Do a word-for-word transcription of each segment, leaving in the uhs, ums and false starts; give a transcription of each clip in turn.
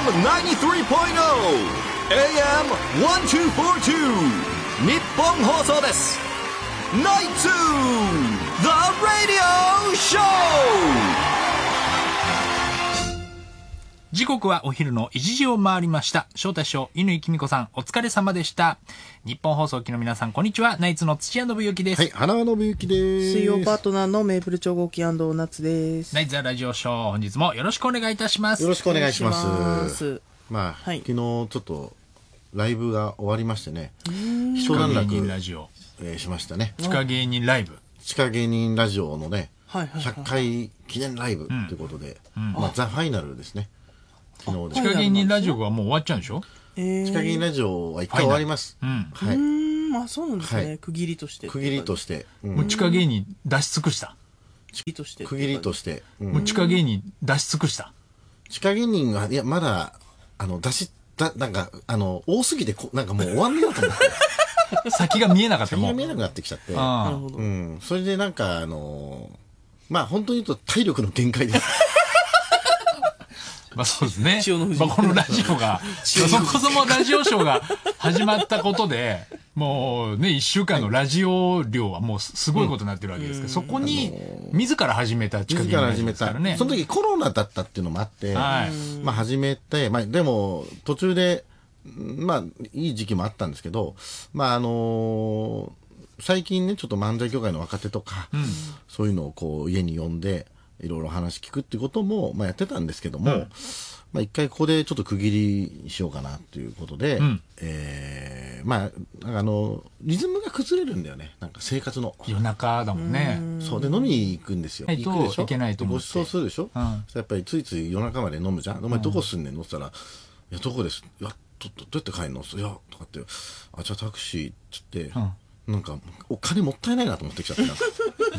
ムナインティスリーポイント エーエムせんにひゃくよんじゅうに 日本放送です。ナイツ The Radio Show。 時刻はお昼のいちじを回りました。翔太師匠、乾きみこさん、お疲れ様でした。日本放送機の皆さん、こんにちは。ナイツの土屋信之です。 はい、花輪信之です。 水曜パートナーのメープル超合金夏です。 ナイツザラジオショー、本日もよろしくお願いいたします。 よろしくお願いします。 お願いしますまあ、 はい、 昨日ちょっとライブが終わりましてね、 地下芸人ラジオ、 えー、しましたね。 地下芸人ライブ。 地下芸人ラジオのね、 はいはいはい、 ひゃっかい記念ライブということで、うんまあ、ザ・ファイナルですね。昨日で。 地下芸人ラジオがもう終わっちゃうんでしょ。 えー、 地下芸人ラジオは一回終わります。 うん、 はい。 うーん、あ、そうなんですね。 はい、 区切りとして。 区切りとして。 うん、もう地下芸人出し尽くした。 区切りとして。 区切りとして。 うん、もう地下芸人出し尽くした。 地下芸人が、いや、まだ、あの、出し、だ、なんか、あの、多すぎてこ、なんかもう終わんねえよと思って。 先が見えなかった。 先が見えなくなってきちゃって。 なるほど。 うん。それでなんか、あのー、まあ、本当に言うと体力の限界です。 まあそうですね。まあこのラジオが、そもそもラジオショーが始まったことで、もうね、一週間のラジオ量はもうすごいことになってるわけですけど、うん、そこに自ら始めた地下芸人ラジオですからね。 その時コロナだったっていうのもあって、はい、まあ始めて、まあでも途中で、まあいい時期もあったんですけど、まああのー、最近ね、ちょっと漫才協会の若手とか、うん、そういうのをこう家に呼んで、いろいろ話聞くってことも、まあ、やってたんですけども、うん、まあ一回ここでちょっと区切りしようかなということで、うん、えー、まあ、あの、リズムが崩れるんだよね。なんか生活の。 夜中だもんね。 そうで飲みに行くんですよ。 はい、行くでしょ。行けないと思って。 ご馳走するでしょ。うん、やっぱりついつい夜中まで飲むじゃん。お前どこ住んでんのって言ったら、いや、どこです。いや、ど、どうやって帰るのいや、とかって、あ、じゃあタクシーって言って、うん、なんか、お金もったいないなと思ってきちゃった。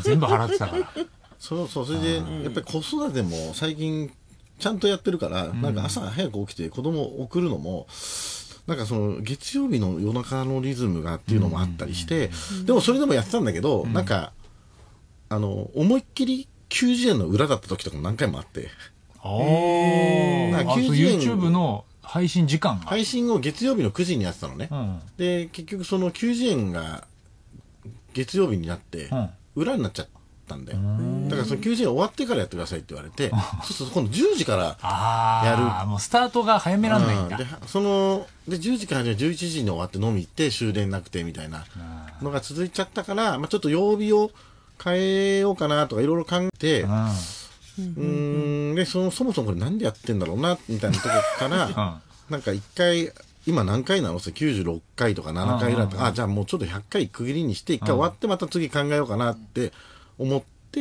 全部払ってたから。 そうそう、それで、やっぱり子育ても最近ちゃんとやってるから、うん、なんか朝早く起きて子供を送るのも、なんかその月曜日の夜中のリズムがっていうのもあったりして、うん、でもそれでもやってたんだけど、うん、なんか、あの、思いっきりきゅうじえんの裏だった時とかも何回もあって。 ああ、きゅうじえん。YouTube の配信時間が配信を月曜日のくじにやってたのね。うん、で、結局そのきゅうじえんが月曜日になって、裏になっちゃった。だよだからそのきゅうじえん終わってからやってくださいって言われて、そうすると今度じゅうじからやる。 ああ、もうスタートが早めらんないんだ。 で、その、で、じゅうじからじゅういちじに終わって飲み行って終電なくてみたいなのが続いちゃったから、まあちょっと曜日を変えようかなとかいろいろ考えて、うん、で、その、そもそもこれなんでやってんだろうな、みたいなとこから、なんか一回、今何回なのきゅうじゅうろっかいとかななかいぐらいとか、あ、じゃあもうちょっとひゃっかい区切りにして一回終わってまた次考えようかなって、思って、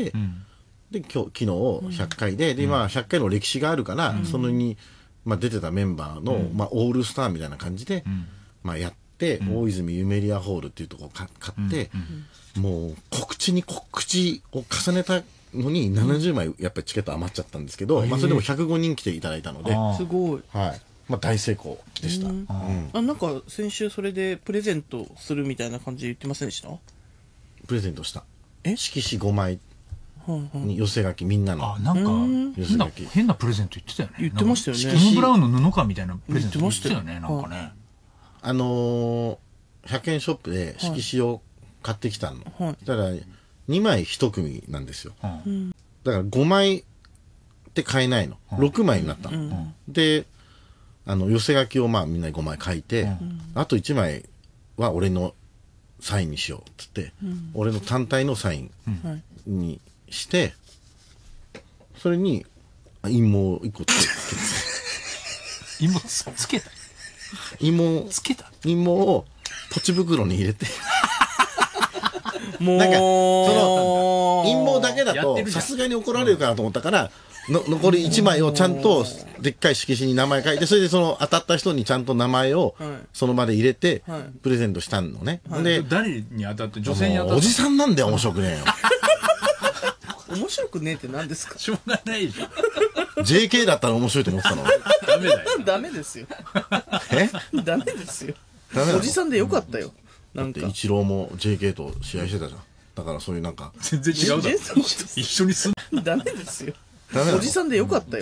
うん、で今日昨日ひゃっかいで、うん、で今ひゃっかいの歴史があるから、うん、そのに、まあ、出てたメンバーの、うん、まあ、オールスターみたいな感じで、うん、まあ、やって、うん、大泉ユメリアホールっていうところを買って、うん、もう告知に告知を重ねたのにななじゅうまいやっぱりチケット余っちゃったんですけど、うん、まあ、それでもひゃくごにん来ていただいたので、 すごい、 はい、まあ、大成功でした。うん、 あ、なんか先週それでプレゼントするみたいな感じで言ってませんでした？ プレゼントした。色紙ごまいに寄せ書きみんなの。 あ、なんか変な変なプレゼント言ってたよね。 言ってましたよね。 トム・ブラウンの布かみたいなプレゼント言ってたよね。なんかね。 あのひゃくえんショップで色紙を買ってきたの。だからにまいいち組なんですよ。だからごまいって買えないの。ろくまいになったの。で、あの寄せ書きをまあみんなごまい書いて、あといちまいは俺のサインにしようっつって、うん、俺の単体のサインにして、うん、それに印毛をいっこつけて印毛つけた印毛つけた印毛をポチ袋に入れてもうなんかその印毛だけだとさすがに怒られるかなと思ったから、の残りいちまいをちゃんとでっかい色紙に名前書いて、それでその当たった人にちゃんと名前をその場で入れてプレゼントしたのね。 はい、で誰に当たって女性に当たっておじさんなんだよ面白くねえよ。 面白くねえって何ですか？ しょうがないじゃん。ジェーケー だったら面白いと思ってたの。 ダメだよ。 ダメですよ。 え？ ダメですよ。おじさんでよかったよ。 なんかイチローも ジェーケー と試合してたじゃん。だからそういうなんか全然違うだろ。一緒にすん。 ダメですよ。おじさんでよかったよ。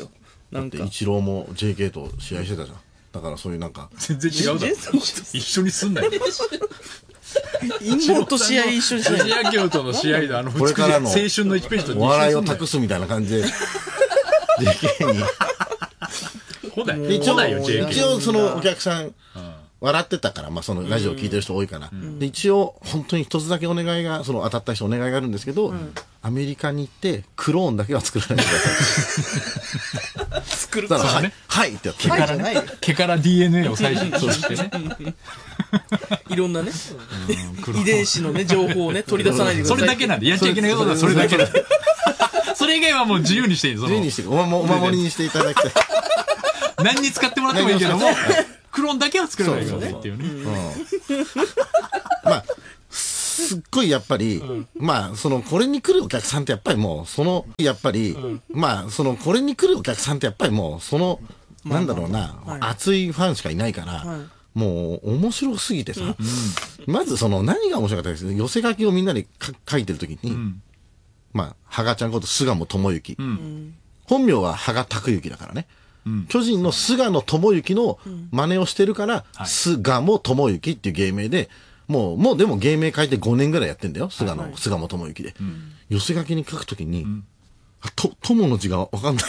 なんかイチローも ジェイケー と試合してたじゃん。だからそういうなんか全然違うだろ。一緒にすんなよ。 妹試合一緒にしない女子野球との試合であのこれからの青春のいちページとお笑いを一緒にすんなよ託すみたいな感じで ジェイケー に来ないで一応来ないよ ジェイケー。 一応そのお客さん笑ってたから、まあ、そのラジオ聞いてる人多いから、で一応本当に一つだけお願いがその当たった人お願いがあるんですけど、アメリカに行ってクローンだけは作らないでください。 作るだから、はいそうね、 はいってやって、 毛からじゃないよね、毛から ディーエヌエー を採取してね。 いろんなね、遺伝子のね、情報をね、取り出さないでください。 それだけなんで、やっちゃいけないことはそれだけなんで。それ以外はもう自由にしていい。その自由にしておまお守りにしていただきたい。 何に使ってもらってもいいけども、クローンだけは作らないでくださいっていうね。 まあ、すっごいやっぱり、まあ、その、これに来るお客さんってやっぱりもう、その、やっぱり、まあ、その、これに来るお客さんってやっぱりもう、その、なんだろうな、熱いファンしかいないから、もう、面白すぎてさ、まずその、何が面白かったです寄せ書きをみんなでか書いてるときに、まあ、羽賀ちゃんこと菅野智之。本名は羽賀拓之だからね。巨人の菅野智之の真似をしてるから、菅野智之っていう芸名で、もう、もうでも芸名書いてごねんぐらいやってんだよ。菅野、菅野智之で。寄せ書きに書くときに、あと、友の字がわかんない。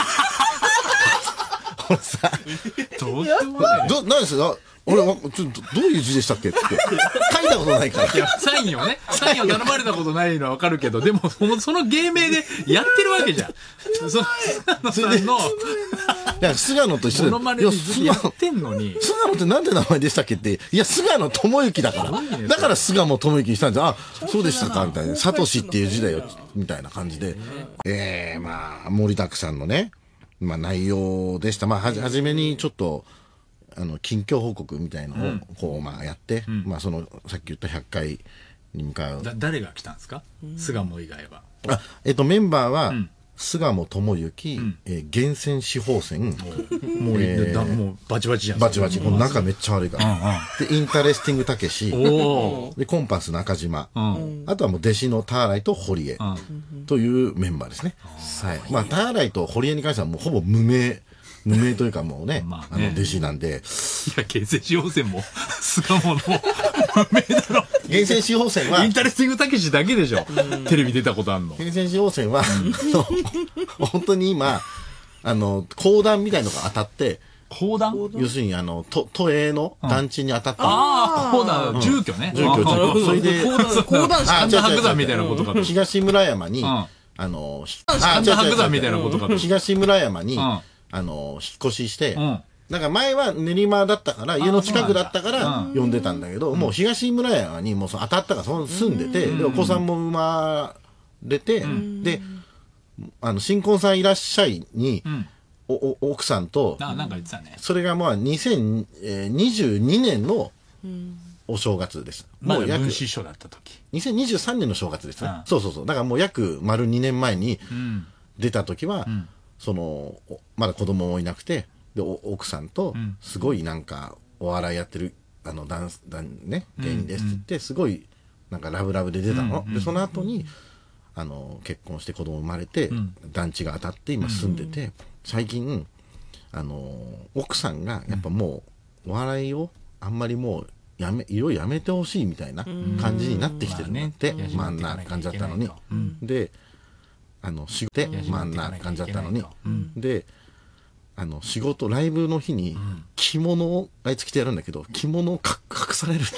これさ、 どうでもないね。 ど、何ですか俺は、ちょっと、どういう字でしたっけって。書いたことないから。 いや、サインをね、サインを頼まれたことないのはわかるけど、でも、その、その芸名でやってるわけじゃん。その、菅野さんの、 いや、菅野と一緒で。 モノマネでずっとやってんのに。 菅野ってなんて名前でしたっけって、いや、菅野智之だから。だから菅野智之にしたんですよ。あ、そうでしたかみたいな。サトシっていう字だよ、みたいな感じで。ええー、まあ、盛りだくさんのね、まあ内容でした。まあ、はじ、はじめにちょっと、あの、近況報告みたいのを、こう、まあやって、まあその、さっき言ったひゃっかいに向かう。 だ誰が来たんですか菅野以外は。 あ、えっと、メンバーは、菅野智之、えー、厳選司法選、 もう、えー、だもうバチバチじゃん。 バチバチ、この仲めっちゃ悪いから。で、インタレスティングたけし、で、コンパス中島、あとはもう弟子のターライと堀江というメンバーですね。はい。まあ、ターライと堀江に関してはもうほぼ無名。無名というかもうね、 まあね、あの、弟子なんで。 いや、厳選司法選も、菅野の無名だろ。 厳選司法選は、 インタレスティングたけしだけでしょ。テレビ出たことあんの。 厳選司法選は、本当に今、あの、講談みたいのが当たって、 講談要するに、あの、と、都営の団地に当たった。 ああ、講談、住居ね。 住居、住居。それで、 講談師神田伯山みたいなことかと。 東村山に、あの、 神田伯山みたいなことかと。 東村山に、あの、引っ越しして、なんか前は練馬だったから、家の近くだったから呼んでたんだけど、もう東村山にもう当たったからその住んでて、で、お子さんも生まれて、で、あの、新婚さんいらっしゃいに、お、お、奥さんと、 あ、なんか言ってたね。 それがまあにせんにじゅうにねんのお正月です。 もう約分子師匠だった時。 にせんにじゅうさんねんの正月ですね。そうそうそう。だからもう約丸にねんまえに出た時は、その、まだ子供もいなくて、で、奥さんと、すごいなんか、お笑いやってる、あの、ダンス、ダン、ね、芸人ですって言って、すごい、なんかラブラブで出たの。で、その後に、あの、結婚して子供生まれて、団地が当たって今住んでて、最近、あの、奥さんが、やっぱもう、お笑いを、あんまりもう、やめ、色々やめてほしいみたいな感じになってきてるんだって、まああんな感じだったのに。で、あの、仕事、まああんな感じだったのに。で、あの、仕事、ライブの日に、着物をあいつ着てやるんだけど、着物をか隠されるんだ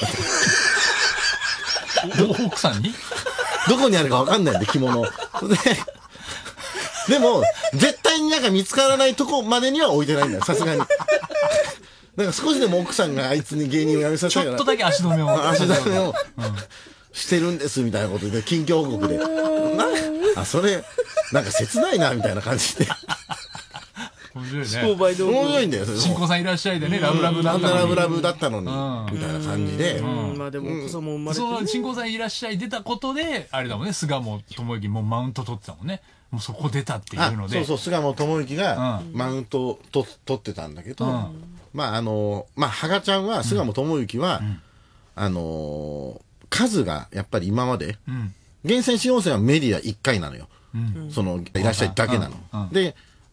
って。奥さんにどこにあるかわかんないんで、着物。で、でも、絶対になんか見つからないとこまでには置いてないんだよ、さすがに。なんか少しでも奥さんがあいつに芸人を辞めさせたから。 ちょっとだけ足止めを。 足止めをしてるんです、みたいなことで、近況報告で。あ、それ、なんか切ないな、みたいな感じで。 面白いね。 商売道具。 面白いんだよ、それ。 新婚さんいらっしゃいでね、ラブラブだあんなったのに。 ラブラブだったのに、みたいな感じで。 まあでも、お子さんも生まれて。 その新婚さんいらっしゃい出たことで、あれだもんね、菅野智之もマウント取ってたもんね。もうそこ出たっていうので。 そうそう、菅野智之がマウントをと取ってたんだけど、まああの、まあ、羽賀ちゃんは、菅野智之は、あの、数がやっぱり今まで、厳選使用戦はメディアいっかいなのよ。その、いらっしゃいだけなの。で、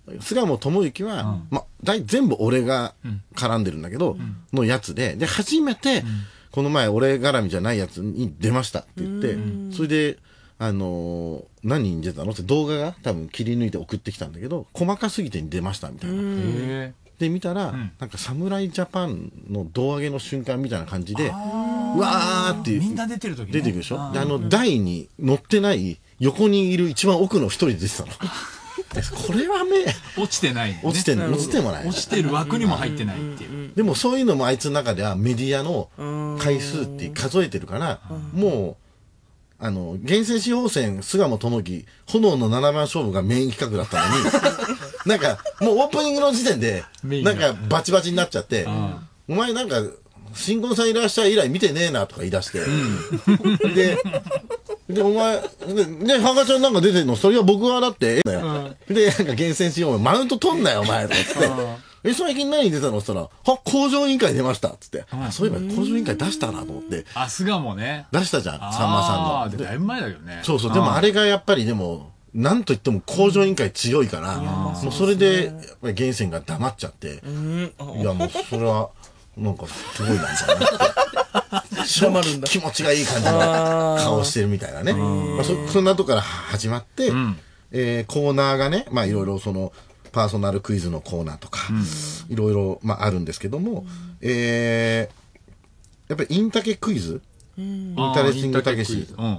菅本智之は、まあ、大全部俺が絡んでるんだけど、のやつで、で、初めて、この前俺絡みじゃないやつに出ましたって言って、それで、あのー、何人出たのって動画が多分切り抜いて送ってきたんだけど、細かすぎてに出ましたみたいな。で、見たら、なんか侍ジャパンの胴上げの瞬間みたいな感じで、うわーっていう。 みんな出てる時出てくるでしょ。で、あの、台に乗ってない横にいる一番奥の一人で出てたの。これはね、 落ちてない、ね、 落ちてない、落ちてもない。 落ちてる枠にも入ってないっていう。 でもそういうのもあいつの中ではメディアの回数って数えてるから、もう、あの、厳選司法選、菅本智之、炎のななばん勝負がメイン企画だったのに、なんか、もうオープニングの時点で、なんかバチバチになっちゃって、お前なんか、新婚さんいらっしゃい以来見てねえなとか言い出して、で、で、お前、で、で、ハガちゃんなんか出てんのそれは僕はだって、ええんだよ。で、なんか厳選しよう、マウント取んなよ、お前とか言って。え、最近何出たのって言ったら、は、工場委員会出ましたっつって。あ、そういえば工場委員会出したなと思って。 あ、菅もね。 出したじゃん、さんまさんの。 あ、だいぶ前だよね。 そうそう、でもあれがやっぱりでも、なんといっても工場委員会強いから、もうそれで、やっぱり厳選が黙っちゃって、いやもうそれは、なんかすごいなんだなって。 黙るんだ。 気持ちがいい感じの顔してるみたいなね。まあ、そ, そんなとこから始まって、うん、えー、コーナーがね、まあいろいろその、パーソナルクイズのコーナーとか、いろいろ、まああるんですけども、うん、えー、やっぱりインタケクイズ、うん、インタレスティングたけし、うん、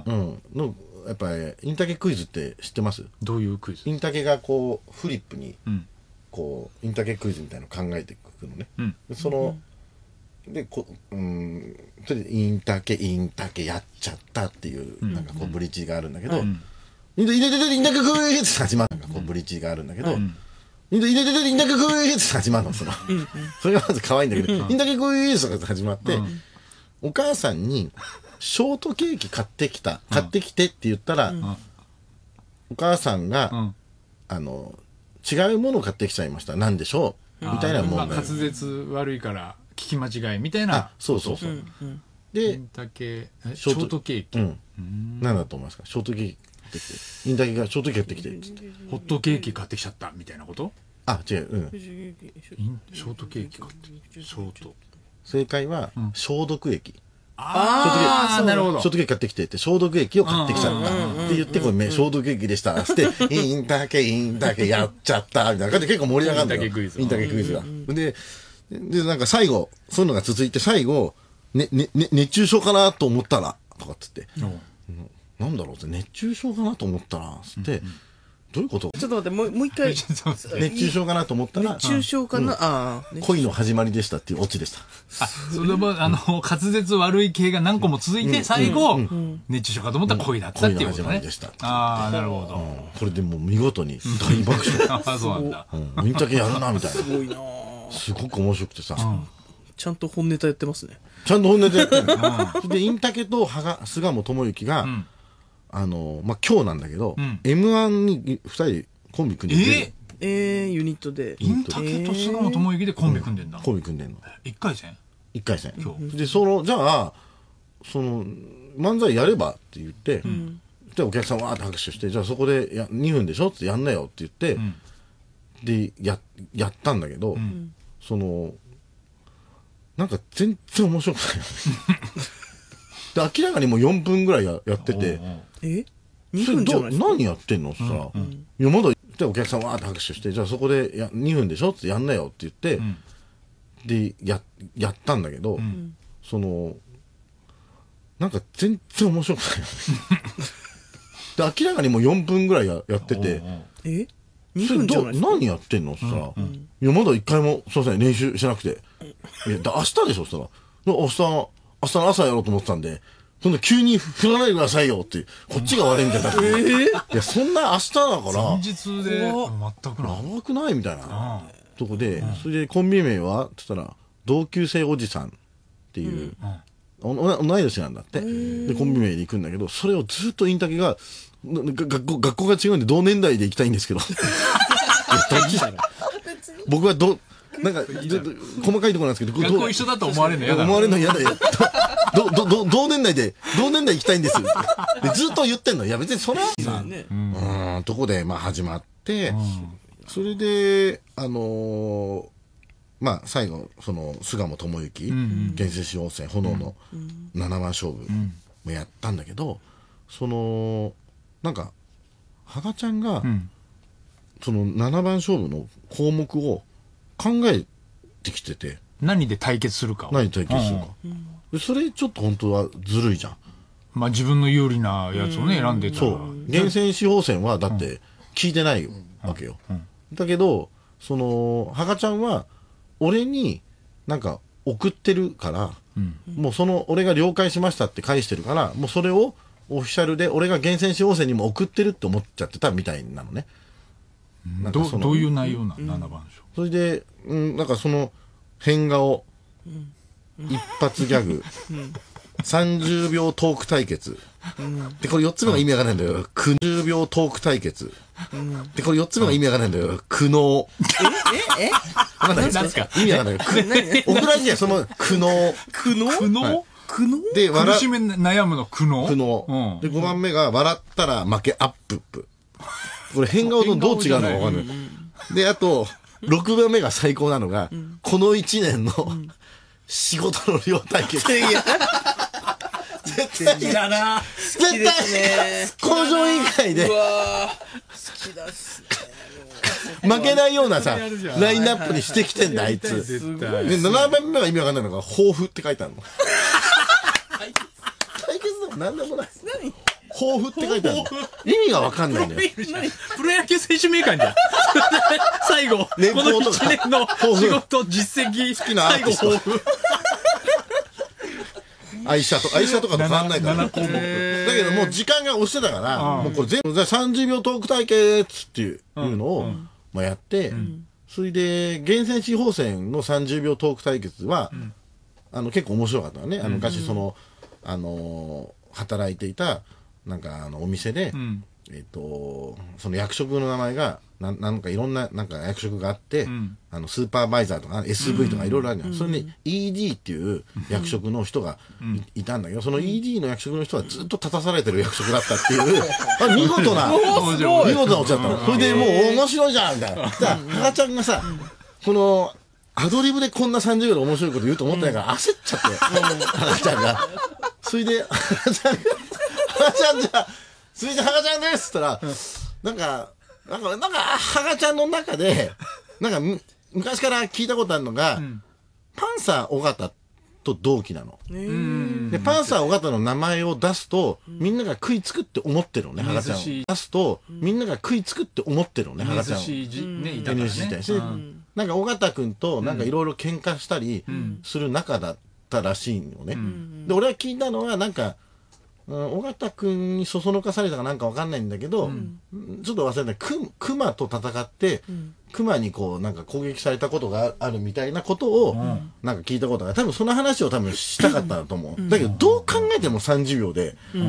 の、やっぱりインタケクイズって知ってます？ どういうクイズ？ インタケがこう、フリップに、こう、インタケクイズみたいなのを考えていくのね。うん、その、で、こうん、それでインタケ、インタケやっちゃったっていう、なんかこう、ブリッジがあるんだけど、インタケ、インタケ、インタケクイズって始まる、なんかこう、ブリッジがあるんだけど、インタケ、インタケ、インタケクイズって始まるの、その。それがまず可愛いんだけど、インタケクイズとか始まって、お母さんに、ショートケーキ買ってきた、買ってきてって言ったら、お母さんが、あの、違うものを買ってきちゃいました。なんでしょうみたいなもん。 滑舌悪いから聞き間違いみたいな。あ、 そうそうそう。 で、インタケ、ショートケーキ。うん。 何だと思いますか？ショートケーキ買ってきて。インタケがショートケーキ買ってきて。 ホットケーキ買ってきちゃったみたいなこと？ あ、違う。うん。 ショートケーキ買って。ショート。 正解は、消毒液。 ああ、なるほど。 ショートケーキ買ってきてって、消毒液を買ってきちゃったって言って、これ、消毒液でした。して、インタケ、インタケやっちゃった、みたいな感じで結構盛り上がるんだよ。インタケクイズ。インタケクイズが。で、で、なんか最後、そういうのが続いて、最後、ね、ね、ね、熱中症かなと思ったら、とかっつって、なんだろうって、熱中症かなと思ったら、つって、どういうこと？ ちょっと待って、もう、もう一回。 熱中症かなと思ったら。 熱中症かな、ああ。 恋の始まりでしたっていうオチでした。 あ、それも、あの、滑舌悪い系が何個も続いて、最後、熱中症かと思ったら恋だったっていうことね。恋の始まりでした。ああ、なるほど。 これでもう見事に大爆笑。 ああ、そうなんだ。 うん。インタケやるな、みたいな。 すごいな。 すごく面白くてさ。 ちゃんと本ネタやってますね。 ちゃんと本ネタやってる。で、インタケと菅本智之が、あの、まあ、今日なんだけど、エムワン に二人コンビ組んでる。 ええー、ユニットで。 インタケと菅本智之でコンビ組んでんだ。 コンビ組んでんの。 一回戦一回戦。今日。で、その、じゃあ、その、漫才やればって言って、で、お客さんわーって拍手して、じゃあそこでやにふんでしょってやんなよって言って、で、や、やったんだけど、その、なんか全然面白くないよね。で、明らかにもうよんぷんぐらいややってて、 えにふんじゃないですか？ 何やってんのってさ、いや、まだ、で、お客さんわーって拍手して、じゃあそこでやにふんでしょってやんなよって言って、で、や、やったんだけど、その、なんか全然面白くないよね。で、明らかにもうよんぷんぐらいややってて、 えにふんじゃないですか？ 何やってんのってさ、いや、まだ一回も、すいません、練習しなくて、いや、明日でしょって言ったら、明日、明日の朝やろうと思ってたんで、そんな急に振らないでくださいよって、こっちが悪いみたいな。えー、いや、そんな明日だから。 前日で、全くな。長くないみたいな。とこで、それでコンビ名はって言ったら、同級生おじさんっていう、同い年なんだって。で、コンビ名で行くんだけど、それをずっとインタケが、学校、学校が違うんで同年代で行きたいんですけど。僕はど、なんか、細かいところなんですけど、 学校一緒だと思われるの嫌だ。 思われるの嫌だよ。ど、ど、ど、同年代で、同年代行きたいんですよ。で、ずっと言ってんの。いや、別にそれはさ、うん、とこで、まあ始まって、 それであのーまあ最後その巣鴨智之、うんうん、厳選四王戦炎のななばん勝負もやったんだけど、そのなんか羽賀ちゃんが、うん、そのななばん勝負の項目を考えてきてて、 何で対決するかを何で対決するか、うん、それちょっと本当はずるいじゃん。 まあ自分の有利なやつをね選んでたら、 そう厳選四王戦はだって聞いてないわけよ、うんうんうん、だけどその羽賀ちゃんは俺になんか送ってるから、うん、もうその俺が了解しましたって返してるから、もうそれをオフィシャルで俺が厳選四王戦にも送ってるって思っちゃってたみたいなのね。 なんかその ど, どういう内容なの、うん、ななばん勝負。 それで、うん、なんかその変顔、うん、一発ギャグ、うん、さんじゅうびょうトーク対決、うん、でこれよっつめが意味わからないんだよ。きゅうじゅうびょうトーク対決、うん、でこれよっつめが意味わからないんだよ。苦悩。 えええ何ですか意味わかんない。オクラジアその苦悩。 苦悩苦悩苦悩で、 苦しめ悩むの苦悩苦悩、うん。で、ごばんめが笑ったら負けアップップ。これ変顔とどう違うのかわかんない。で、あと、ろくばんめが最高なのが、うん、このいちねんの仕事の量対決。絶対だな。 絶対工場以外で。 うわ好きだっすね。 負けないようなさ、ラインナップにしてきてんだ、あいつ。で、ななばんめが意味わかんないのが、抱負って書いてあるの。対決でもなんでもない。抱負って書いてあるの。意味がわかんないんだよ。 プロ野球選手メーカーじゃん。最後、このいちねんの仕事、実績、 好きなアーティスト。最後抱負。愛車と、愛車とかと変わんないから。だけどもう時間が押してたから、もうこれ全部さんじゅうびょうトーク対決っていうのを、まあやって、それで、厳選四王戦のさんじゅうびょうトーク対決は、あの結構面白かったのね。あの昔その、あの、働いていた、なんかあのお店で、えっと、その役職の名前が、ななんかいろんななんか役職があって、うん、あのスーパーバイザーとか エスブイ とかいろいろあるじゃん、うん、それに イーディー っていう役職の人が い,、うん、いたんだけど、その イーディー の役職の人はずっと立たされてる役職だったっていうあ見事な見事なオチだったの。それでもう面白いじゃんみたいな。さ羽賀ちゃんがさ、このアドリブでこんなさんじゅうびょうで面白いこと言うと思ってないから焦っちゃって、羽賀ちゃんが。それで羽賀ちゃんが羽賀ちゃんじゃ続いて羽賀ちゃんですって言ったら、なんかなんか、なんか、羽賀ちゃんの中で、なんかむ、昔から聞いたことあるのが、うん、パンサー尾形と同期なの。で、パンサー尾形の名前を出すと、みんなが食いつくって思ってるのね、羽賀ちゃんを。出すと、みんなが食いつくって思ってるのね、羽賀ちゃんを。 ね、いたからね。 なんか、尾形くんと、なんかいろいろ喧嘩したりする仲だったらしいのね。で、俺は聞いたのは、なんか、尾形君にそそのかされたかなんかわかんないんだけど、うん、ちょっと忘れないククマと戦って、うん、クマにこうなんか攻撃されたことがあるみたいなことを、うん、なんか聞いたことが多分その話を多分したかったんだと思う、うん、だけどどう考えてもさんじゅうびょうで、うん、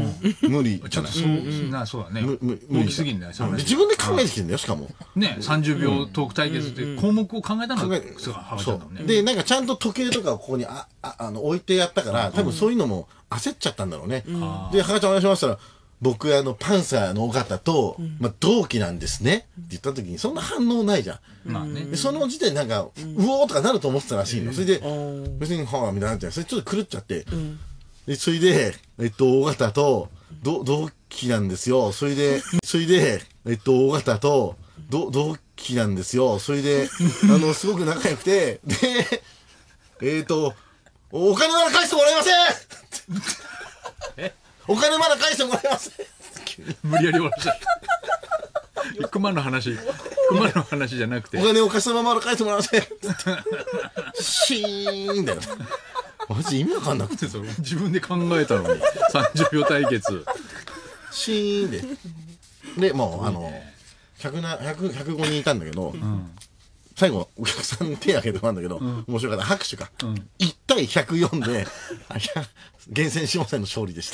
無理ちょっとそう、うん、なそうだね無理すぎんだよ、 自分で考えてきてんだよしかもねさんじゅうびょうトーク対決って項目を考えたのがそうでなんかちゃんと時計とかをここにあああの置いてやったから多分そういうのも焦っちゃったんだろうね、うん、で羽賀ちゃんお願いしますって言ったら僕あのパンサーの尾形と、うんまあ、同期なんですねって言った時にそんな反応ないじゃん、まあね、でその時点なんか、うん、うおーとかなると思ってたらしいの、うん、それで別にはあみたいなってそれちょっと狂っちゃって、うん、でそれでえっと尾形とど同期なんですよそれでそれでえっと尾形とど同期なんですよそれであのすごく仲良くてでえっとお金まだ返してもらえませんえお金まだ返してもらえません無理やり終わっちゃった熊の話熊の話じゃなくてお金を貸したまままだ返してもらえませんシーンだよマジ意味わかんなくてそれ自分で考えたのにさんじゅうびょう対決シーンででもうあのひゃく、ひゃく、ひゃくごにんいたんだけど、うん最後お客さん手挙げてもらうんだけど、うん、面白かった拍手か、うん、いち対ひゃくよんで厳選しませんの勝利でした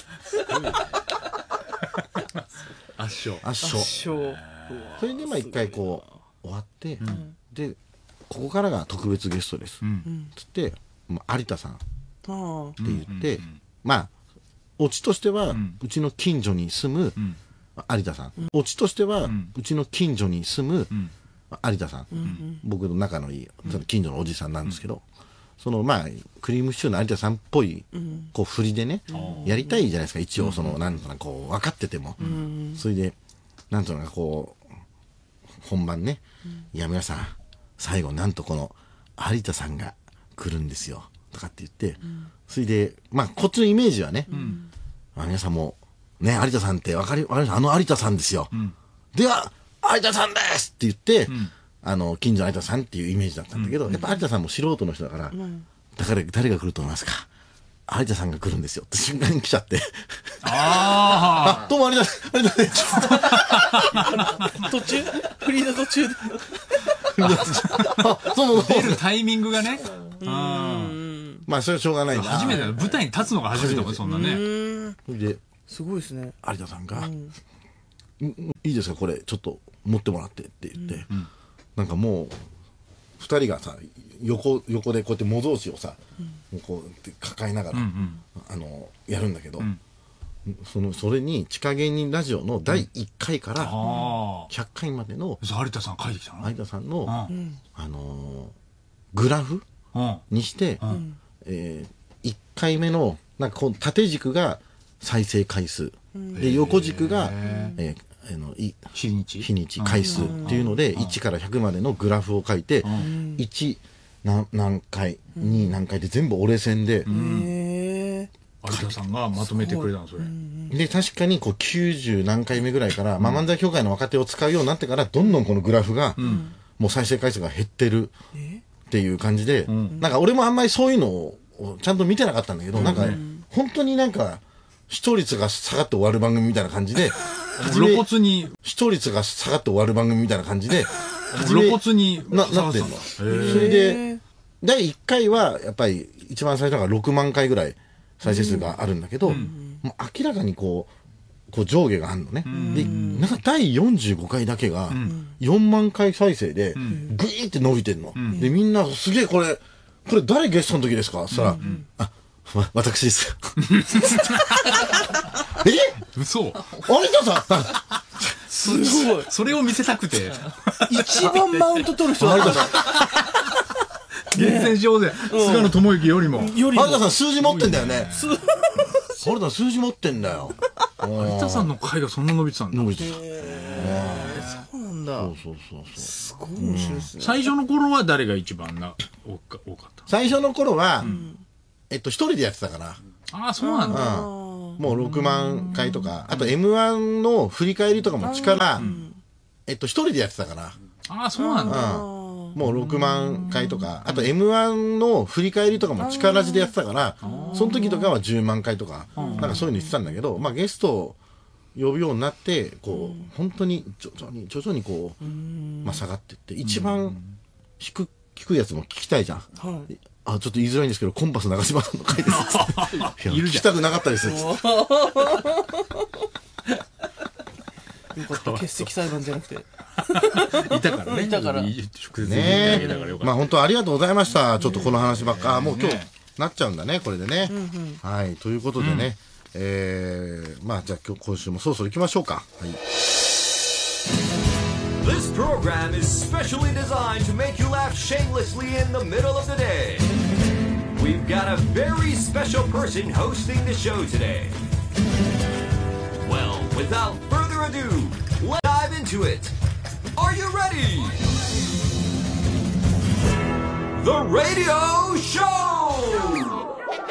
圧勝圧勝それでまあ一回こう終わって、うん、でここからが特別ゲストです、うん、つって、まあ、有田さんって言って、うん、まあオチとしては、うん、うちの近所に住む、うん、有田さん、うん、オチとしては、うん、うちの近所に住む、うん有田さん、うん、僕の仲のいいその近所のおじさんなんですけど、うん、そのまあクリームシチューの有田さんっぽい、うん、こう振りでね、うん、やりたいじゃないですか一応その、うん、なんとなくこう分かってても、うん、それでなんとなくこう本番ね、うん、いや皆さん最後なんとこの有田さんが来るんですよとかって言って、うん、それでまあこっちのイメージはね、うんまあ、皆さんもね有田さんって分かり分かりますあの有田さんですよ、うん、では有田さんですって言って、うん、あの近所の有田さんっていうイメージだったんだけど、うん、やっぱ有田さんも素人の人だから、うん、誰, 誰が来ると思いますか有田さんが来るんですよって瞬間に来ちゃってああどうも有田さん有田さん途中フリーの途中であそう出るタイミングがねうんまあそれはしょうがないんだ初めてだ舞台に立つのが初めてだもんそんなねですごいですね有田さんが、うんいいですかこれちょっと持ってもらってって言って、うん、なんかもうふたりがさ 横, 横でこうやって模造紙をさ、うん、こう抱えながら、うんうん、あのやるんだけど、うん、そのそれに地下芸人ラジオのだいいっかいからひゃっかいまでの有田さん書いてきたの有田さんの、うんあのー、グラフにして、うんえー、いっかいめのなんかこう縦軸が再生回数で横軸が、えーあのい日にち日にち回数っていうのでいちからひゃくまでのグラフを書いていち何, 何回に何回で全部折れ線で有田さんがまとめてくれたのそれで確かにこうきゅうじゅう何回目ぐらいから、まあ、漫才協会の若手を使うようになってからどんどんこのグラフがもう再生回数が減ってるっていう感じでなんか俺もあんまりそういうのをちゃんと見てなかったんだけどなんか本当になんか視聴率が下がって終わる番組みたいな感じで露骨に視聴率が下がって終わる番組みたいな感じで露骨にな, なってんのそれでだいいっかいはやっぱり一番最初がろくまんかいぐらい再生数があるんだけど、うん、もう明らかにこうこう上下があるのね、うん、でなんかだいよんじゅうごかいだけがよんまんかい再生でグイーって伸びてんの、うん、でみんなすげえこれこれ誰ゲストの時ですかって言ったら、うん、あわ私ですえ嘘有田さんすごいそれを見せたくて一番マウント取る人は有田さん厳選上手菅野智之よりも有田さん数字持ってんだよね有田さん数字持ってんだよ有田さんの回がそんな伸びてたんだ伸びてたそうなんだそうそうそうそうすごい面白いですね最初の頃は誰が一番な多かった最初の頃は、うんえっと、一人でやってたから。 ああ、そうなんだ。 うん、もうろくまんかいとか、あと エムワン の振り返りとかも力、うん、えっと、一人でやってたから。 ああ、そうなんだ。 うん、もうろくまんかいとか、あと エムワン の振り返りとかも力字でやってたから、その時とかはじゅうまんかいとか、なんかそういうの言ってたんだけど、まあゲストを呼ぶようになって、こう、本当に徐々に、徐々にこう、まあ下がっていって、一番低低いやつも聞きたいじゃん。はいあ、ちょっと言いづらいんですけど、コンパス長嶋さんの回です。いるじゃん。聞きたくなかったです。よかった、欠席裁判じゃなくて。 いたからね。 いたから。ねまあ本当ありがとうございました。ちょっとこの話ばっか。あ、もう今日なっちゃうんだね、これでね。はい、ということでね。えー、まあじゃあ今日今週もそろそろ行きましょうか。はい。 This program is specially designed to make you laugh shamelessly in the middle of the day. We've got a very special person hosting the show today. Well, without further ado, let's dive into it. Are you ready? The Radio Show!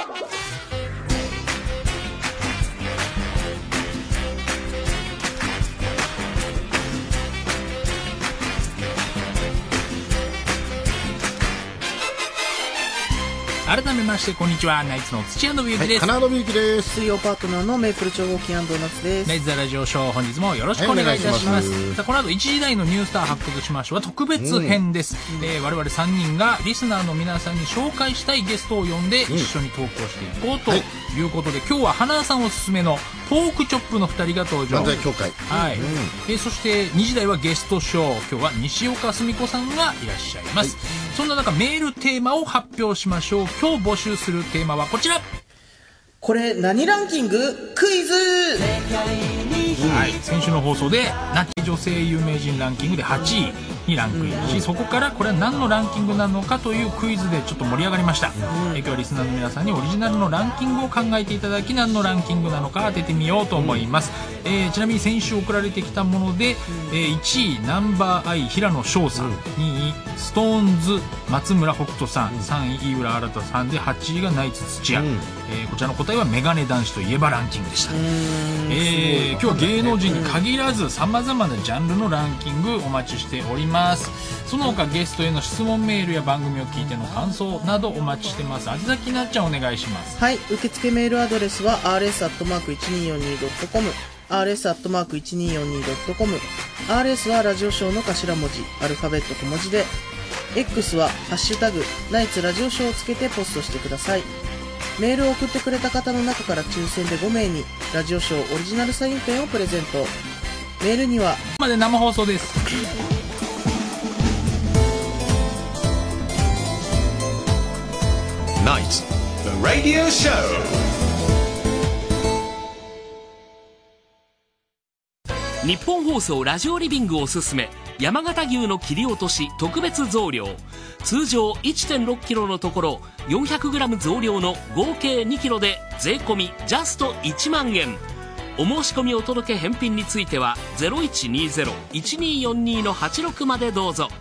改めましてこんにちはナイツの土屋信之です、はい、 金信之です。 水曜パートナーのメイプル超合金&ドーナツです。 ナイツザラジオショー本日もよろしくお願いいたします、はい、さあこの後いちじ台のニュースター発掘しましょうは特別編です、うんえー、我々さんにんがリスナーの皆さんに紹介したいゲストを呼んで一緒に投稿していこうということで、うんはい、今日は花さんおすすめのポークチョップのふたりが登場。 漫才協会、 はいうん、えー、そしてにじ台はゲストショー。今日は西岡澄子さんがいらっしゃいます、はい、そんな中メールテーマを発表しましょう。今日募集するテーマはこちら。 これ何ランキングクイズ、 はい、先週の放送でナッチ女性有名人ランキングではちいにランクインし、そこからこれは何のランキングなのかというクイズでちょっと盛り上がりました。え今日はリスナーの皆さんにオリジナルのランキングを考えていただき、何のランキングなのか当ててみようと思います。えー、ちなみに先週送られてきたもので、えー、いちいナンバーアイ平野翔さん、にいストーンズ松村北斗さん、さんい飯浦新さんで、はちいがナイツ土屋、うん、えー、こちらの答えはメガネ男子といえばランキングでした。えー、今日は芸能人に限らずさまざまなジャンルのランキングお待ちしております。その他ゲストへの質問メールや番組を聞いての感想などお待ちしてます。宛先なっちゃんお願いします。 はい、受付メールアドレスは アールエス アットマーク いちにーよんにー ドットコム アールエス アットマーク いちにーよんにー ドットコム アールエス はラジオショーの頭文字アルファベット小文字で、 X はハッシュタグナイツラジオショーをつけてポストしてください。メールを送ってくれた方の中から抽選でごめいにラジオショーオリジナルサインペンをプレゼント。メールにはまで生放送です。 ナイツ The Radio Show。 日本放送ラジオリビングおすすめ山形牛の切り落とし特別増量、通常 いってんろっキロのところ よんひゃくグラム 増量の合計にキロで税込みジャストいちまんえん。お申し込みお届け返品については ゼロいちにーゼロ いちにーよんにー のはちろくまでどうぞ。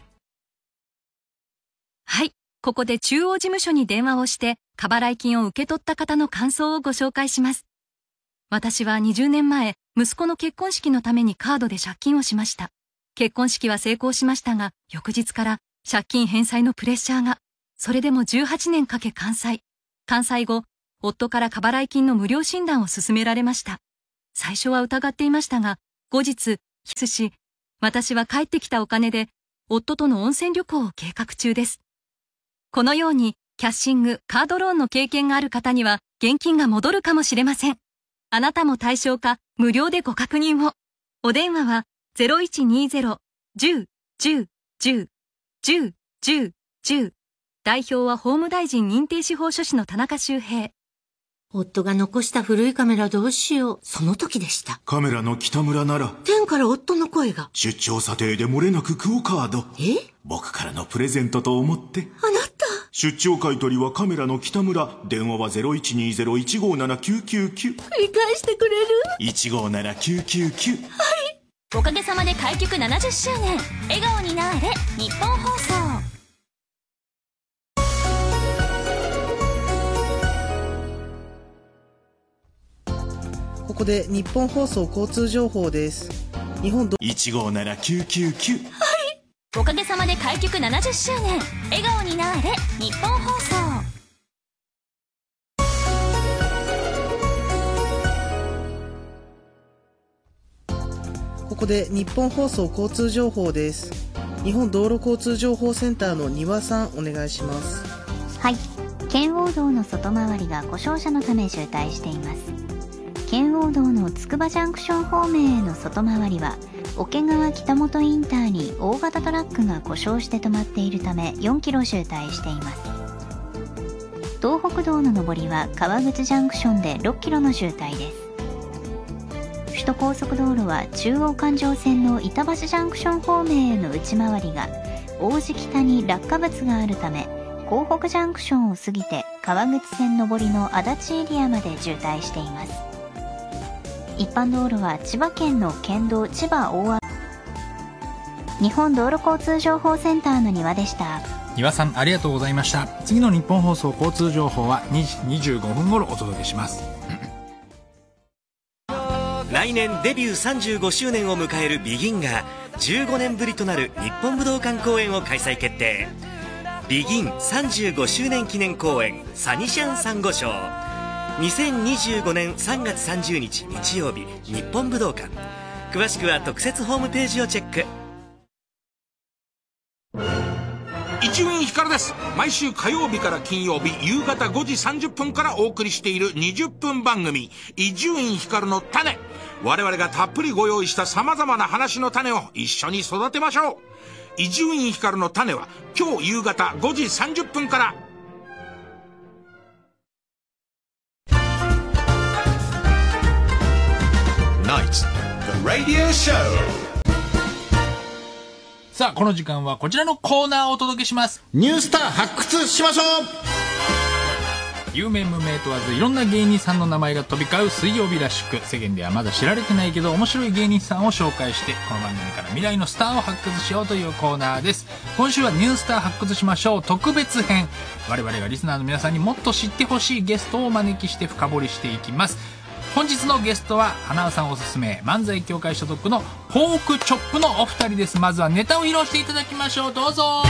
はい、ここで中央事務所に電話をして過払い金を受け取った方の感想をご紹介します。私はにじゅうねんまえ、息子の結婚式のためにカードで借金をしました。結婚式は成功しましたが、翌日から借金返済のプレッシャーが。それでもじゅうはちねんかけ完済。完済後、夫から過払い金の無料診断を勧められました。最初は疑っていましたが、後日、キスし、私は帰ってきたお金で、夫との温泉旅行を計画中です。このように、キャッシング、カードローンの経験がある方には、現金が戻るかもしれません。あなたも対象か、無料でご確認を。お電話は、ゼロいちにーゼロ じゅう じゅう じゅう じゅう じゅう じゅう。代表は法務大臣認定司法書士の田中修平。 夫が残した古いカメラどうしよう。その時でした。 カメラの北村なら。 天から夫の声が。 出張査定で漏れなくクオカード。 え？ 僕からのプレゼントと思って。 あなた。 出張買取はカメラの北村。電話は ゼロいちにーゼロ いちごーなな きゅうきゅうきゅう。 繰り返してくれる？ いちごーなな きゅうきゅうきゅう。はい。 おかげさまで開局ななじゅっしゅうねん。笑顔になーれ、日本放送。 ここで日本放送交通情報です。日本どいちごーなな きゅうきゅうきゅう。はい。 おかげさまで開局ななじゅっしゅうねん。笑顔になーれ、日本放送。 ここで日本放送交通情報です。日本道路交通情報センターの丹羽さん、お願いします。 はい、圏央道の外回りが故障車のため渋滞しています。圏央道のつくばジャンクション方面への外回りは桶川北本インターに大型トラックが故障して止まっているためよんキロ渋滞しています。東北道の上りは川口ジャンクションでろっキロの渋滞です。首都高速道路は中央環状線の板橋ジャンクション方面への内回りが王子北に落下物があるため港北ジャンクションを過ぎて川口線上りの足立エリアまで渋滞しています。一般道路は千葉県の県道千葉大網。日本道路交通情報センターの庭でした。 庭さんありがとうございました。次の日本放送交通情報はにじにじゅうごふん頃お届けします。 来年デビューさんじゅうごしゅうねんを迎えるビギンがじゅうごねんぶりとなる日本武道館公演を開催決定。ビギンさんじゅうごしゅうねん記念公演サニシャンサンゴショー、にせんにじゅうごねんさんがつさんじゅうにち日曜日、日本武道館。詳しくは特設ホームページをチェック。 伊集院光です。毎週火曜日から金曜日夕方ごじさんじゅっぷんからお送りしているにじゅっぷん番組伊集院光の種。我々がたっぷりご用意した様々な話の種を一緒に育てましょう。伊集院光の種は今日夕方ごじさんじゅっぷんから。 ナイツ The Radio Show。 さあ、この時間はこちらのコーナーをお届けします。 ニュースター発掘しましょう。 有名無名問わずいろんな芸人さんの名前が飛び交う水曜日らしく、世間ではまだ知られてないけど面白い芸人さんを紹介して、この番組から未来のスターを発掘しようというコーナーです。今週はニュースター発掘しましょう特別編。我々がリスナーの皆さんにもっと知ってほしいゲストをお招きして深掘りしていきます。本日のゲストは花輪さんおすすめ漫才協会所属のポークチョップのお二人です。まずはネタを披露していただきましょう。どうぞ。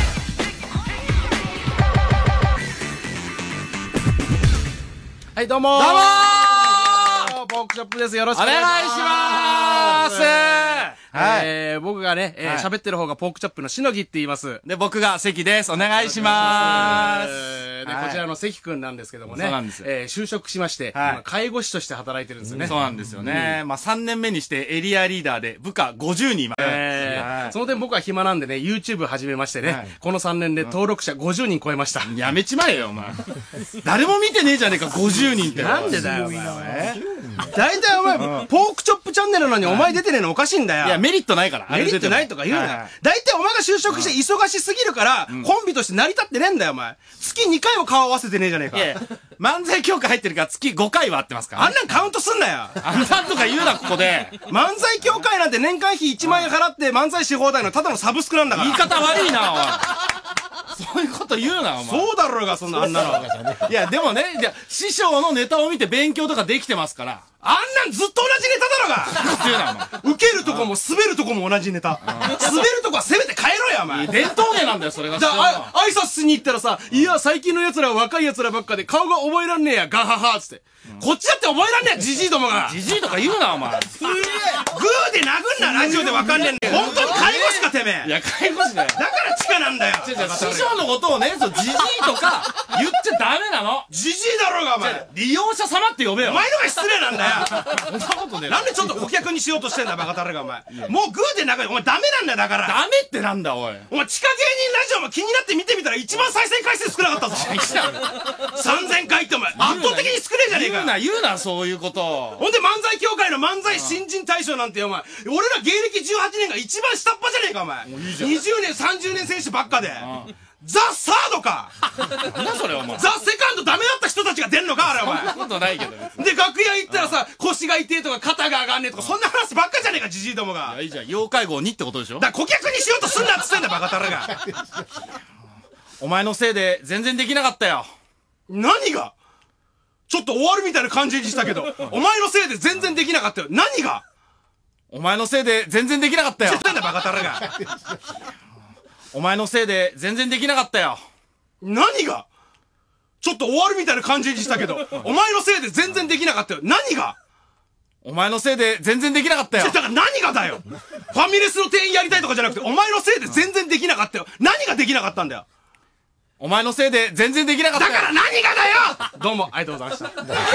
はい、どうもー。 どうもーポークチョップです。よろしくお願いしまーす。 はい、えー、僕がね、えー、喋、はい、ってる方がポークチョップのしのぎって言います。で、僕が関です。お願いしまーす。えー、で、はい、こちらの関くんなんですけどもね。そうなんですよ。えー、就職しまして、はい、今介護士として働いてるんですよね。そうなんですよね。うん、まあ、さんねんめにしてエリアリーダーで部下ごじゅうにんいます。えー、はい、その点僕は暇なんでね、YouTube 始めましてね、はい、このさんねんで登録者ごじゅうにん超えました。やめちまえよ、お前。誰も見てねえじゃねえか、ごじゅうにんって。なんでだよ、お前。大体お前、ポークチョップチャンネルなのにお前出てねえのおかしいんだよ。いや、メリットないから。メリットないとか言うな。大体お前が就職して忙しすぎるから、コンビとして成り立ってねえんだよ、お前。月にかいも顔合わせてねえじゃねえか。いや、漫才協会入ってるから月ごかいは会ってますから。あんなんカウントすんなよ。あんなんとか言うな、ここで。漫才協会なんて年間費いちまんえん払って漫才し放題のただのサブスクなんだから。言い方悪いな、おい。そういうこと言うな、お前。そうだろうが、そんな、あんなの。いや、でもね、じゃ師匠のネタを見て勉強とかできてますから。あんなんずっと同じネタだろが受けるとこも滑るとこも同じネタ。滑るとこはせめて変えろよ、お前。伝統芸なんだよ、それが。じゃあ、挨拶しに行ったらさ、いや、最近の奴らは若い奴らばっかで顔が覚えらんねえや、ガハハつって。こっちだって覚えらんねえや、ジジイどもが。ジジイとか言うな、お前。グーで殴んな、ラジオでわかんねえんだよ。本当に介護士か、てめえ。いや、介護士だよ。だから地下なんだよ。師匠のことをね、ジジイとか言っちゃダメなの。ジジイだろうが、お前。利用者様って呼べよ。お前のが失礼なんだよ。そんなことね。なんでちょっと顧客にしようとしてんだ、バカタレが、お前。もうグーで殴る。お前ダメなんだよ、だから。ダメってなんだ、おい。お前、地下芸人ラジオも気になって見てみたら一番再生回数少なかったぞ。さんぜんかいってお前、圧倒的に少ねえじゃねえか。言うな、言うな、そういうこと。ほんで漫才協会の漫才新人大賞なんて、お前、俺ら芸歴じゅうはちねんが一番下っ端じゃねえか、お前。にじゅうねん、さんじゅうねん選手ばっかで。ザ・サードか。なんだそれ、お前。ザ・セカンドダメだった人たちが出んのか、あれ、お前。そんなことないけど。で、楽屋行ったらさ、腰が痛えとか肩が上がんねえとか、そんな話ばっかじゃねえか、じじいどもが。いや、いいじゃん。要介護にってことでしょ。だから顧客にしようとすんなっつってんだ、バカタレが。お前のせいで全然できなかったよ。何が？ちょっと終わるみたいな感じにしたけど、お前のせいで全然できなかったよ。何が？お前のせいで全然できなかったよ。知ってんだ、バカタレが。お前のせいで全然できなかったよ。何が？ちょっと終わるみたいな感じにしたけど、お前のせいで全然できなかったよ。何が？お前のせいで全然できなかったよ。だから何がだよ。ファミレスの店員やりたいとかじゃなくて、お前のせいで全然できなかったよ。何ができなかったんだよ。お前のせいで全然できなかったよ。だから何がだよ。どうもありがとうございました。何なんだよ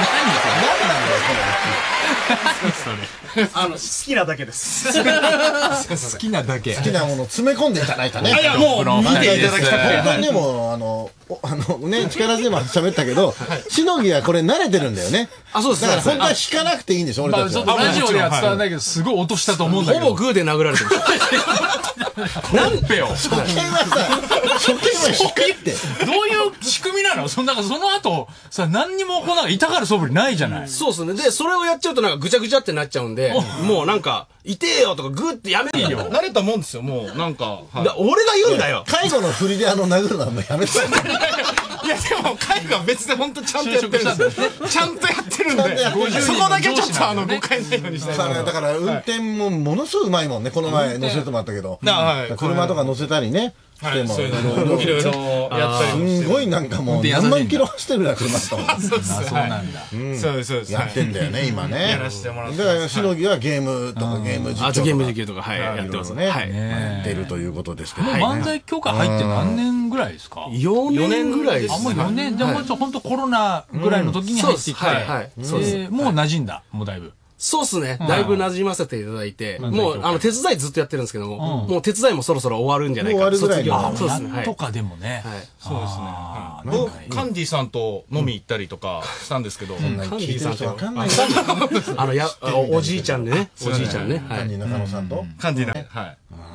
それ。あの好きなだけです。 好きなだけ。 好きなものを詰め込んでいただいたね。 いやもう見ていただきたくて。 本当にでもあのあのね力強い喋ったけど、しのぎはこれ慣れてるんだよね。あ、そうです。だから本当は引かなくていいんでしょ。俺たちは。 ラジオでは伝わらないけどすごい落としたと思うんだけど。 ほぼグーで殴られてる。 なんぺよ。 初見はさ、初見は低いって。 どういう仕組みなの？そのなんかその後さ何にもこうなんか痛がる素振りないじゃない。 そうですね。でそれをやっちゃうとなんかぐちゃぐちゃってなっちゃうんで、もうなんか痛えよとかグーってやめるよ。慣れたもんですよ。もうなんか俺が言うんだよ。 介護の振りであの殴るのはもうやめて。 いやでも介護は別で本当ちゃんとやってるんですよ。ちゃんとやってるんで。そこだけちょっとあの誤解ないようにしたい。 だから運転もものすごいうまいもんね。この前乗せてもらったけど。車とか乗せたりね。 はい、そういうのいろいろやったりもして。 すごいなんかもう何万キロ走ってるぐらい車と。 そうなんだ。そうですそうです。 やってんだよね今ね。 やらせてもらって。 だからしのぎはゲームとかゲーム実況とか。 ゲーム実況とかはいやってますね。 はい。やってるということですけど。 漫才協会入って何年ぐらいですか？ よねんぐらいです。 あ、もうよねん。じゃあもう本当コロナぐらいの時に入ってきて、もう馴染んだ。もうだいぶ。 そうっすね。だいぶ馴染ませていただいて、もう、あの、手伝いずっとやってるんですけども、もう手伝いもそろそろ終わるんじゃないか。 終わるぐらいの。そうですね。なんとかでもね。 そうですね。カンディさんと飲み行ったりとかしたんですけど、カンディさんとわかんない。あの、や、おじいちゃんでね。おじいちゃんね。 カンディ中野さんとカンディな。はい。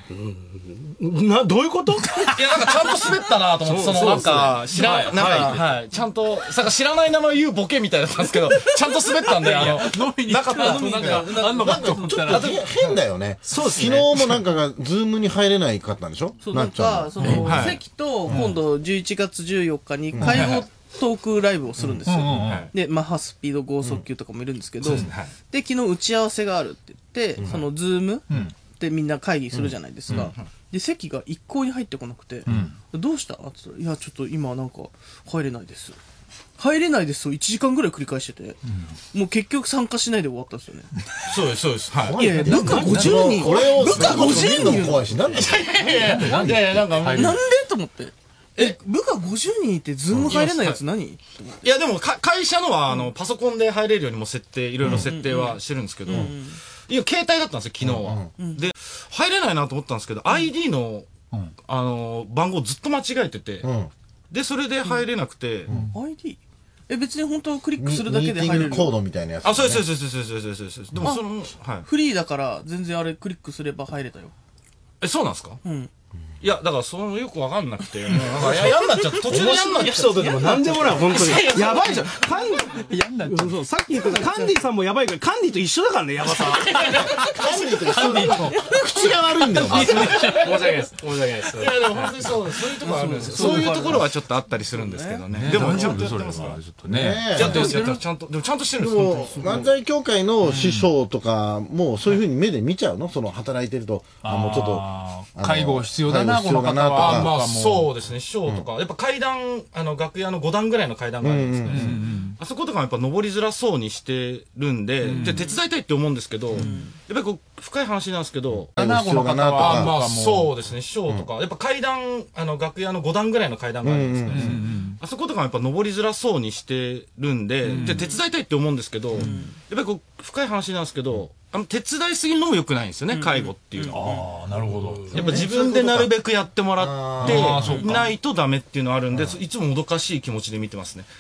な、どういうこと？いや、なんかちゃんと滑ったなと思って、そのなんか、知ら、なんか、はい、ちゃんと、なんか知らない名前言うボケみたいだったんですけど、ちゃんと滑ったんで、あの、なかったら、なんか、あんのかと思ったら。 変だよね。 そうですね。 昨日もなんかが、ズームに入れないかったんでしょ？ そう、なんか、その、関と、今度じゅういちがつじゅうよっかに、介護トークライブをするんですよ。で、マッハスピード剛速球とかもいるんですけど、で、昨日打ち合わせがあるって言って、その、ズームでみんな会議するじゃないですか。で、席が一向に入ってこなくて、どうしたって言ったら、いや、ちょっと今なんか、入れないです。入れないですをいちじかんぐらい繰り返してて、もう結局参加しないで終わったんですよね。 そうです、そうです。はい。いやいや、部下ごじゅうにん、部下ごじゅうにん怖いし、なんでいやいや、なんでなんか、 なんでと思って。え、部下ごじゅうにんいてズーム入れないやつ何？いや、でも、会社のは、あの、パソコンで入れるようにも設定、いろいろ設定はしてるんですけど、いや、携帯だったんですよ、昨日は。で、入れないなと思ったんですけど、アイディー の、あの、番号ずっと間違えてて、で、それで入れなくて。 アイディー？え、別に本当はクリックするだけで入れる。 ミーティングコードみたいなやつ。 あ、そうです、そうです、そうです、そうです、そうです。でも、その、はい。 フリーだから、全然あれクリックすれば入れたよ。 え、そうなんですか？ うん。 いや、だから、その、よくわかんなくて。いや、やんなっちゃって、途中でやんなっちゃって。 エピソードでも何でもない、本当に。やばいじゃん。カンディ、やんなっちゃう。そう、さっき言ってたカンディさんもやばいから、カンディと一緒だからね、やばさ。カンディと一緒だよ。口が悪いんだよ。 申し訳ないです。申し訳ないです。いや、でも本当にそう、そういうところあるんですよ。そういうところはちょっとあったりするんですけどね。 でも、ちゃんとやってますから、ちょっとね。 やってます、やってます。ちゃんと、でもちゃんとしてるんですよ。 でも、漫才協会の師匠とかも、そういうふうに目で見ちゃうの？その、働いてると、あ、もうちょっと、 介護必要だな、この方は。 まあ、そうですね、師匠とか、やっぱ階段、あの、楽屋のご段ぐらいの階段があるんですけどね。あそことかもやっぱ登りづらそうにしてるんで、じゃ手伝いたいって思うんですけど、やっぱりこう、深い話なんですけど、 この方は、 まあ、そうですね、師匠とか、やっぱ階段、あの、楽屋のご段ぐらいの階段があるんですけど、あそことかもやっぱ登りづらそうにしてるんで、じゃ手伝いたいって思うんですけど、やっぱりこう、深い話なんですけど、あの手伝いすぎるのも良くないんですよね、介護っていうのは。 ああ、なるほど。 やっぱ自分でなるべくやってもらってないとダメっていうのはあるんで、いつももどかしい気持ちで見てますね。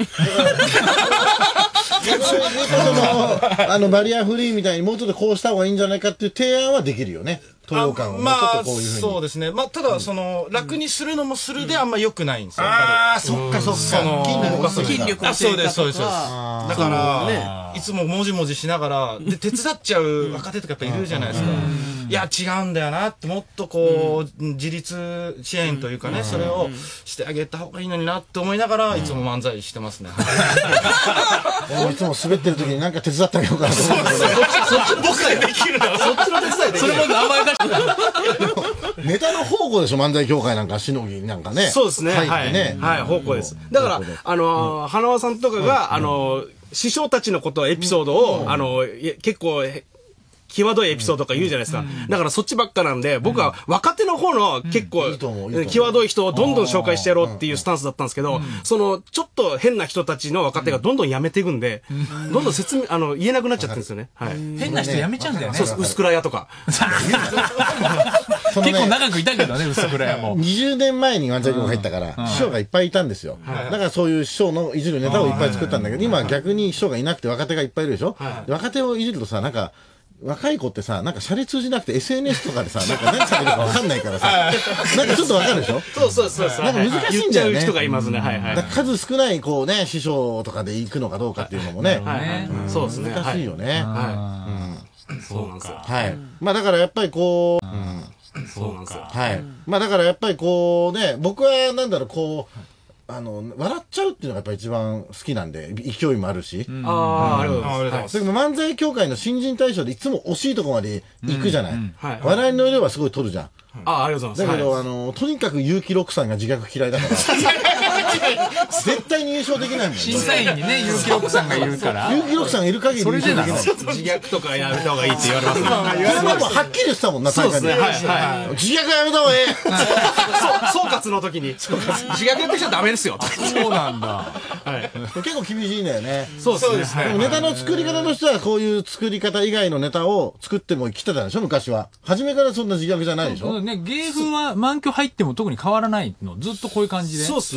あの、バリアフリーみたいにもうちょっとこうした方がいいんじゃないかっていう提案はできるよね。東洋館をまあ、そうですね。まあ、ただ、その、楽にするのもするであんま良くないんですよ。 ああ、そっかそっか。 筋力のそうです、そうです。だから、いつももじもじしながら、で、手伝っちゃう若手とかやっぱいるじゃないですか。いや、違うんだよなって、もっとこう、自立支援というかね、それをしてあげた方がいいのになって思いながら、いつも漫才してますね。 いつも滑ってる時になんか手伝ってあげようかなと思って。そっち僕ができるな。そっちの手伝いできる。それも名前出ネタの宝庫でしょ、漫才協会なんか、しのぎなんかね。 そうですね。はい。はい、宝庫です。だから、あの、花輪さんとかが、あの、師匠たちのこと、エピソードを、あの、結構、際どいエピソードとか言うじゃないですか。だからそっちばっかなんで、僕は若手の方の結構、際どい人をどんどん紹介してやろうっていうスタンスだったんですけど、その、ちょっと変な人たちの若手がどんどん辞めていくんで、どんどん説明、あの、言えなくなっちゃってるんですよね。はい。 変な人辞めちゃうんだよね。 そう、薄倉屋とか。 結構長くいたけどね、薄倉屋も。 にじゅうねんまえに漫才協会入ったから、師匠がいっぱいいたんですよ。だからそういう師匠のいじるネタをいっぱい作ったんだけど、今逆に師匠がいなくて若手がいっぱいいるでしょ。若手をいじるとさ、なんか、若い子ってさ、なんかシャレ通じなくて エスエヌエス とかでさ、なんか何されるかわかんないからさ、なんかちょっとわかるでしょ。 そうそうそうそう。 なんか難しいんだよね。 言っちゃう人がいますね。はいはい。 数少ないこうね、師匠とかで行くのかどうかっていうのもね。 そうですね。 難しいよね。 はい。そうなんですよ。 はい。まあだからやっぱりこう、 そうなんですよ。 はい。まあだからやっぱりこうね、僕はなんだろう、こう、あの、笑っちゃうっていうのがやっぱ一番好きなんで、勢いもあるし。 ああ、ありがとうございます。 だけど漫才協会の新人大賞でいつも惜しいとこまで行くじゃない。笑いの量はすごい取るじゃん。 ああ、ありがとうございます。だけど、あの、とにかく結城六さんが自虐嫌いだから。絶対に優勝できないもん。 審査員にね、結城六さんがいるから。 結城六さんがいる限り優勝できない。 自虐とかやめた方がいいって言われますね。 これはもうはっきり言ってたもんな、 そうですね。はいはい。 自虐やめた方がええ。総括の時に。自虐やってきちゃダメですよ。 そうなんだ。 結構厳しいんだよね。 そうですね。 でもネタの作り方としては、こういう作り方以外のネタを作っても来てたでしょ、昔は。初めからそんな自虐じゃないでしょ。 ね、芸風は満響入っても特に変わらないの。ずっとこういう感じで。 そうですね。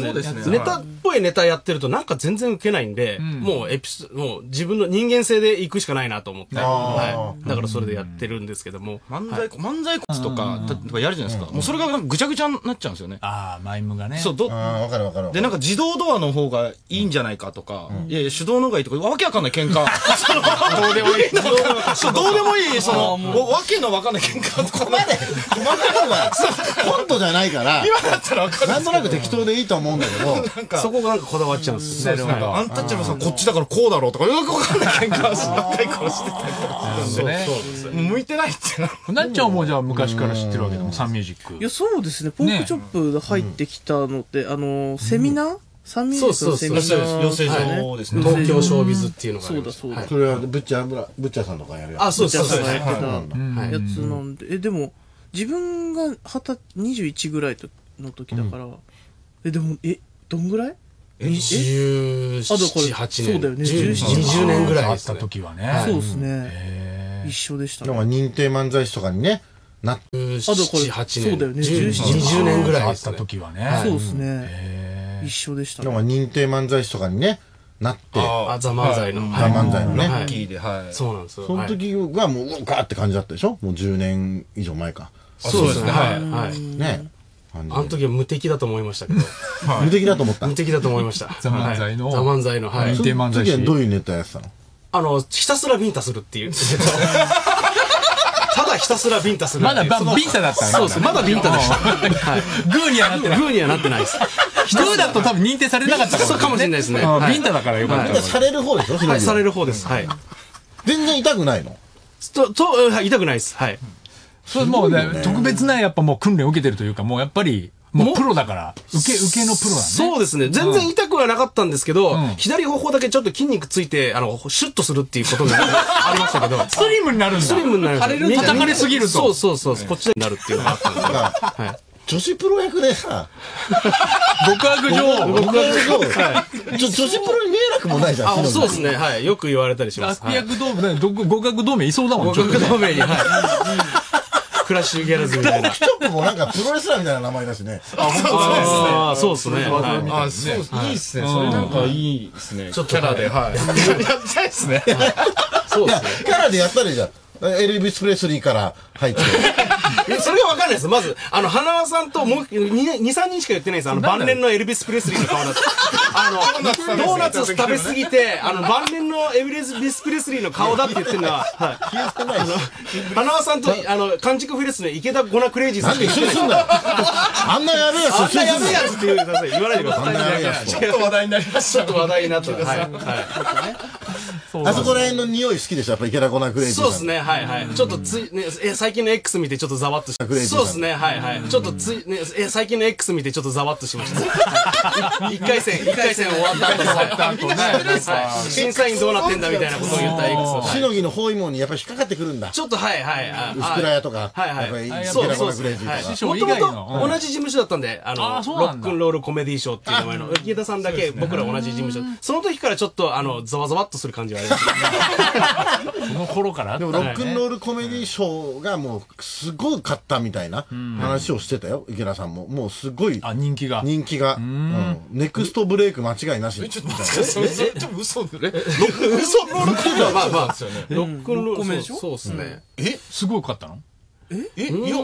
ネタっぽいネタやってるとなんか全然ウケないんで、もうエピソもう自分の人間性で行くしかないなと思って、はい。だからそれでやってるんですけども。 漫才、漫才コースとか、とかやるじゃないですか。もうそれがなんかぐちゃぐちゃになっちゃうんですよね。 ああ、マイムがね。 そう、ど、 わかるわかる。 で、なんか自動ドアの方がいいんじゃないかとか、いやいや、手動の方がいいとか、わけわかんない喧嘩。どうでもいい。そう、どうでもいい、その、わけのわかんない喧嘩。 ここまで、細かくは、コントじゃないから、 今だったらわかる。 なんとなく適当でいいと思うんだけど、 そこがなんかこだわっちゃうんですよ。 なんか、アンタッチャブルさんこっちだからこうだろうとか、よくわかんない喧嘩を若い頃してたりとかするんでね。向いてないってな。なっちゃんもじゃあ昔から知ってるわけでも、サンミュージック。 いや、そうですね。ポークチョップが入ってきたのって、あの、セミナーサンミュージックのセミナー。 養成所ですね。 東京ショービズっていうのが。 そうだそうだ。 それはブッチャー、ブッチャーさんとかやるやつ。 あ、そうです。 ブッチャーさんがやってたやつなんで。え、でも、自分がはたにじゅういちぐらいの時だから、え、でも、え、どんぐらいえ、じゅうなな、はちねん。 そうだよね。にじゅうねんぐらいですね。 あった時はね。 そうですね。一緒でしたね。 認定漫才師とかにね、なって。 じゅうなな、はちねん。 そうだよね。 にじゅうねんぐらいあった時はね。 そうですね。一緒でしたね。 認定漫才師とかにね、なって。 あ、ザ漫才の。 ザ漫才のね。 そうなんですよ。 その時がもう、うわーって感じだったでしょもうじゅうねん以上前か。 そうですね。はい。 ね。 あの時は無敵だと思いましたけど。 無敵だと思った無敵だと思いました。 ザ漫才の。 ザ漫才の。はい。 認定漫才師。 その時はどういうネタやってたの？ あの、ひたすらビンタするっていう。ただひたすらビンタする。 まだビンタだったそうです。まだビンタでした。 グーにはなってない。 グーにはなってないです。 グーだと多分認定されなかったから。 そうかもしれないですね。 ビンタだからよかった。 される方でしょ？ はい、される方です。はい。 全然痛くないの？ と、と、痛くないです。はい。 それもうね、特別なやっぱもう訓練を受けてるというか、もうやっぱり、もうプロだから、受け、受けのプロなんね。 そうですね。全然痛くはなかったんですけど、左方だけちょっと筋肉ついて、あの、シュッとするっていうことがありましたけど。 スリムになるんだ。 スリムになる。 腫れる、叩かれすぎると。 そうそうそう。こっちになるっていうのがあったんですが、女子プロ役でさ、 極悪女王。 極悪女王。女子プロに見えなくもないじゃん。 あ、そうですね。はい。よく言われたりします。 悪役同盟、極悪同盟いそうだもん。 極悪同盟に、はい。クラッシュギャルズみたいな。 チョップもなんかプロレスラーみたいな名前だしね。 あ、本当ですね。そうですね。 あ、そう、いいっすね。それなんかいいですね。ちょっとキャラで、はい。やりたいっすね。 そうですね。 キャラでやったらいいじゃん。エルビス・プレスリーから入って。 それがわかんないです。まず、あの、花輪さんともうに、さんにんしか言ってないです。あの、晩年のエルビス・プレスリーの顔だって。あの、ドーナツ食べすぎて、あの、晩年のエルビス・プレスリーの顔だって言ってるのは、はい。あの、花輪さんと、あの、完熟フレスの池田ゴナクレイジーさんって言ってない。 あんなやべえやつ。 あんなやべえやつって言わないでください。 ちょっと話題になりました。 ちょっと話題になった。はい。はい。 あそこら辺の匂い好きでしょやっぱ池田ゴナクレイジーさん。 そうですね、はいはい。ちょっとつい、ね、え、最近の X 見てちょっとざわっとしました。そうですね、はいはい。ちょっとつい、ね、え、最近の X 見てちょっとざわっとしました。一回戦、一回戦終わった後、終わった後ね。審査員どうなってんだみたいなことを言った X。 しのぎの包囲網にやっぱり引っかかってくるんだ。 ちょっとはいはい。 薄倉屋とか。 はいはい。 やっぱり池田ゴナクレイジーとか。 もともと同じ事務所だったんで、あの、ロックンロールコメディーショーっていう名前の、池田さんだけ僕ら同じ事務所。その時からちょっと、あの、ざわざわっとする感じはありました。 その頃からでもロックンロールコメディショーがもうすごい勝ったみたいな話をしてたよ、池田さんも。もうすごい。 あ、人気が。 人気が。うん。ネクストブレイク間違いなし。 ちょっと待って、それ、ちょっと嘘で、え嘘ロックンロールまあまあ、ロックンロールそうですね。 えすごい勝ったのええいや、いや、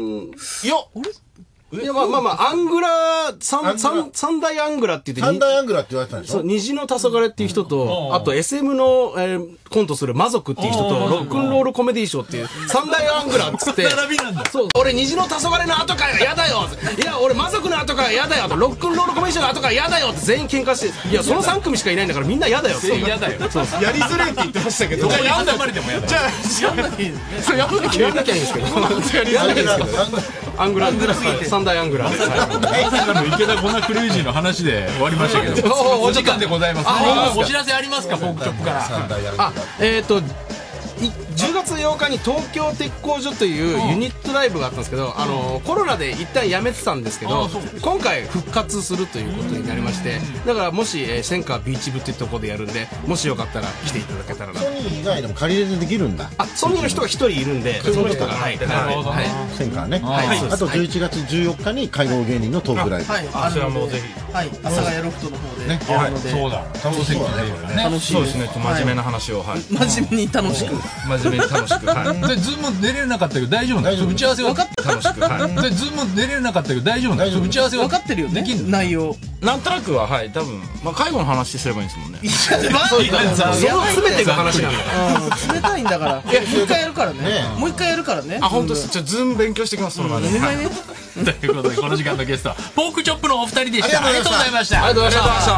いや、まあまあまあ、アングラ、三、三、三大アングラって言って、 三大アングラって言われてたんでしょ？ そう、虹の黄昏っていう人と、あと エスエム の、えー、コントする魔族っていう人と、ロックンロールコメディーショーっていう、三大アングラっつって、そう、俺虹の黄昏の後から嫌だよいや、俺魔族の後から嫌だよロックンロールコメディーショーの後から嫌だよって全員喧嘩して、いや、その三組しかいないんだからみんな嫌だよ。 全員嫌だよ。 そうやりづれって言ってましたけど、 じゃあやんだまりでも嫌だよ。 じゃあ、やんなきゃいいですね。やんなきゃやんなきゃいいんですけど。やんなきゃいいんですけど。アングラ、三大アングラ。 まさかの池田ゴナクレイジーの話で終わりましたけど、お時間でございます。お知らせありますか、フォークチョップから。 あ、えっと、 じゅうがつようかに東京鉄工所というユニットライブがあったんですけど、あのコロナで一旦やめてたんですけど、今回復活するということになりまして、だからもし、えー、千川ビーチ部っていうところでやるんで、もしよかったら来ていただけたらな。 ソニー以外でも借り入れできるんだ。 あ、ソニーの人が一人いるんで、その人が、はい、なるほどね。 千川ね。あとじゅういちがつじゅうよっかに海外芸人のトークライブ。 あ、それはもうぜひ。 はい、阿佐ヶ谷ロフトの方でやるので。 そうだ。楽しそうだね、これね。 楽しいですね。真面目な話を、はい。 真面目に楽しく。 真面目に楽しく。はい。 で、ズーム出れなかったけど大丈夫なの？打ち合わせは分かって楽しく。はい。 で、ズーム出れなかったけど大丈夫なの？打ち合わせは分かってるよね。内容。 なんとなくは、はい、多分、まあ、介護の話すればいいんですもんね。 いや、マジでその全てが話なんだから。冷たいんだから。もう一回やるからね。もう一回やるからね。 あ、本当です。ちょっとズーム勉強してきます、その場で。 ということで、この時間のゲストは、ポークチョップのお二人でした。ありがとうございました。 ありがとうございました。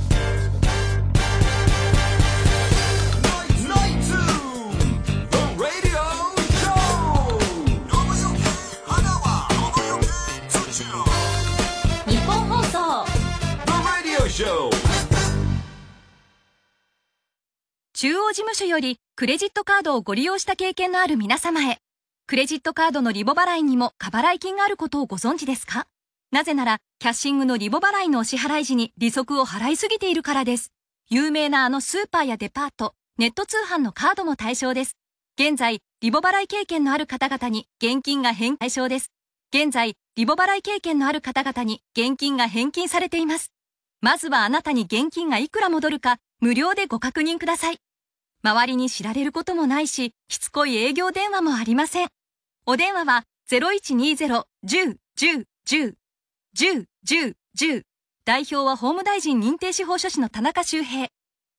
中央事務所よりクレジットカードをご利用した経験のある皆様へ。クレジットカードのリボ払いにも過払い金があることをご存知ですか？なぜなら、キャッシングのリボ払いのお支払い時に利息を払いすぎているからです。有名なあのスーパーやデパート、ネット通販のカードも対象です。現在、リボ払い経験のある方々に現金が返対象です。現在、リボ払い経験のある方々に現金が返金されています。まずはあなたに現金がいくら戻るか、無料でご確認ください。周りに知られることもないし、しつこい営業電話もありません。お電話は ゼロいちにゼロ いちゼロ いちゼロ いちゼロ いちゼロ いちゼロ いちゼロ。代表は法務大臣認定司法書士の田中修平。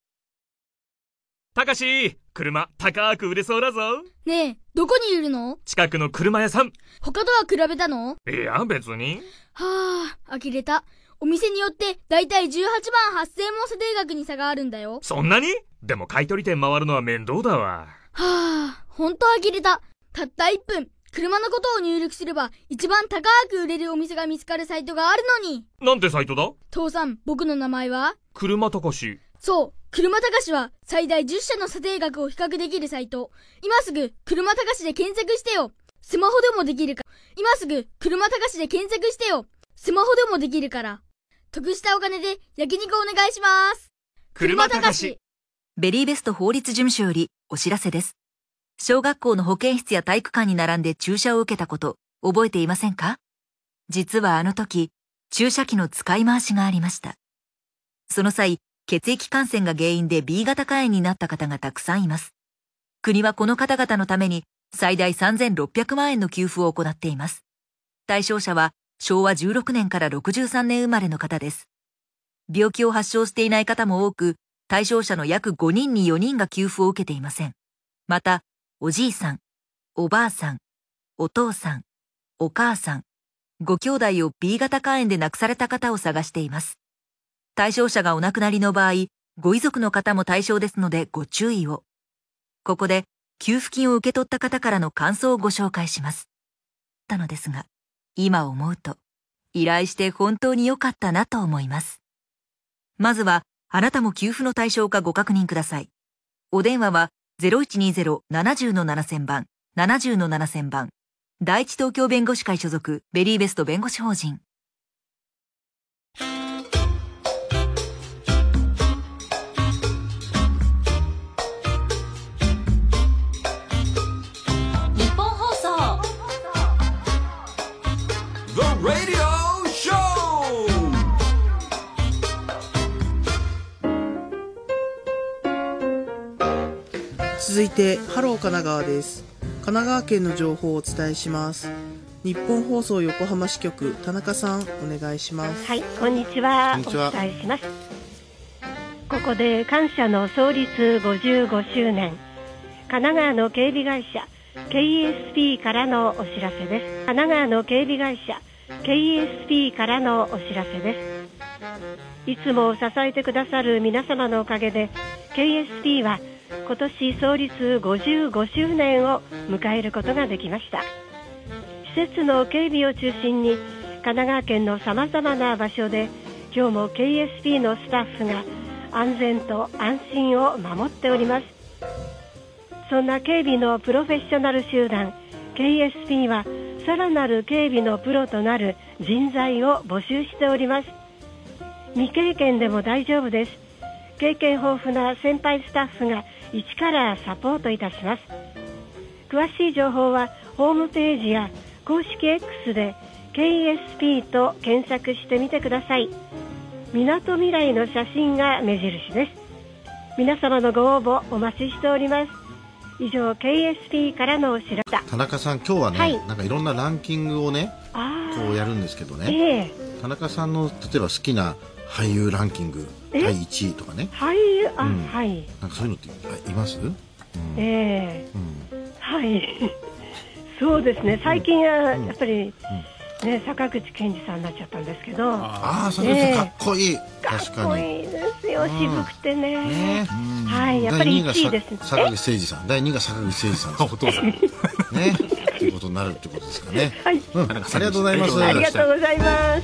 たかし、車高く売れそうだぞ。 ねえ、どこにいるの？ 近くの車屋さん。 他とは比べたの？ いや、別に。 はあ、呆れた。お店によってだいたいじゅうはちまんはっせんも査定額に差があるんだよ。 そんなに？でも買取店回るのは面倒だわ。 はあ、ほんと呆れた。たったいっぷん、車のことを入力すれば一番高く売れるお店が見つかるサイトがあるのに。 なんてサイトだ？ 父さん、僕の名前は？ 車たかし。 そう、車たかしは最大じゅっしゃの査定額を比較できるサイト。今すぐ車たかしで検索してよ。スマホでもできるか。今すぐ車たかしで検索してよ。スマホでもできるから。得したお金で焼肉お願いします。 車たかし。 ベリーベスト法律事務所よりお知らせです。小学校の保健室や体育館に並んで注射を受けたこと覚えていませんか？実はあの時、注射器の使い回しがありました。その際、血液感染が原因で ビー 型肝炎になった方がたくさんいます。国はこの方々のために最大さんぜんろっぴゃくまんえんの給付を行っています。対象者はしょうわじゅうろくねんからろくじゅうさんねん生まれの方です。病気を発症していない方も多く、対象者の約ごにんによにんが給付を受けていません。また、おじいさん、おばあさん、お父さん、お母さん、ご兄弟を ビー 型肝炎で亡くされた方を探しています。対象者がお亡くなりの場合、ご遺族の方も対象ですのでご注意を。ここで、給付金を受け取った方からの感想をご紹介します。たのですが、今思うと、依頼して本当に良かったなと思います。まずは、あなたも給付の対象かご確認ください。お電話は ゼロいちにゼロ ななゼロのななせん 番、ななゼロのななせん番。第一東京弁護士会所属ベリーベスト弁護士法人。 日本放送 The Radio Show。 続いてハロー神奈川です。神奈川県の情報をお伝えします。日本放送横浜支局田中さん、お願いします。 はい、こんにちは。 こんにちは。 お伝えします。ここで感謝の創立ごじゅうごしゅうねん、神奈川の警備会社 ケーエスピー からのお知らせです。神奈川の警備会社 ケーエスピー からのお知らせです。いつも支えてくださる皆様のおかげで ケーエスピー は今年創立ごじゅうごしゅうねんを迎えることができました。施設の警備を中心に神奈川県のさまざまな場所で今日も ケーエスピー のスタッフが安全と安心を守っております。 そんな警備のプロフェッショナル集団 ケーエスピー はさらなる警備のプロとなる人材を募集しております。未経験でも大丈夫です。経験豊富な先輩スタッフが一からサポートいたします。詳しい情報はホームページや公式 X で ケーエスピー と検索してみてください。みなとみらいの写真が目印です。皆様のご応募お待ちしております。以上 ケーエスピー からのお知らせ。 田中さん、今日はね、 はい、 なんかいろんなランキングをねこうやるんですけどね、えー、田中さんの例えば好きな俳優ランキングだいいちいとかね、 俳優、あ、うん、はい、 なんかそういうのっています？うん、 ええーうん、はいそうですね、最近はやっぱり、うんうんね、坂口健二さんになっちゃったんですけど、 ああ、そうですね、かっこいい、確かにかっこいいですよ、渋くてね、ね、はい、やっぱりいちいですね。 坂口誠二さん、だいにが坂口誠二さんです、お父さんねということになるってことですかね。はい、うん、ありがとうございます。 ありがとうございます。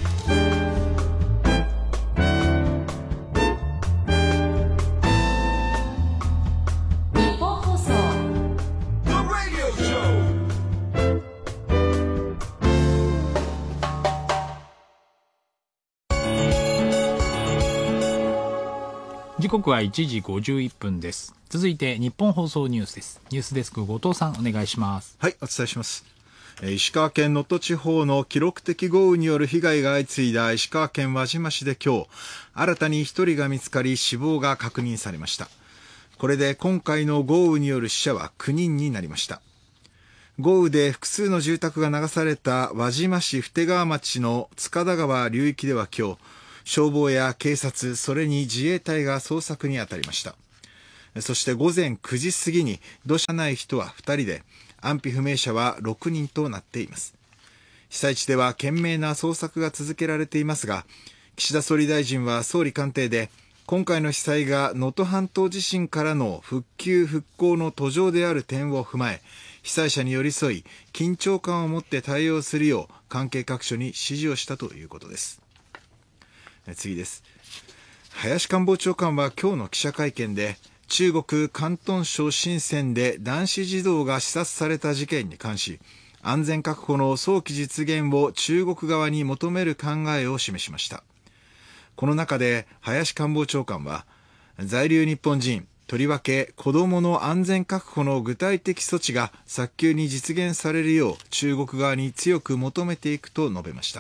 時刻はいちじごじゅういっぷんです。続いて日本放送ニュースです。ニュースデスク後藤さん、お願いします。 はい、お伝えします。石川県能登地方の記録的豪雨による被害が相次いだ石川県輪島市で今日新たにひとりが見つかり死亡が確認されました。これで今回の豪雨による死者はきゅうにんになりました。豪雨で複数の住宅が流された輪島市普手川町の塚田川流域では今日消防や警察、それに自衛隊が捜索に当たりました。そして午前くじ過ぎに土砂ない人はふたりで安否不明者はろくにんとなっています。被災地では懸命な捜索が続けられていますが、岸田総理大臣は総理官邸で今回の被災が能登半島地震からの復旧復興の途上である点を踏まえ、被災者に寄り添い緊張感を持って対応するよう関係各所に指示をしたということです。次です。林官房長官は今日の記者会見で中国広東省深センで男子児童が刺殺された事件に関し、安全確保の早期実現を中国側に求める考えを示しました。この中で林官房長官は、在留日本人とりわけ子どもの安全確保の具体的措置が早急に実現されるよう中国側に強く求めていくと述べました。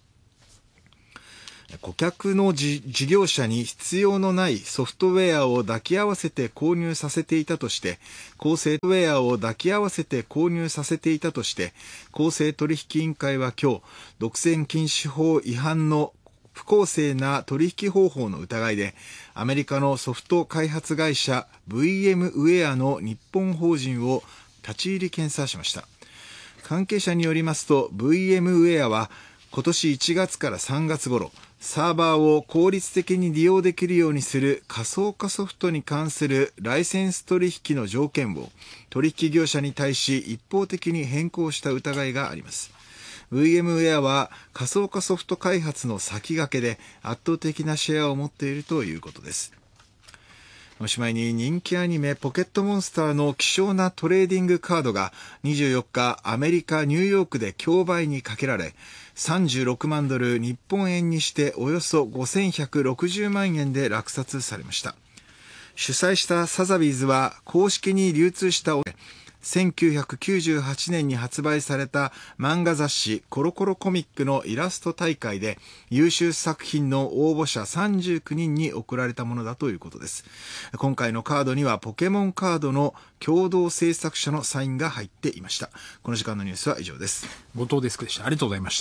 顧客の事業者に必要のないソフトウェアを抱き合わせて購入させていたとして、公正ウェアを抱き合わせて購入させていたとして、公正取引委員会は今日、独占禁止法違反の不公正な取引方法の疑いで、アメリカのソフト開発会社 ブイエム ウェアの日本法人を立ち入り検査しました。関係者によりますと、ブイエム ウェアは今年いちがつからさんがつ頃、サーバーを効率的に利用できるようにする仮想化ソフトに関するライセンス取引の条件を取引業者に対し一方的に変更した疑いがあります。ブイエム ウェアは仮想化ソフト開発の先駆けで圧倒的なシェアを持っているということです。おしまいに、人気アニメポケットモンスターの希少なトレーディングカードがにじゅうよっかアメリカ・ニューヨークで競売にかけられ、さんじゅうろくまんドル日本円にしておよそごせんひゃくろくじゅうまんえんで落札されました。主催したサザビーズは公式に流通したせんきゅうひゃくきゅうじゅうはちねんに発売された漫画雑誌コロコロコミックのイラスト大会で優秀作品の応募者さんじゅうきゅうにんに贈られたものだということです。今回のカードにはポケモンカードの共同制作者のサインが入っていました。この時間のニュースは以上です。 後藤デスクでした。ありがとうございました。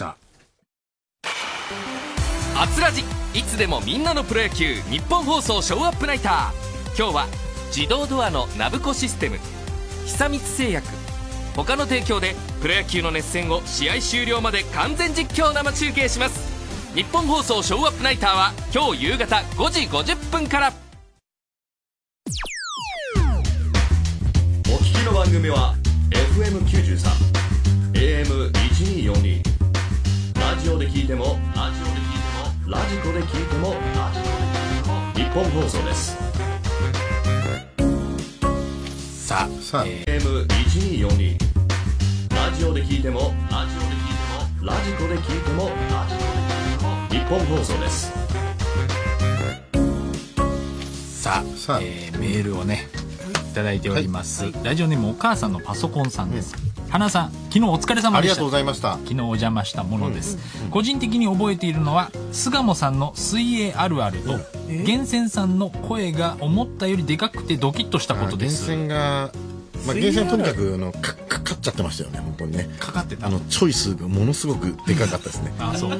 あつらじ、いつでもみんなのプロ野球日本放送ショーアップナイター。今日は自動ドアのナブコシステム、久光製薬他の提供でプロ野球の熱戦を試合終了まで完全実況生中継します。日本放送ショーアップナイターは今日夕方ごじごじゅっぷんから。 お聞きの番組は エフエムきゅうじゅうさん エーエムせんにひゃくよんじゅうに ラジオで聞いてもラジオで聞いてもラジコで聞いてもラジコで聞いても日本放送です。 ささあ、さあ、 エーエムいちにーよんに ラジオで聞いてもラジオで聞いてもラジコで聞いてもラジコで聞いても日本放送です。 さあ、さあえー、メールをねいただいております、はい、ラジオネームお母さんのパソコンさんです、うん、花さん昨日お疲れ様でした。 ありがとうございました。 昨日お邪魔したものです、うんうん、個人的に覚えているのは巣鴨さんの水泳あるあると、うん、源泉さんの声が思ったよりでかくてドキッとしたことです。 源泉がまあ、源泉とにかくあのかかかっちゃってましたよね、本当にね。 かかってた。 あのチョイスがものすごくでかかったですね。 あ、そう、うん、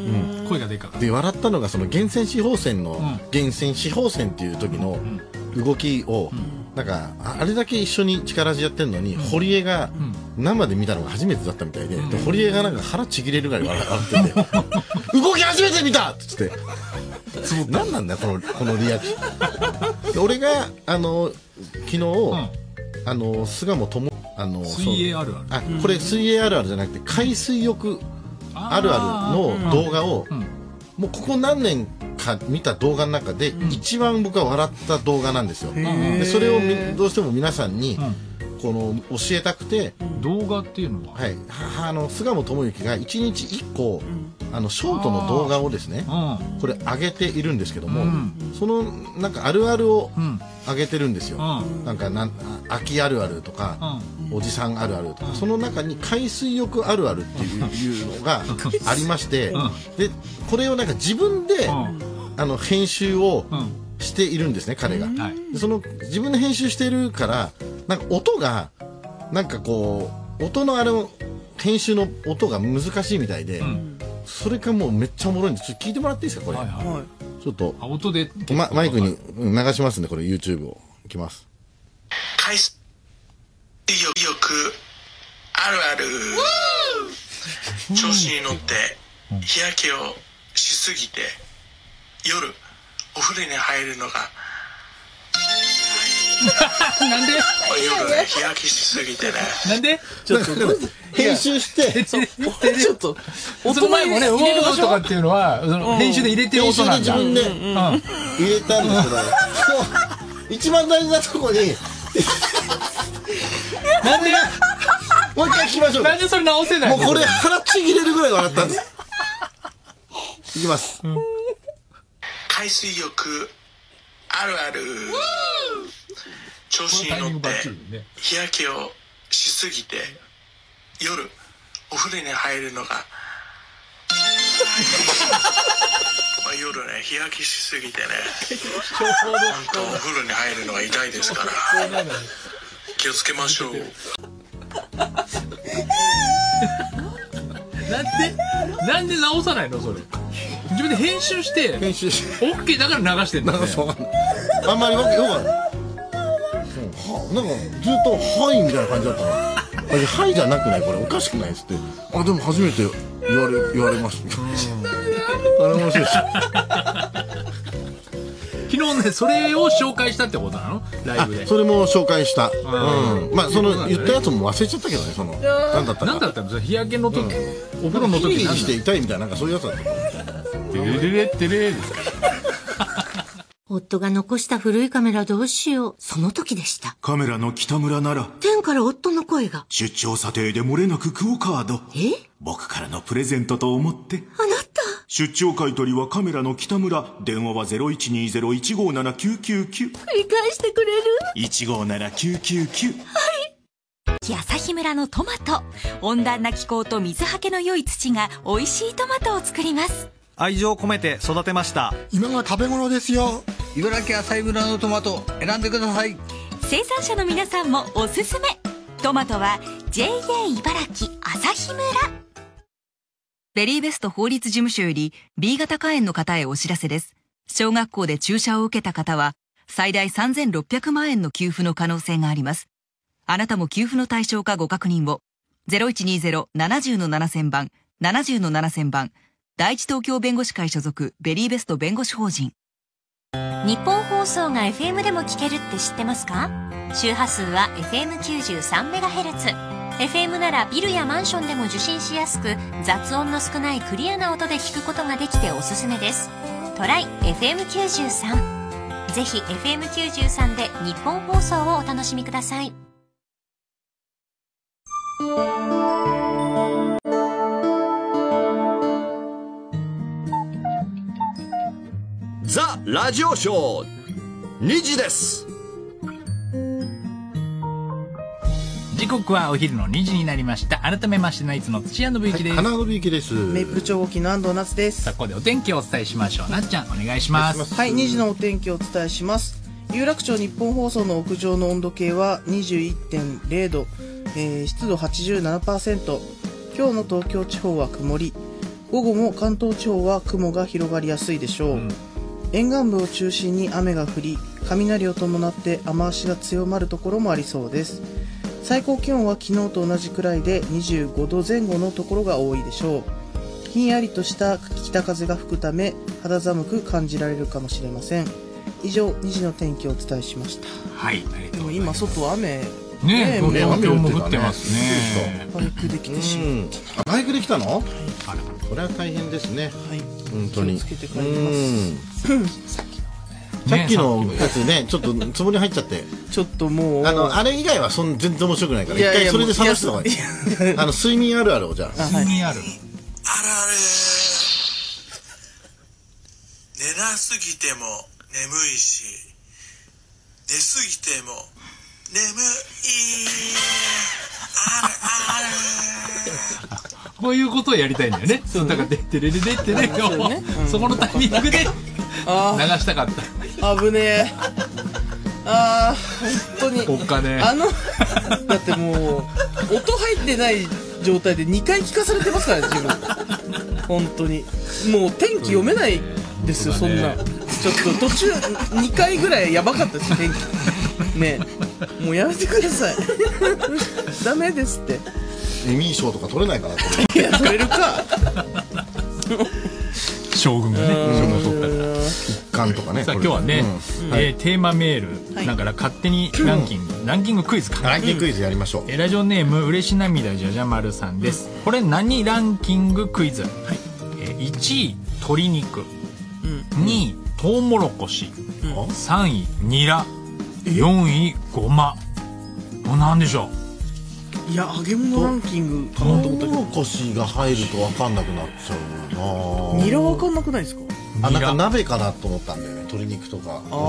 声がでかかった。 で笑ったのがその源泉司法線の、うん、源泉司法線っていう時の動きを、うん、なんかあれだけ一緒に力じやってるのに、うん、堀江が生で見たのが初めてだったみたいで、うん、で堀江がなんか腹ちぎれるぐらい笑ってて動き初めて見たっつって何なんだよこのこのリアクション。俺があの昨日、うんあの巣鴨ともあの水泳あるあるあこれ水泳あるあるじゃなくて海水浴あるあるの動画を、うんうん、もうここ何年か見た動画の中で、うん、一番僕は笑った動画なんですよ。でそれをどうしても皆さんに、うん、この教えたくて、 動画っていうのは、 はい、あの巣鴨智之がいちにちいっこ、うん、あのショートの動画をですね、うん、これ上げているんですけども、うん、そのなんかあるあるを上げてるんですよ、うん、なんかなん秋あるあるとか、うん、おじさんあるあるとか、うん、その中に海水浴あるあるっていうのがありまして、うん、でこれをなんか自分で、うん、あの編集をしているんですね、彼が、うん、でその自分で編集してるからなんか音がなんかこう音のあの編集の音が難しいみたいで、うん、それかもうめっちゃおもろいんでちょっと聞いてもらっていいですかこれ、はいはい、ちょっと音で、 ま、マイクに流しますんでこれ YouTube をいきます。 海水浴あるある調子に乗って日焼けをしすぎて夜お風呂に入るのがなんで夜ね日焼けしすぎてねなんでちょっと編集してちょっと音前もねうおーとかっていうのはその編集で入れてる音なんだ。 編集で自分で入れたんですけど一番大事なとこになんでもう一回聞きましょう。 なんでそれ直せないの。 もうこれ腹ちぎれるぐらい笑ったんですいきます、うん、 海水浴あるある調子に乗って日焼けをしすぎて夜お風呂に入るのがまあ夜ね日焼けしすぎてね本当お風呂に入るのが痛いですから気をつけましょう。 なんでなんで直さないのそれ。自分で編集して編集して OK だから流してんだよね。 あんまりわけよくない、うん、なんかずっと「はい」みたいな感じだったの。「はい」じゃなくないこれおかしくないっつって「あでも初めて言われ言われました」あれ面白いし昨日ねそれを紹介したってことなのライブで。 それも紹介した、うん、まあその言ったやつも忘れちゃったけどね。その何だったか何だったの日焼けの時、うん、お風呂の時にして痛いみたいななんかそういうやつだった。 テレレレテレですか夫が残した古いカメラどうしよう。その時でした。 カメラの北村なら天から夫の声が。 出張査定で漏れなくクオカード。 え僕からのプレゼントと思って。 あなた出張買取はカメラの北村。電話は ゼロいちにゼロいちごーななきゅうきゅうきゅう。 繰り返してくれるいちごーななきゅうきゅうきゅう。 はい旭村のトマト。温暖な気候と水はけの良い土が美味しいトマトを作ります。 愛情を込めて育てました。 今が食べ頃ですよ。 茨城旭村のトマト選んでください。 生産者の皆さんもおすすめ。トマトは ジェイエー 茨城旭村。ベリーベスト法律事務所より B 型肝炎の方へお知らせです。小学校で注射を受けた方は最大さんぜんろっぴゃくまんえんの給付の可能性があります。あなたも給付の対象かご確認を。 ゼロいちにゼロ ななゼロ ななせんばん ななゼロ ななせんばん第一東京弁護士会所属ベリーベスト弁護士法人。 日本放送が エフエム でも聞けるって知ってますか？周波数は エフエムきゅうじゅうさんメガヘルツ。エフエム ならビルやマンションでも受信しやすく、雑音の少ないクリアな音で聞くことができておすすめです。トライ エフエムきゅうじゅうさん。ぜひ エフエムきゅうじゅうさん で日本放送をお楽しみください。 ザ・ラジオショーにじです。 時刻はお昼のにじになりました。改めましてナイツの土屋信之です。 花信之です。 メイプル超合金の安藤夏です。 さあここでお天気をお伝えしましょう。なっちゃんお願いします。 はい、にじのお天気をお伝えします。有楽町日本放送の屋上の温度計は にじゅういってんれいど、えー、湿度 はちじゅうななパーセント。今日の東京地方は曇り。午後も関東地方は雲が広がりやすいでしょう。うん、沿岸部を中心に雨が降り、雷を伴って雨足が強まるところもありそうです。最高気温は昨日と同じくらいでにじゅうごどぜん後のところが多いでしょう。ひんやりとした北風が吹くため肌寒く感じられるかもしれません。以上、にじの天気をお伝えしました。 はい、 でも今外雨ねえ、東京も降ってますね。 バイクで来てしまった。 バイクで来たの？はい。 あこれは大変ですね。 はい。 本当に。 気をつけて帰ります。 さっきのやつね、ちょっとつもり入っちゃって。 ちょっともう。 あの、あれ以外はそん全然面白くないから、一回それで冷ました方がいい。あの、睡眠あるあるをじゃあ。 睡眠ある。 あられ。寝なすぎても眠いし、寝すぎても眠い。あれあれ。 こういうことをやりたいんだよね。そう、だから、でってれれでってね、そこのタイミングで流したかった。 危ねえ。ああ、本当に。 おっかね。 あの、だってもう、音入ってない状態でにかい聞かされてますからね、自分。本当に。もう天気読めないですよ、そんな。ちょっと途中にかいぐらいやばかったです、天気。ねえ。もうやめてください。ダメですって。 エミー賞とか取れないかな。 いや、取れるか。 将軍がね、将軍取ったから。 一貫とかね。 さあ今日はね、えテーマメールだから勝手にランキング、ランキングクイズか。 ランキングクイズやりましょう。 えラジオネーム嬉し涙じゃじゃ丸さんです。これ何ランキングクイズ？えいちい鶏肉、にいトウモロコシ、さんいニラ、よんいごま。なんでしょう？ いや、揚げ物ランキングかなと思ったけど、 トウモロコシが入ると分かんなくなっちゃうな。 ニラ分かんなくないですか？ あ、なんか鍋かなと思ったんだよね。鶏肉とか。ああ。え？トウ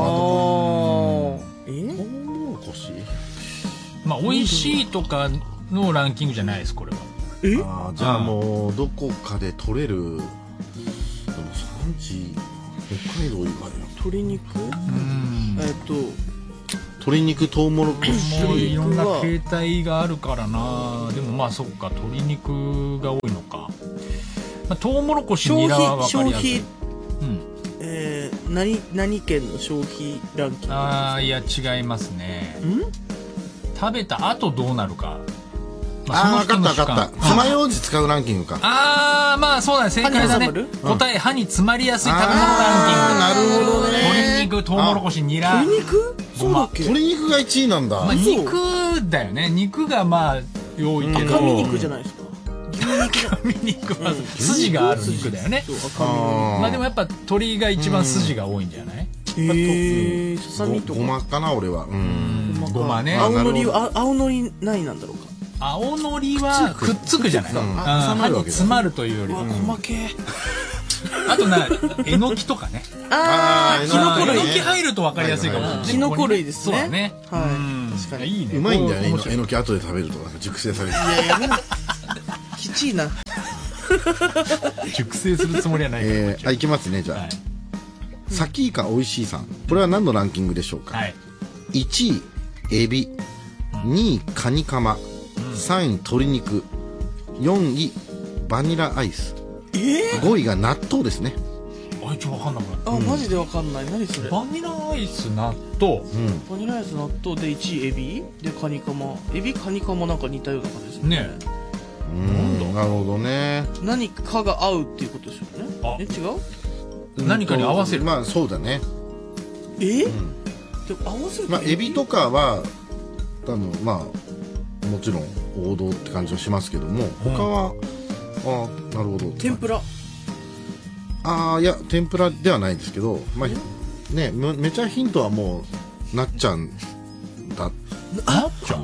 モロコシ？ まあ美味しいとかのランキングじゃないです、これは。 え？ ああ、じゃあもうどこかで取れる。でも産地北海道以外の鶏肉？えっと。 鶏肉、トウモロコシ、 もういろんな形態があるからな。でもまあそっか、鶏肉が多いのか。まあ、トウモロコシ、ニラは分かりやすい。 消費、うん、えー、何何県の消費ランキング？ ああ、いや違いますね。 ん？ 食べた後どうなるか。 まあ、分かった分かった。爪楊枝使うランキングか。 ああ、まあそうだね、正解だね。答え、歯に詰まりやすい食べ物ランキング。 なるほどね。 鶏肉、トウモロコシ、ニラ。 鶏肉？そうだっけ？ 鶏肉がいちいなんだ。 まあ肉だよね。肉がまあ多いけど。 赤身肉じゃないですか。 赤身肉は筋がある肉だよね。まあでもやっぱ鶏が一番筋が多いんじゃない？ へえ、ささみとか。 ごまかな、俺は。 ごまね。 青のりは、青のり何なんだろうか。 青のりはくっつくじゃない。歯に詰まるというよりは。 細け。 あとな、えのきとかね。 ああ、キノコ類。 えのき入ると分かりやすいかもしれない。 キノコ類ですね。 そうだね。 はい。確かに。 いいね。 うまいんだよね、えのき後で食べるとなんか熟成されて。いやいや、きちいな。 熟成するつもりはない。 えー、あ、いきますね、じゃあ。サキイカおいしいさん。これは何のランキングでしょうか？いちい、エビ。にい、カニカマ。さんい、鶏肉。よんい、バニラアイス。ごいが納豆ですね。 あ、一応分かんなくなった。 あ、マジで分かんない。何それ？ バニラアイス、納豆。 バニラアイス、納豆でいちいエビでカニカマ。エビ、カニカマなんか似たような感じですね。 ねうん、なるほどね。 何かが合うっていうことですよね。え、違う？ 何かに合わせる。 まあそうだね。 え？でも合わせる。 まあエビとかは多分まあもちろん王道って感じはしますけども、他はあ、なるほど。 天ぷら。 ああ、いや天ぷらではないんですけど、まあね、めちゃヒントはもうなっちゃんだ。 なっちゃん。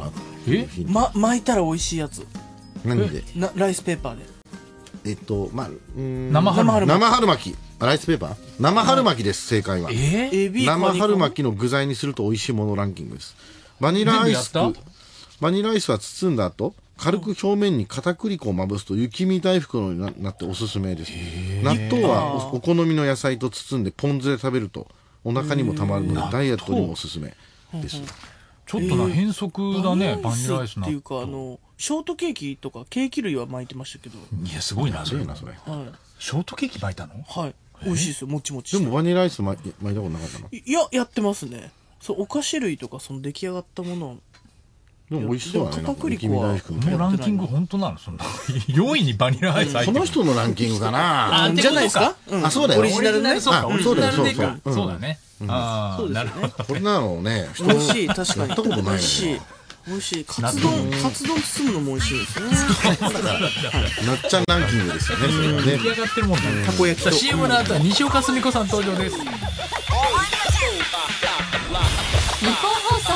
えま、巻いたら美味しいやつ。 何でなライスペーパーで。 えっと、まあ、うーん生春巻き生春巻き。ライスペーパー生春巻きです、正解は。 えエビ生春巻きの具材にすると美味しいものランキングです。バニラアイス全部やったバニラアイスは包んだ後、軽く表面に片栗粉をまぶすと雪見大福のようになっておすすめです。納豆はおお好みの野菜と包んでポン酢で食べるとお腹にもたまるのでダイエットにもおすすめです。 ちょっとな、変則だね、バニラアイスな。 っていうか、あの、ショートケーキとかケーキ類は巻いてましたけど。 いや、すごいな、 それな、それ。 はい。 ショートケーキ巻いたの？ はい。美味しいですよ、もちもち。 でもバニラアイス巻い巻いたことなかったの？ いや、やってますね。そう、お菓子類とか、その出来上がったものを。 でも美味しそうだね。 片栗粉は。 このランキング本当なの？そんなよんいにバニラアイス入ってその人のランキングかな。 あ、 じゃないですか？ あ、そうだよ。 オリジナルね。 そうか、オリジナルでか。 そうそうだね。ああ、なるほど。 これなのね。 美味しい、確かに。 やったことないよね。 美味しい。美味しい。カツ丼、カツ丼包むのも美味しいですね。 なっちゃんランキングですよね。それはね。 出来上がってるもんね。 たこ焼きと。 シーエム の後は西岡澄子さん登場です。 日本放送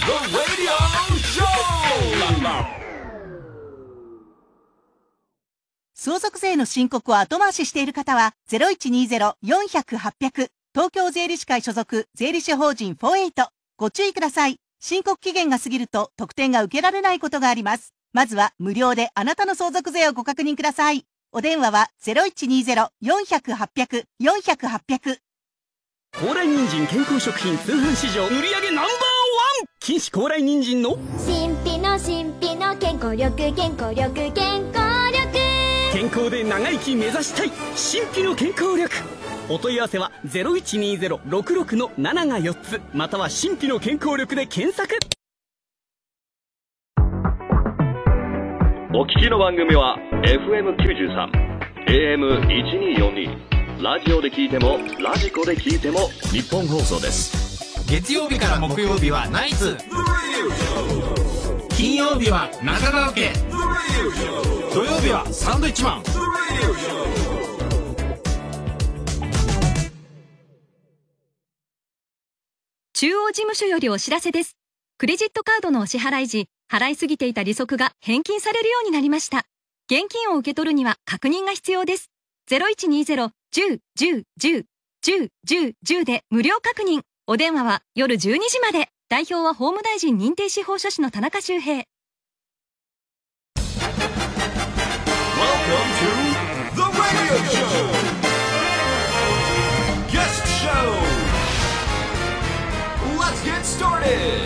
相続税の申告を後回ししている方は ゼロいちにゼロ よんゼロゼロ はっぴゃく 東京税理士会所属税理士法人フォーエイトご注意ください。申告期限が過ぎると特典が受けられないことがあります。まずは無料であなたの相続税をご確認ください。お電話は ゼロいちにゼロ よんゼロゼロ はっぴゃく よんゼロゼロ はっぴゃく。 高麗人参健康食品通販市場売上ナンバーワン金糸高麗人参の神秘の神秘の健康力健康力健康力健康で長生き目指したい神秘の健康力。お問い合わせは ゼロいちにゼロ ろくろく のなながよっつまたは神秘の健康力で検索。 お聞きの番組は エフエムきゅうじゅうさん エーエムせんにひゃくよんじゅうに ラジオで聞いてもラジコで聞いても日本放送です。 月曜日から木曜日はナイツ、金曜日は中川家、土曜日はサンドイッチマン。 中央事務所よりお知らせです。クレジットカードのお支払い時、払いすぎていた利息が返金されるようになりました。現金を受け取るには確認が必要です。ゼロいちにゼロ じゅう じゅう じゅう じゅう じゅう じゅうで無料確認。お電話は夜じゅうにじまで。代表は法務大臣認定司法書士の田中修平。 Welcome to the radio show. Guest show. Let's get started.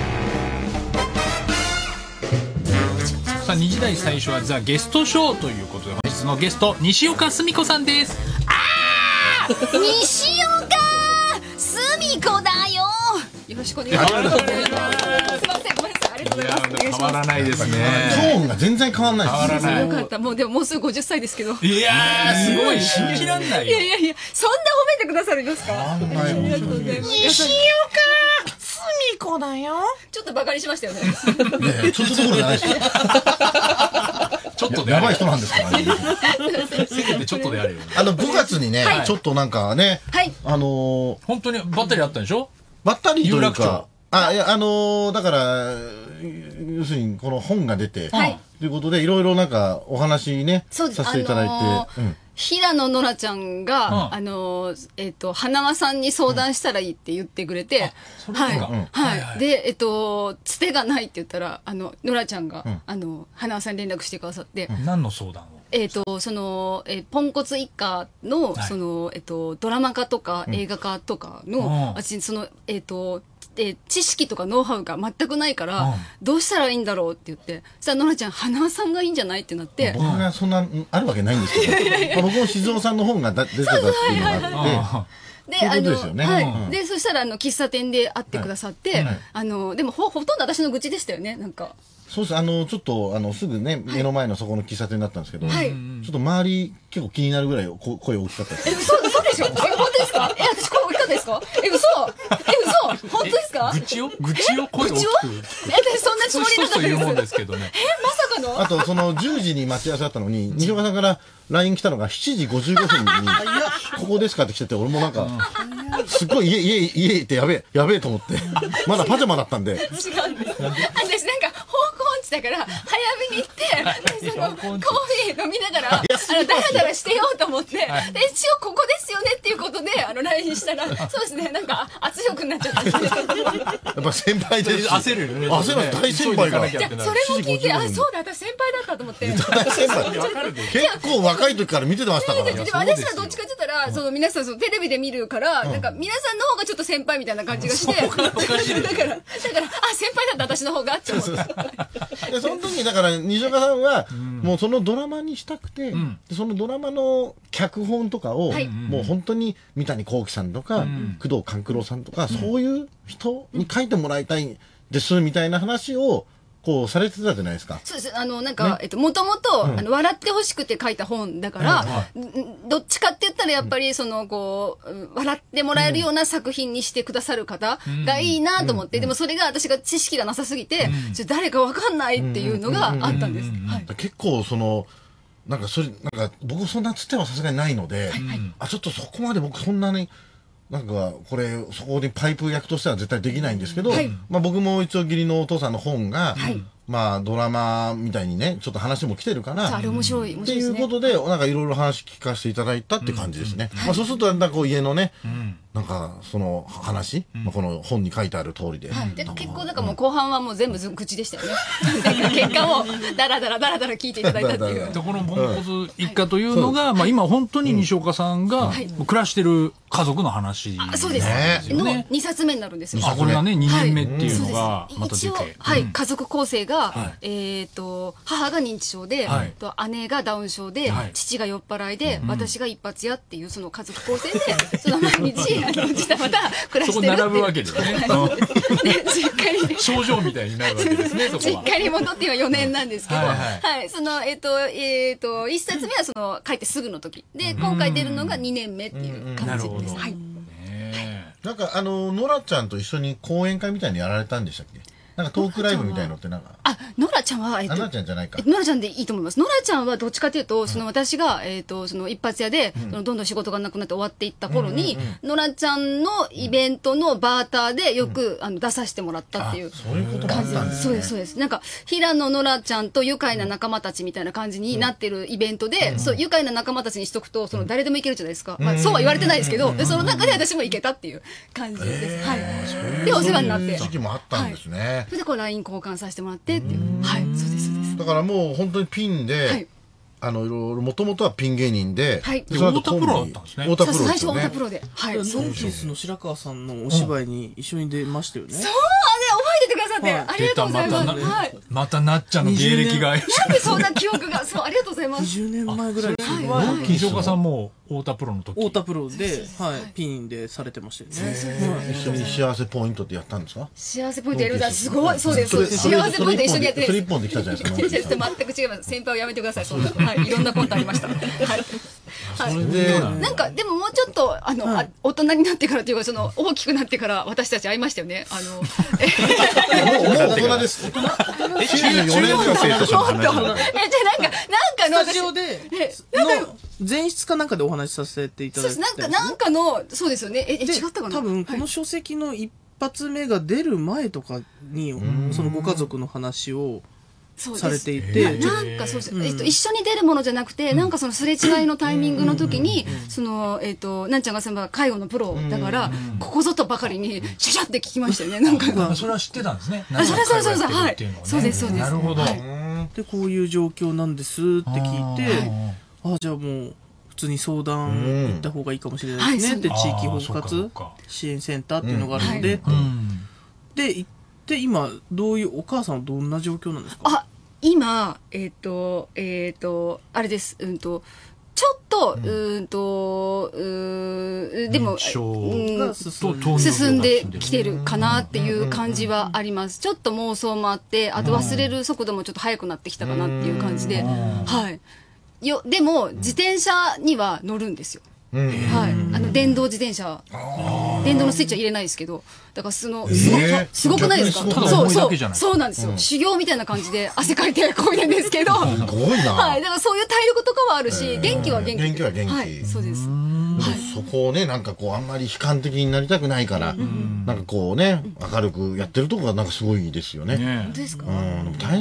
さあにじ台最初はザ・ゲストショーということで、本日のゲスト西岡澄子さんです。 あー西岡澄子だよ。よろしくお願いします。すいません、ごめんなさい、ありがとうございます。 変わらないですね。 トーンが全然変わらないです。 変わらない。 よかった。もうでももうすぐごじゅっさいですけど。 いやーすごい信じらんないよ。 いやいやいや、そんな褒めてくださるんですか。ありがとうございます。 西岡澄子だよ。 ちょっとバカにしましたよね。 ねちょっとどころじゃないですよ。 ちょっとやばい人なんですからね。 せめてちょっとであれよ。 あのごがつにね、 はいちょっとなんかね、 はい。 あのー、 本当にバッテリーあったんでしょ。 バッタリーという有楽町か、あ、いや、あのー、だから、要するにこの本が出て、 はいということで、いろいろなんかお話ね、 そうですさせていただいて、 あのーうん平野ノラちゃんが、 うんあのーえっ、と花輪さんに相談したらいいって言ってくれて、はい、 かうんはい、でえっ、とつてがないって言ったらあのノラちゃんが、 うんあの花輪さんに連絡してくださって、 何の相談を。 えっ、とその、えーポンコツ一家の、 はいそのえっ、とドラマ化とか映画化とかの、 うん私そのえっ、とえー知識とかノウハウが全くないから、 うんどうしたらいいんだろうって言って、そしたらノラちゃん花輪さんがいいんじゃないってなって、 僕がそんな、んあるわけないんですけど、まあ僕も静雄さんの本がだ出てたっていうのがあって、 で、 そういうことあの、 ですよねはい、 うんで、そしたら、あの、喫茶店で会ってくださって、 はいあの、でも、ほ、ほとんど私の愚痴でしたよね、なんか。 そうです。あの、ちょっと、あの、すぐね、目の前のそこの喫茶店だったんですけど、 はいちょっと周り、結構気になるぐらいこ声大きかったです。 え、嘘、嘘でしょ。え、本当ですか。え、私、声大きかったですか。え、嘘。え、嘘。本当ですか。 愚痴を愚痴を声を大きく。 愚痴をえ、私、そんなつもりなかったです。 そう言うもんですけどね。 え、まさかの。 あと、その、じゅうじに待ち合わせだったのに、西岡さんから ライン 来たのがしちじごじゅうごふんに、ここですかって来てて、俺もなんか、すっごい家、家、家ってやべえ、やべえと思って、まだパジャマだったんで。 違うんです。私、なんか、方したから早めに行ってでそのコーヒー飲みながらあのダラダラしてようと思って、はい、で一応ここですよねっていうことであの ライン したらそうですねなんか圧力になっちゃったんですねやっぱ先輩ですし焦るよね焦る大先輩がそれも聞いてあそうだ私先輩だったと思って大先輩結構若い時から見てましたからでも私はどっちかって言ったらその皆さんそのテレビで見るからなんか皆さんの方がちょっと先輩みたいな感じがしてだからだからあ先輩だった私の方がって思ったでその時だから西岡さんはもうそのドラマにしたくてそのドラマの脚本とかをもう本当に三谷幸喜さんとか工藤官九郎さんとかそういう人に書いてもらいたいですみたいな話をこうされてたじゃないですか。 そうです。あのなんか、ね、えっともともとあの笑ってほしくて書いた本だから、うん、どっちかって言ったらやっぱりそのこう笑ってもらえるような作品にしてくださる方がいいなと思って、うん、でもそれが私が知識がなさすぎて、うん、ちょ誰かわかんないっていうのがあったんです。 結構そのなんかそれなんか僕そんなつってはさすがにないので、はいはい、あちょっとそこまで僕そんなに。なんかこれそこにパイプ役としては絶対できないんですけど、はい、まあ僕も一応義理のお父さんの本が、はい、まあドラマみたいにねちょっと話も来てるからあれ面白い面白いですねっていうことでなんかいろいろ話聞かせていただいたって感じですね。うんうんまあそうするとだんだんこう家のね、うん、なんかその話、うんまあ、この本に書いてある通りで、 はい、で結構なんかもう後半はもう全部愚痴でしたよね。結果をダラダラダラダラ聞いていただいたっていう。 でこのポンコツ一家というのが、はい、まあ今本当に西岡さんが暮らしてる家族の話、 あそうですのにさつめになるんですよ。 あこれがねにねんめっていうのがまた出て、 はい、はい、家族構成が、はい、えっと母が認知症で、はい、と姉がダウン症で、はい、父が酔っ払いで、うん、私が一発屋っていうその家族構成でその毎日あのじたまた暮らしてるっていう。 そこ並ぶわけですね。 で実家に症状みたいになるわけですね。そこは実家に戻って今よねんなんですけど、はい、はいはい、そのえっ、ー、とえっ、ー、と一冊目はその書いてすぐの時で今回出るのがにねんめっていう感じです。はい。 なんかあのノラちゃんと一緒に講演会みたいにやられたんでしたっけ？なんかトークライブみたいのってなんかあノラちゃんはえっとノラちゃんじゃないかノラちゃんでいいと思います。ノラちゃんはどっちかというとその私がえっとその一発屋でそのどんどん仕事がなくなって終わっていった頃にノラちゃんのイベントのバーターでよくあの出させてもらったっていう感じです。そうですそうです。なんか平野ノラちゃんと愉快な仲間たちみたいな感じになってるイベントでそう愉快な仲間たちにしとくとその誰でも行けるじゃないですか。まあそうは言われてないですけどでその中で私も行けたっていう感じです。はい。でお世話になって時期もあったんですね。 それでこう ライン 交換させてもらってっていう。はい、そうですそうです。 だからもう本当にピンで、はい、あのいろいろもともとはピン芸人で、 はい、 で太田プロだったんですね。 太田プロですよね。最初太田プロで、はい。 ノンキースの白川さんのお芝居に一緒に出ましたよね。 そうあれ覚えててくださって、はい、ありがとうございます。はい。 またなっちゃんの芸歴が。 なんでそんな記憶がそうありがとうございます。にじゅうねんまえぐらいですね。 はい。 西岡さんも太田プロの時。 太田プロで、はい、ピンでされてましたよね。 一緒に幸せポイントってやったんですか？ 幸せポイントやるだすごいそうです。幸せポイント一緒にやってる。 それ一本できたじゃないですか。 全く違います。先輩をやめてください。そんなはいいろんなコントありました。はい。 それでなんかでももうちょっとあの大人になってからというかその大きくなってから私たち会いましたよね。あのもう大人です。大人。えきゅうじゅうよねんの生としての話。 えじゃなんかなんかのスタジオでの前室かなんかでお話しさせていただいて、 なんかなんかのそうですよね。え違ったかな。 多分この書籍の一発目が出る前とかにそのご家族の話をされていて、 なんかそうです、えっと一緒に出るものじゃなくて、なんかそのすれ違いのタイミングの時に、そのえっとなんちゃんが先輩は介護のプロだから、ここぞとばかりにシャシャって聞きましたよね。なんかそれは知ってたんですね。 あ、それそれそれそれはい。そうですそうです。 なるほど。 でこういう状況なんですって聞いて、あじゃあもう普通に相談行った方がいいかもしれないですねって地域包括支援センターっていうのがあるので、で行って今どういうお母さんはどんな状況なんですか？ あ今えっとえっとあれですうんとちょっとうんとうでも進んできてるかなっていう感じはあります。ちょっと妄想もあってあと忘れる速度もちょっと速くなってきたかなっていう感じで、はいよでも自転車には乗るんですよ。はい、あの電動自転車電動のスイッチは入れないですけどだからそのすごく、えー、すごくないですか？そうそうそうなんですよ、うん、修行みたいな感じで汗かいてこいでんですけどすごいな、 はい、だからそういう体力とかはあるし、えー、元気は元気元気は元気、 はい、そうです。 そこをねなんかこうあんまり悲観的になりたくないから、うん、なんかこうね明るくやってるとこがなんかすごいですよね。 本当ですか？ うん、大変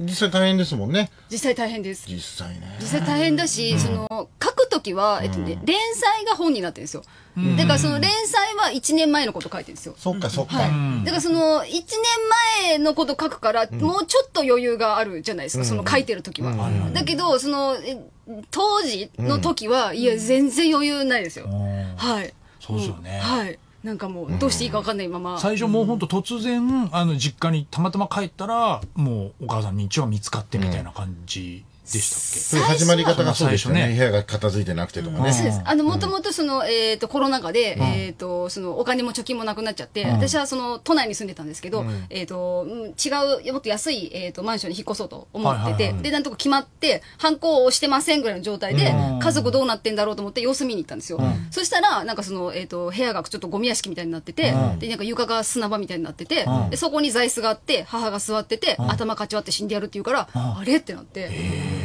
実際大変ですもんね。 実際大変です。 実際ね。 実際大変だし、その書くときは、えっとね、連載が本になってるんですよ。だからその連載はいちねんまえのこと書いてるんですよ。 そっかそっか。 だからそのいちねんまえのこと書くから、もうちょっと余裕があるじゃないですか、その書いてるときは。だけど、その当時のときは、いや全然余裕ないですよ。はい。 そうですよね。 はい。なんかもうどうしていいか分かんないまま。 最初もう本当突然あの実家にたまたま帰ったらもうお母さんに一応見つかってみたいな感じ。でしたっけ？ 始まり方がそうでしたね。部屋が片付いてなくてとかね。 そうです。あの、もともとその、えっと、コロナ禍で、えっと、その、お金も貯金もなくなっちゃって、私はその、都内に住んでたんですけど、えっと、違う、もっと安い、えっと、マンションに引っ越そうと思ってて、で、なんとか決まって、ハンコをしてませんぐらいの状態で、家族どうなってんだろうと思って様子見に行ったんですよ。そしたら、なんかその、えっと、部屋がちょっとゴミ屋敷みたいになってて、で、なんか床が砂場みたいになってて、で、そこに座椅子があって、母が座ってて、頭かち割って死んでやるって言うから、あれってなって、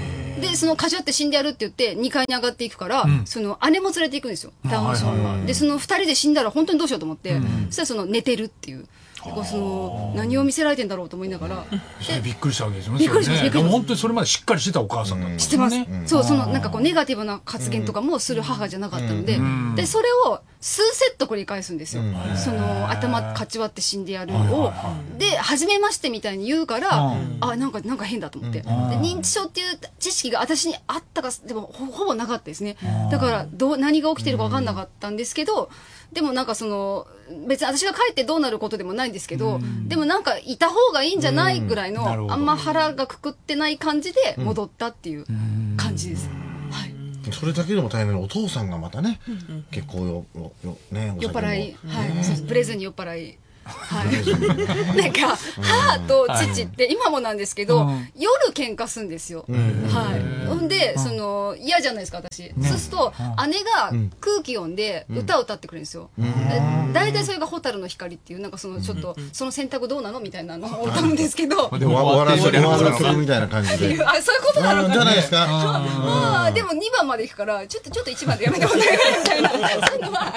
で、その、かじわって死んでやるって言って、にかいに上がっていくから、うん、その、姉も連れていくんですよ、ダウン症は。で、その二人で死んだら本当にどうしようと思って、うん、そしたらその、寝てるっていう。その何を見せられてんだろうと思いながらびっくりしたわけですよね。 びっくりしました。 でも本当にそれまでしっかりしてたお母さんだったんですしてます。そうそのなんかこうネガティブな発言とかもする母じゃなかったので、でそれを数セット繰り返すんですよ。その頭かち割って死んでやるをで初めましてみたいに言うからあなんかなんか変だと思って、で認知症っていう知識が私にあったかでも ほ, ほぼなかったですね。だからどう何が起きてるか分かんなかったんですけど。でもなんかその別に私が帰ってどうなることでもないんですけど、でもなんかいた方がいいんじゃないぐらいのあんま腹がくくってない感じで戻ったっていう感じです。はい。 それだけでも大変なのにお父さんがまたね、結構よよね酔っ払い、はい、ブレずに酔っ払い。はい、なんか母と父って今もなんですけど、夜喧嘩するんですよ。はい。ほんでその嫌じゃないですか私。そうすると姉が空気読んで歌を歌ってくれるんですよ。大体それが蛍の光っていうなんかそのちょっとその選択どうなのみたいなのを歌うんですけど。 でも終わらせる終わらせるみたいな感じで。 あそういうことなのか。 じゃないですか。 ああでもにばんまで行くからちょっとちょっといちばんでやめてもらえないみたいなそういうのはあります。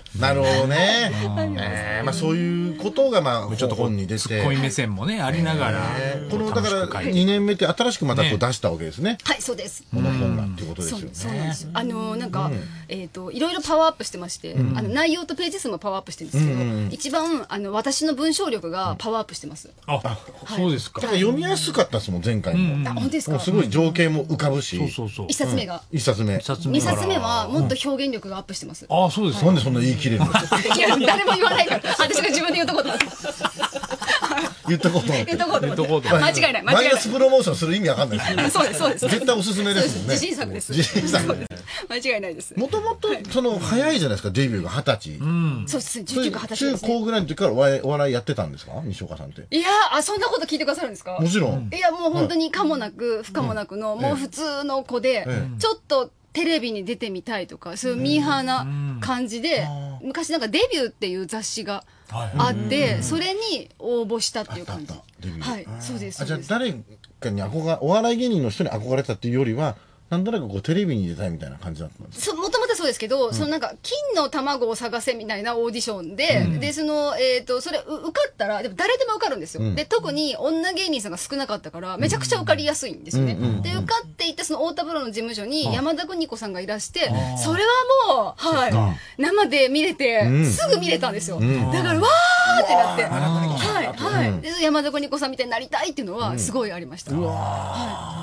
なるほどね。ええまあそういうことがまあちょっと本に出てツッコミ目線もねありながらこのだからにねんめって新しくまたこう出したわけですね。 はいそうです。 この本がっていうことですよね。 そうなんですよ。あのなんかえっといろいろパワーアップしてましてあの内容とページ数もパワーアップしてるんですけど一番あの私の文章力がパワーアップしてます。 あそうですか。 読みやすかったですもん前回も。 あ本当ですか。 すごい情景も浮かぶし。 一冊目が一冊目。 二冊目はもっと表現力がアップしてます。 あそうです。 なんでそんな言い切れるの。いや誰も言わないから私が自分で言うとこだ。 言ったこと言ったこと間違いない間違いない。 マイナスプロモーションする意味わかんないですよね。 そうですそうです。 絶対おすすめですもんね。 自信作です。 自信作。 間違いないです。 もともとその早いじゃないですかデビューが二十歳。 そうですじゅうきゅうかはたちですね。 中高ぐらいの時からお笑いやってたんですか西岡さんって。 いやあそんなこと聞いてくださるんですか。 もちろん。 いやもう本当に可もなく不可もなくのもう普通の子でちょっとテレビに出てみたいとかそういうミーハーな感じで昔なんかデビューっていう雑誌があってそれに応募したっていう感じ。はいそうです。 じゃあ誰かに憧れお笑い芸人の人に憧れたっていうよりはなんとなくこうテレビに出たいみたいな感じだったんですか。 もともとそうですけど、うん、そのなんか金の卵を探せみたいなオーディションで、うん、でそのえっ、ー、とそれ受かったらでも誰でも受かるんですよ。うん、で特に女芸人さんが少なかったからめちゃくちゃ受かりやすいんですよね。うん、で受かっていってその太田プロの事務所に山田邦子さんがいらして、うん、それはもうはい生で見れて、うん、すぐ見れたんですよ。うん、だからわーってなって、はいはい。で山田邦子さんみたいになりたいっていうのはすごいありました。うん、はい。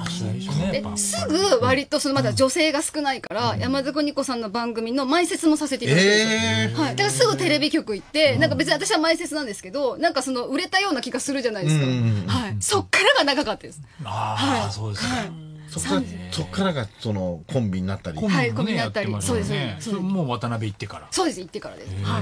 ですぐ割とそのまだ女性が少ないから、うん、山田邦子さんの番組の前説もさせていただいてるんですよ。えー、はい。だからすぐテレビ局行って、うん、なんか別に私は前説なんですけど、なんかその売れたような気がするじゃないですか。うん、はい。そっからが長かったです。 ああ、はい、そうですね。はいそっからそっからがそのコンビになったり、 はいコンビになったり、そうですね。 それもう渡辺行ってから。 そうです行ってからです。はい。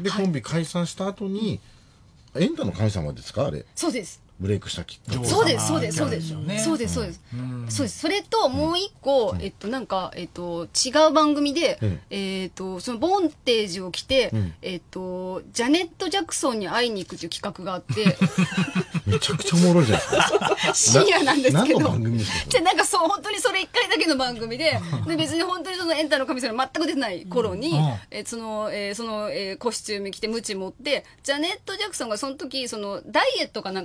でコンビ解散した後にエンタの神様ですかあれ。 そうです。 ブレイクしたきっかけ。 そうですそうですそうですそうですそうですそうです。それともう一個えっとなんかえっと違う番組でえっとそのボンテージを着てえっとジャネット・ジャクソンに会いに行くっていう企画があってめちゃくちゃおもろいじゃないですか。深夜なんですけど。 何の番組ですか。 じゃなんかそう本当にそれ一回だけの番組でで別に本当にそのエンタの神様全く出てない頃にえそのえそのえコスチューム着てムチ持ってジャネット・ジャクソンがその時そのダイエットかなんかされてて。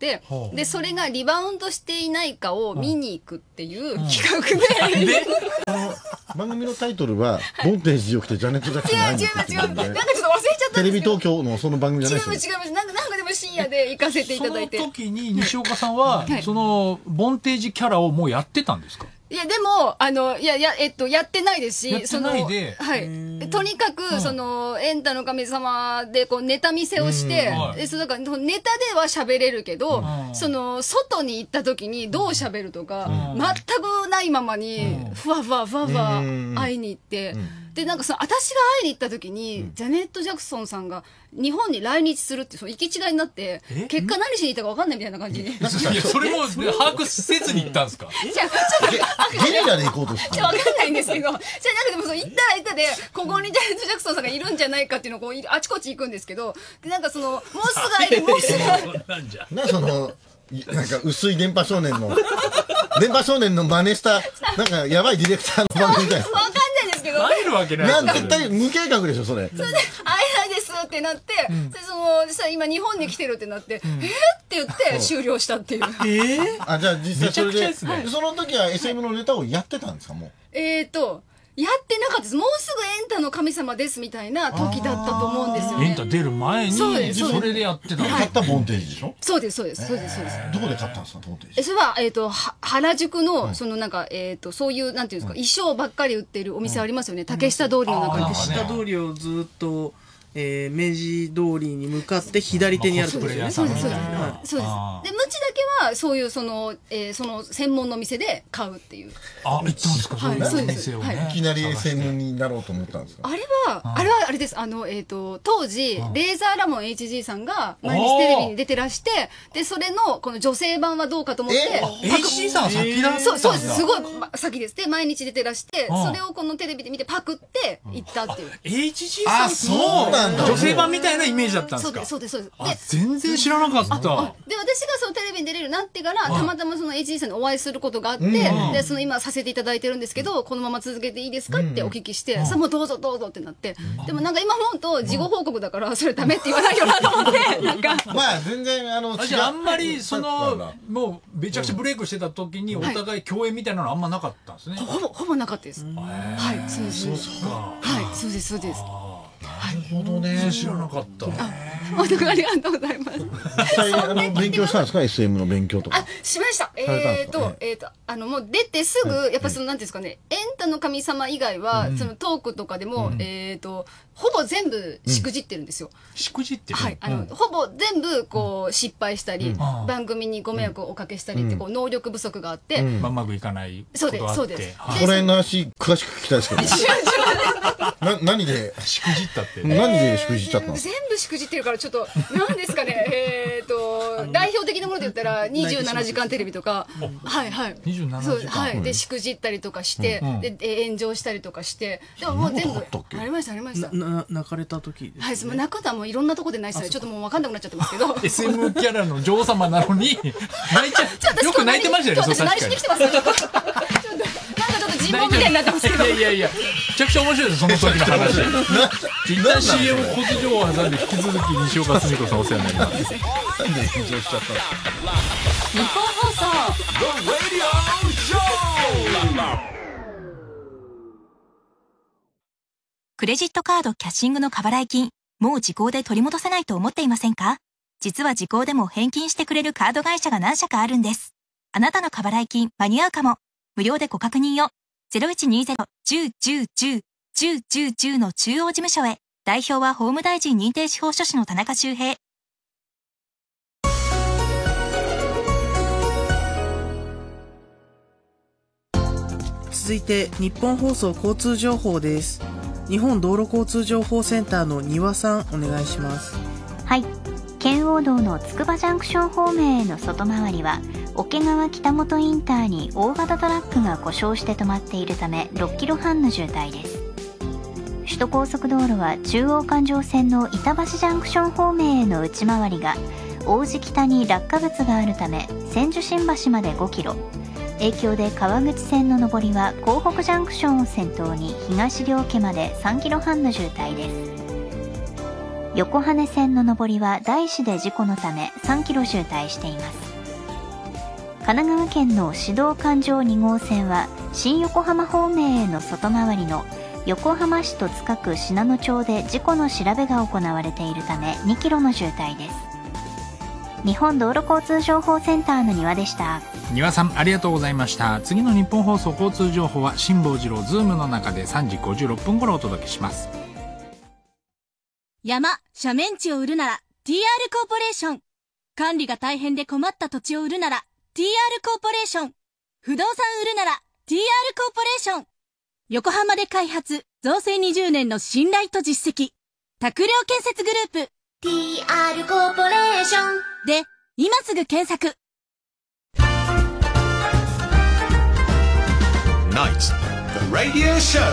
て、 ほうでそれがリバウンドしていないかを見に行くっていう企画で、 で番組のタイトルは「ボンテージを着てジャネット・ジャクソンに会いに行く」って違う違う違う、なんかちょっと忘れちゃったテんですけど、 レビ東京のその番組じゃないですよ違う違う違う、なんかなんかでも深夜で行かせていただいて、 その時に西岡さんは、 はいそのボンテージキャラをもうやってたんですか？ いやでもあのいやいやえっとやってないですし、 やってないでそのはいとにかく、そのエンタの神様でこうネタ見せをして、 はいでそのだからネタでは喋れるけど、 うんその外に行った時にどう喋るとか、 うん全くないままにふわふわふわふわうん会いに行って、でなんかその私が会いに行った時に、ジャネット・ジャクソンさんが日本に来日するってその行き違いになって結果何しに行ったか分かんないみたいな感じに。 いやそれも、ね、把握せずに行ったんですか？ じゃあちょっとゲリラで行こうとしたじゃわかんないんですけど、じゃあなんかでもそう行ったら行ったでここにジャネット・ジャクソンさんがいるんじゃないかっていうのをこうあちこち行くんですけど、でなんかそのもうすぐ会えるもうすぐ会えるなんかそのいなんか薄い電波少年の電波少年の真似したなんかやばいディレクターの番組みたいなわかんないですけど、 会えるわけないなん絶対無計画でしょそれ。 それで会えないですってなって、でそのさ今日本に来てるってなって、えーって言って終了したっていう。 えー、あじゃあ実際それめちゃくちゃでですねでその時は エスエム のネタをやってたんですかもう。 えーとやってなかったです。もうすぐエンタの神様ですみたいな時だったと思うんですよね。 エンタ出る前にそうですそれでやってたの。 買ったボンテージでしょ。 そうですそうですそうですそうです。 どこで買ったんですかボンテージ。 えそれは、えー、とは原宿の、そのなんか、えー、とそういうなんていうんですか、衣装ばっかり売ってるお店ありますよね、竹下通りの中に。 竹下通りをずっと、えー、明治通りに向かって左手にあるところですよね。 そうですそうですはいそうです。でムチだけはそういうその、えー、その専門の店で買うっていう。 あ行ったんですか？ はいそういうそうです店をね。 はいいきなり エスエム になろうと思ったんですか。 あれは、あれはあれです。あの、えっ、と、当時、レーザーラモン エイチジー さんが毎日テレビに出てらして、で、それの、この女性版はどうかと思って、 エイチジー さんは先だったんだ。 そう、そうです。すごい、ま先です。で、毎日出てらして、 うんそれをこのテレビで見てパクって行ったっていう。 エイチジー さんあそうなんだ女性版みたいなイメージだったんですか？ そうです、そうです、そうです。 あ全然知らなかった。 で、私がそのテレビに出れるようになってから、たまたまその エイチジー さんにお会いすることがあって、 うんで、その今させていただいてるんですけど、このまま続けていいですかってお聞きして、さあもうどうぞどうぞってなって、でもなんか今思うと事後報告だからそれダメって言わないよなと思ってなんかまあ全然あのあじゃああんまりそのもうめちゃくちゃブレイクしてた時にお互い共演みたいなのあんまなかったんですね。 ほぼほぼなかったです。はいそうですそうですはいそうですそうです。 なるほどね。 知らなかった。 本当にありがとうございます。 実際あの勉強したんですか エスエム の勉強とか。 あしました。 されたんですかえっとえっとあのもう出てすぐやっぱそのなんていうんですかね、エンタの神様以外はそのトークとかでもえっとほぼ全部しくじってるんですよ。 しくじってる。 はいあのほぼ全部こう失敗したり番組にご迷惑をおかけしたりってこう能力不足があってまあうまくいかないことがあって。 そうですそうですこの辺の話詳しく聞きたいですけど。な何でしくじったって。 何でしくじっちゃったんですか。 全部しくじってるからちょっと何ですかねえっと代表的なもので言ったらにじゅうななじかんテレビとかはいはいにじゅうななそうじかん。 はいでしくじったりとかしてうんでえ炎上したりとかしてでももう全部ありましたありましたなな泣かれた時ですはいその泣くことはもういろんなとこでないですよちょっともう分かんなくなっちゃってますけどエスエム キャラの女王様なのに泣いちゃうよく泣いてましたよね。そう確かに。 今日私何しに来てますちょっとなんかちょっと人望みたいになってますけどいやいやいやめちゃくちゃ面白いですその時の話。一旦 シーエム 小津情報を挟んで引き続き西岡澄子さんお世話になります。 なんで緊張しちゃったんですか。 日本放送クレジットカードキャッシングの過払い金もう時効で取り戻せないと思っていませんか？実は時効でも返金してくれるカード会社が何社かあるんです。あなたの過払い金間に合うかも。無料でご確認を ゼロいちにゼロ いちゼロ いちゼロ いちゼロ いちゼロ いちゼロ の中央事務所へ。代表は法務大臣認定司法書士の田中修平。 続いて日本放送交通情報です。日本道路交通情報センターの丹羽さんお願いします。 はい、圏央道のつくばジャンクション方面への外回りは桶川北本インターに大型トラックが故障して止まっているためろっキロはんの渋滞です。首都高速道路は中央環状線の板橋ジャンクション方面への内回りが王子北に落下物があるため千住新橋までごキロ、影響で川口線の上りは港北ジャンクションを先頭に東両家までさんキロはんの渋滞です。 横羽線の上りは大師で事故のためさんキロ渋滞しています。神奈川県の市道環状に号線は新横浜方面への外回りの横浜市戸塚区信濃町で事故の調べが行われているためにキロの渋滞です。日本道路交通情報センターの庭でした。 庭さんありがとうございました。次の日本放送交通情報は辛坊治郎ズームの中でさんじごじゅうろっぷん頃お届けします。 山、斜面地を売るなら ティーアール コーポレーション。管理が大変で困った土地を売るなら ティーアール コーポレーション。不動産売るなら ティーアール コーポレーション。横浜で開発、造成にじゅうねんの信頼と実績。拓良建設グループ ティーアール コーポレーションで今すぐ検索。 Nights, the radio show.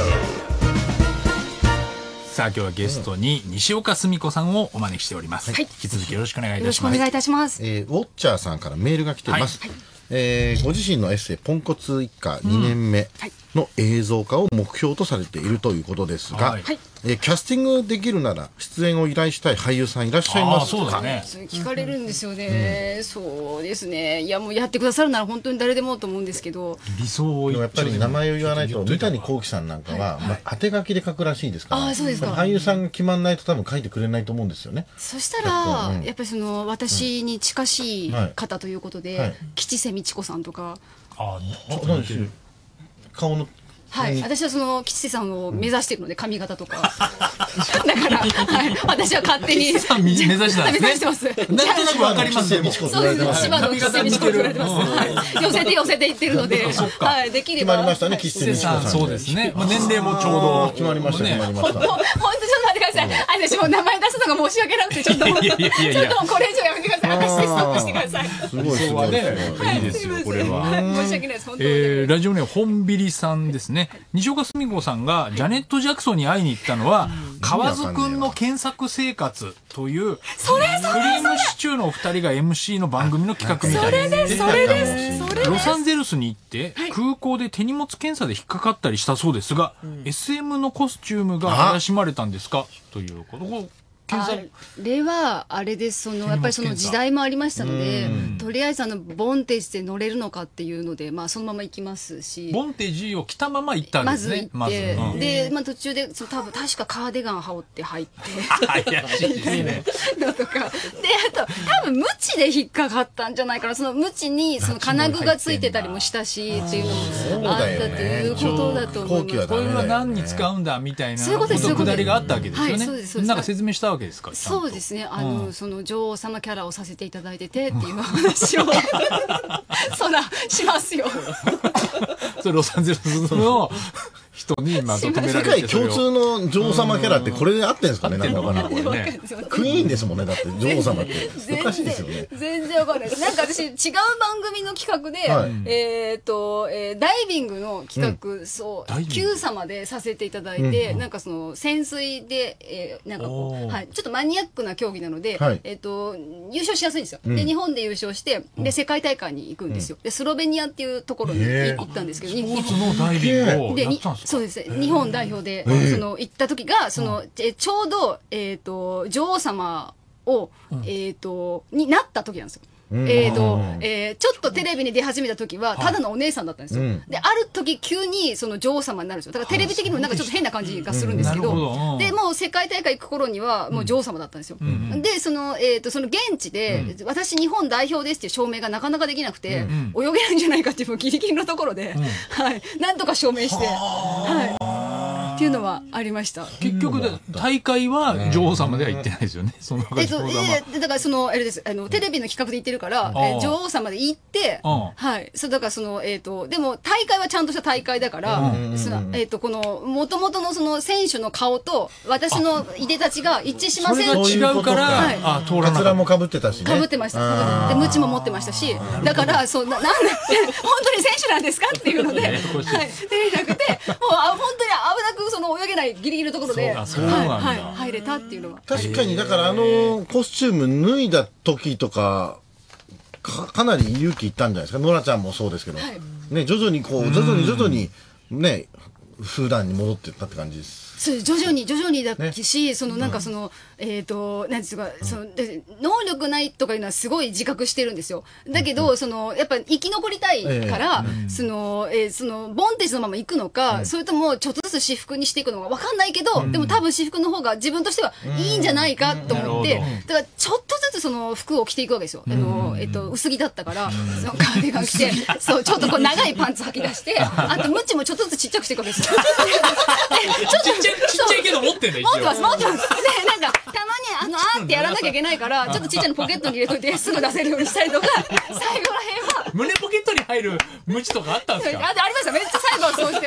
さあ今日はゲストに西岡澄子さんをお招きしております、はい、引き続きよろしくお願いいたします。 よろしくお願いいたします。 えー、ウォッチャーさんからメールが来ています、はいはい、えー、ご自身のエッセイポンコツ一家にねんめの映像化を目標とされているということですが、はい、えー、キャスティングできるなら出演を依頼したい俳優さんいらっしゃいますか？ そうですね、聞かれるんですよね、うん、そうですね。いやもうやってくださるなら本当に誰でもと思うんですけど、 理想をやっぱり名前を言わないと三谷幸喜さんなんかは、はい、まあ、当て書きで書くらしいですから、 あ、そうですか。 俳優さんが決まんないと多分書いてくれないと思うんですよね。 そしたら、うん、やっぱりその私に近しい方ということで、はいはい、吉瀬美智子さんとか、 あ、 何でしょう、顔の、 はい、私はその吉瀬さんを目指しているので、髪型とかだから、はい、私は勝手に吉瀬さん目指してたんですね。 目指してます。 なんとなくわかりますよ。 そうですね、芝の吉瀬美智子と言われてます、はい、寄せて寄せていってるので、はい、できれば決まりましたね、吉瀬美智子さん。 そうですね、まあ、年齢もちょうど決まりました、決まりました。 本当ちょっと待ってください、私もう名前出すのが申し訳なくて、ちょっとちょっとこれ以上やめてください、私でストップしてください。 すごいすごいね、いいですよこれは。 申し訳ないです、本当に。 えー、ラジオネーム本ビリさんですね。西岡澄子さんがジャネット・ジャクソンに会いに行ったのは、河津くんの検索生活というクリームシチューのお二人が エムシー の番組の企画みたいです。 それですそれです。 ロサンゼルスに行って空港で手荷物検査で引っかかったりしたそうですが、うん、エスエム のコスチュームが怪しまれたんですかということを。 あれはあれです、そのやっぱりその時代もありましたので、とりあえずあのボンテージで乗れるのかっていうので、まあ、そのまま行きますし、 ボンテージを着たまま行ったんですね。 まず行って、まず、うん、で、まあ、途中でその多分確かカーディガン羽織って入って怪しいですねだとかで、あと多分ムチで引っかかったんじゃないかな。そのムチにその金具がついてたりもしたしっていうのもあったということだと思います。 こういうのは何に使うんだみたいなことくだりがあったわけですよね。なんか説明したわけですか？ そうですね、あの、うん、その女王様キャラをさせていただいててっていう話をそらしますよそれロサンゼルスの人にまとめられて、 世界共通の女王様キャラってこれで合ってんですかね。なんかわかんないね。クイーンですもんね、だって女王様っておかしいですよね。 全然わかんないです。なんか私違う番組の企画で、はい、えっ、ー、と、えー、ダイビングの企画、うん、そうQ様でさせていただいて、うん、なんかその潜水で、えー、なんかこう、はい、ちょっとマニアックな競技なので、はい、えっ、ー、と優勝しやすいんですよ。うん、で日本で優勝してで世界大会に行くんですよ。でスロベニアっていうところに行ったんですけど、 スポーツのダイビングをやったんですか？ そうです。日本代表で、その行った時がその、えちょうど、えー、と女王様を、えー、とになった時なんですよ。えーとえー、ちょっとテレビに出始めた時はただのお姉さんだったんですよ、はい、である時急にその女王様になるんですよ。だからテレビ的にもなんかちょっと変な感じがするんですけど、うん、でもう世界大会行く頃にはもう女王様だったんですよ、うん、でその、えー、とその現地で、うん、私日本代表ですっていう証明がなかなかできなくて、うん、泳げないんじゃないかっていうギリギリのところで、うん、はい、なんとか証明して、はい、っていうのはありました。 結局大会は女王様では行ってないですよね。そのえっと、えー、だからそのあれです、あのテレビの企画で言ってるから、えー、女王様で行って、はい、そうだからそのえっ、ー、とでも大会はちゃんとした大会だから、そのえっ、ー、とこの元々のその選手の顔と私のいでたちが一致しません。 それが違うから、はい、あ、通らなかった。カツラも被ってたしね。 被ってました。でムチも持ってましたし、だからそうななんで本当に選手なんですかっていうので、はい、でなくてもうあ本当に危なくその泳げないギリギリのところで、はいはい、入れたっていうのは確かに。だからあのコスチューム脱いだ時とか か, かなり勇気いったんじゃないですか。ノラちゃんもそうですけど、はい、ね、徐々にこう徐々に徐々にね普段に戻ってったって感じです。 そう徐々に徐々にだし、ね、そのなんかその、うん、えっ、ー、となんですか、そので能力ないとかいうのはすごい自覚してるんですよ。だけど、うん、そのやっぱ生き残りたいから、えー、その、えー、そのボンテージのまま行くのか、うん、それともちょっとずつ私服にしていくのかわかんないけど、うん、でも多分私服の方が自分としてはいいんじゃないかと思って、うん、だからちょっとずつその服を着ていくわけですよ。うん、あのえっ、ー、と薄着だったから、うん、そのカーディガン着て、そうちょっとこう長いパンツ履き出して、あとムチもちょっとずつちっちゃくしていくわけですよ。 ちっちゃいちっちゃいけど持ってんだよ。 持ってます持ってます。でなんかたまにあのあーってやらなきゃいけないからちょっとちっちゃいのポケットに入れといてすぐ出せるようにしたりとか、最後らへんは胸ポケットに入るムチとかあったんですか？ あ, ありました。めっちゃ最後はそうして、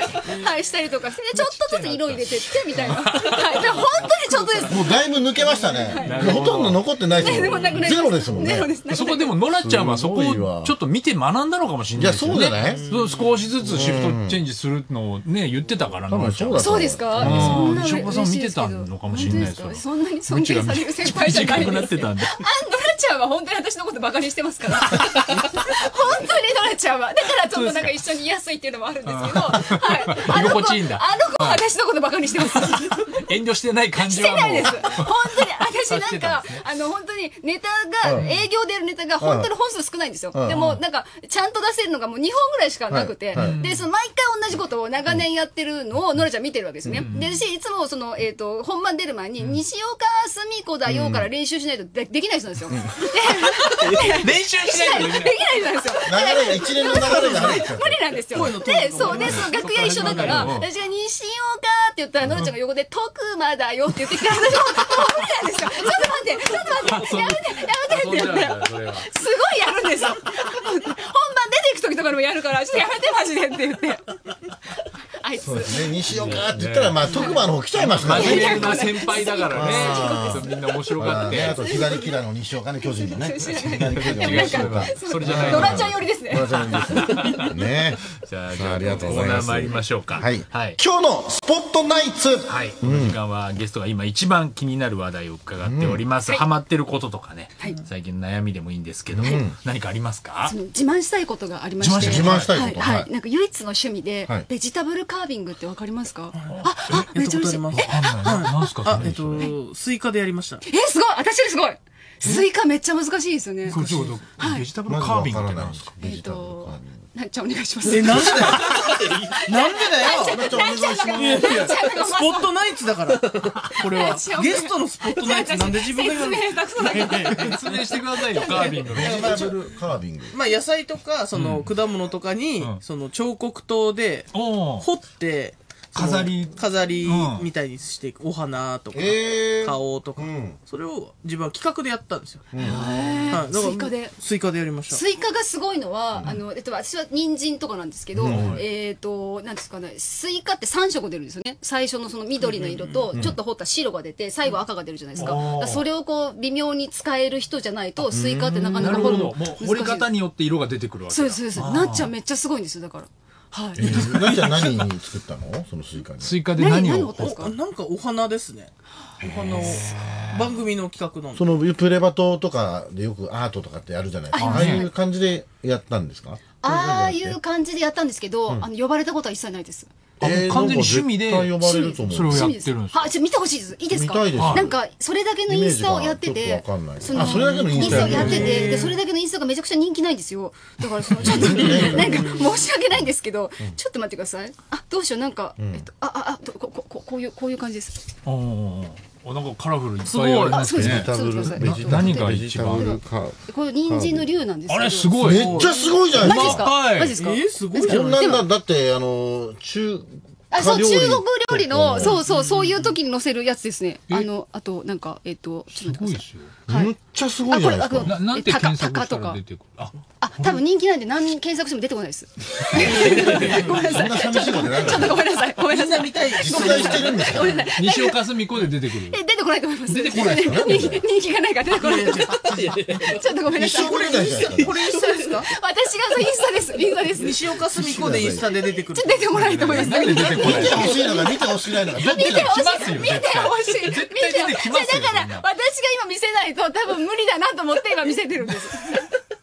はい、したりとかして、ちょっとずつ色入れてってみたいな。はい、で本当にちょっとです。 もうだいぶ抜けましたね。はい、ほとんど残ってないですもん。ゼロですもんね。 そこでもノラちゃんはそこをちょっと見て学んだのかもしれないですよね。 いやそうじゃない？ 少しずつシフトチェンジするのをね言ってたからノラちゃん。 そうですか？ 西岡さん見てたのかもしれないですよ。 そんなに尊敬される先輩じゃないです。 なってたんで。 あ、ノラちゃんは本当に私のことバカにしてますから。本当にノラちゃんはだからちょっとなんか一緒にいやすいっていうのもあるんですけど、はい。 居心地いいんだ。 あの子は私のことバカにしてます。 遠慮してない感じはもう。 してないです。本当に私なんかあの本当にネタが営業でやるネタが本当に本数少ないんですよ。でもなんかちゃんと出せるのがもうにほんぐらいしかなくて、でその毎回同じことを長年やってるのをノラちゃん見てるわけですね。で私いつもそのえっと本番出る前に西岡澄子だよから練習しないとできない人なんですよ。 練習しないとできない。 できない人なんですよ。 流れが一連の流れがあるんですよ。 無理なんですよ。でそうでその楽屋一緒だから私が西岡って言ったらノラちゃんが横で徳間だよって言ってきたら私も無理なんですよ。ちょっと待ってちょっと待ってやめてやめてって言ったらすごいやるんですよ。本番出ていく時とかでもやるからちょっとやめてマジでって言って。あいつそうですね、西岡って言ったらまあ徳間の方来ちゃいますからね。 真面目な先輩だからね。みんな面白がって。 あと左キラーの西岡ね、巨人のね。左キラーの西岡。 それじゃない。 ノラちゃん寄りですね。 ノラちゃん寄りですね。 じゃあありがとうございます。参りましょうか。 はい。今日のスポットナイツ。 はい。この時間はゲストが今一番気になる話題を伺っております。ハマってることとかね。最近の悩みでもいいんですけども、何かありますか？ 自慢したいことがありまして。 自慢したいこと。 はい。なんか唯一の趣味でベジタブルカービングってわかりますか？あ、あ、めっちゃ嬉しい。 何すか？ あ、えっとスイカでやりました。 え、すごい。私よりすごい。スイカめっちゃ難しいですよね。 ベジタブルカービングって何ですか？ えっとなっちゃんお願いします。 え、なんでだよ。なんでだよ。なっちゃんお願いします。いやいや、スポットナイツだから。これはゲストのスポットナイツなんで自分が言うの？ 説明してくださいよ。カービング。 ベジタブルカービング。 まあ野菜とかその果物とかにその彫刻刀で彫って飾り飾りみたいにしていくお花とか顔とか、それを自分は企画でやったんですよ。 スイカでスイカでやりました。 スイカがすごいのはあのえっと私は人参とかなんですけど、えっとなんですかね、スイカってさんしょく出るんですよね。最初のその緑の色とちょっと掘った白が出て最後赤が出るじゃないですか。それをこう微妙に使える人じゃないとスイカってなかなか掘るの難しい。 掘り方によって色が出てくるわけだ。 そうですそうです。なっちゃんめっちゃすごいんですよだから。はい。 なっちゃん何に作ったの？そのスイカに。 スイカで何を？ なんかお花ですね。お花を番組の企画なんで。 そのプレバトとかでよくアートとかってやるじゃないですか。ああいう感じでやったんですか？ ああいう感じでやったんですけど、あの呼ばれたことは一切ないです。 完全に趣味でそれをやってるんです。 は、ちょっと見てほしいです。いいですか？なんかそれだけのインスタをやってて、 そのそれだけのインスタをやってて、でそれだけのインスタがめちゃくちゃ人気ないんですよ。だからそのちょっとなんか申し訳ないんですけど、ちょっと待ってください。あ、どうしよう、なんかえっとあああここここういうこういう感じです。 ああ、なんかカラフルいっぱいありますね。 ベジタブル、 何が一番？ これ人参の竜なんですけど。 あれすごい。 めっちゃすごいじゃないですか。 マジですか？ え、すごいじゃん。なんだだってあの中あ、そう、中国料理の、そうそう、そういう時に載せるやつですね。あの、あと、なんか、えっと、 ちょっと待ってください。 めっちゃすごいじゃないですか。 な、なんて検索したら出てくる？ あ、多分人気なんで何検索しても出てこないです。ごめんなさい。 そんな寂しいことない。 ちょっとごめんなさい。ごめんなさい。 見たい。 実在してるんですか？ 西岡澄子で出てくる。 え、出てこないと思います。 出てこないですか？ 人気がないから出てこない。ちょっとごめんなさい。 これインスタですか？私がインスタです。インスタです。 西岡澄子でインスタで出てくる。 出てこないと思います。 なんで出てこない？ 見てほしいのが見てほしくないのがどっち見てほしい。見てほしい。 絶対出てきますよ。 だから私が今見せないと多分無理だなと思って今見せてるんです。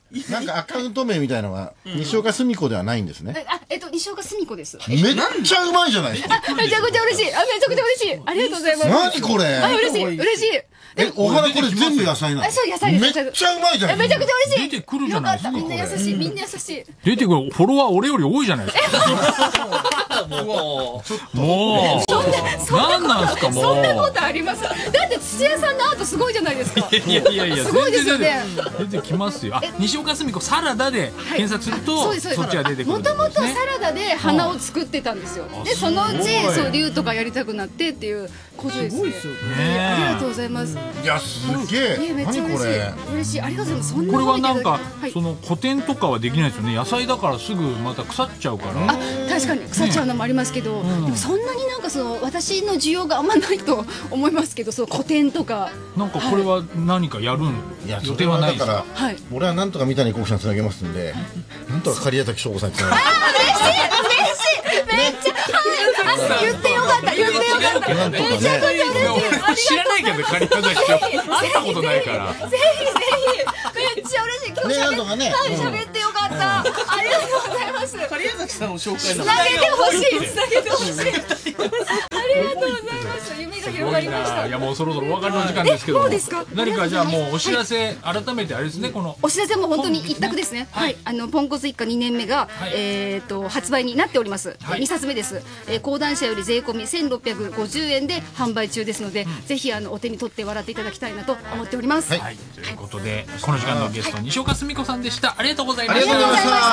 なんかアカウント名みたいのが西岡澄子ではないんですね。 あ、えっと西岡澄子です。 めっちゃうまいじゃないですか。 あ、めちゃくちゃ嬉しい。あ、めちゃくちゃ嬉しい。ありがとうございます。 何これ。 あ、嬉しい嬉しい。 え、お花これ全部野菜なの？ あ、そう野菜です。 めっちゃうまいじゃない。 めちゃくちゃ嬉しい。 出てくるじゃないですか。 みんな優しい。みんな優しい。 出てくるフォロワー俺より多いじゃないですか。 もうもう何なんすかもう。 そんなことあります。だって土屋さんのアートすごいじゃないですか。 いやいやいや、 すごいですよね。 出てきますよ。あ、西岡澄子サラダで検索するとそっちが出てくる。 もともとサラダで花を作ってたんですよ。でそのうちそう竜とかやりたくなってっていうことですね。ありがとうございます。 いやすげえ。 めっちゃ嬉しい。嬉しい。ありがとうございます。そんなこれはなんかその古典とかはできないですよね。野菜だからすぐまた腐っちゃうから。 あ、確かに腐っちゃうのもありますけど、でもそんなになんかその私の需要があんまないと思いますけど、その古典とか。 なんかこれは何かやる予定はないですか。 はい。俺はなんとか三谷幸喜さんつなげますんで、なんとか狩矢崎翔吾さんつなげます。 嬉しい嬉しい。めっちゃ言ってよかった言ってよかった。めちゃくちゃ嬉しい。 知らないけど狩矢崎翔吾会ったことないから。 ぜひぜひめっちゃ嬉しい。今日喋ってよかった。ありがとうございます。 狩矢崎さんを紹介つなげてほしい。つなげてほしい。ありがとうございます。夢が広がりました。 いやもうそろそろお別れの時間ですけど。何かじゃあもうお知らせ改めてあれですね、このお知らせも本当に一択ですね。はい。あのポンコツ一家にねんめがえっと発売になっております。にさつめです。講談社より税込みせんろっぴゃくごじゅうえんで販売中ですので、ぜひあのお手に取って笑っていただきたいなと思っております。 はい。ということでこの時間のゲスト西岡澄子さんでした。ありがとうございました。ありがとうございました。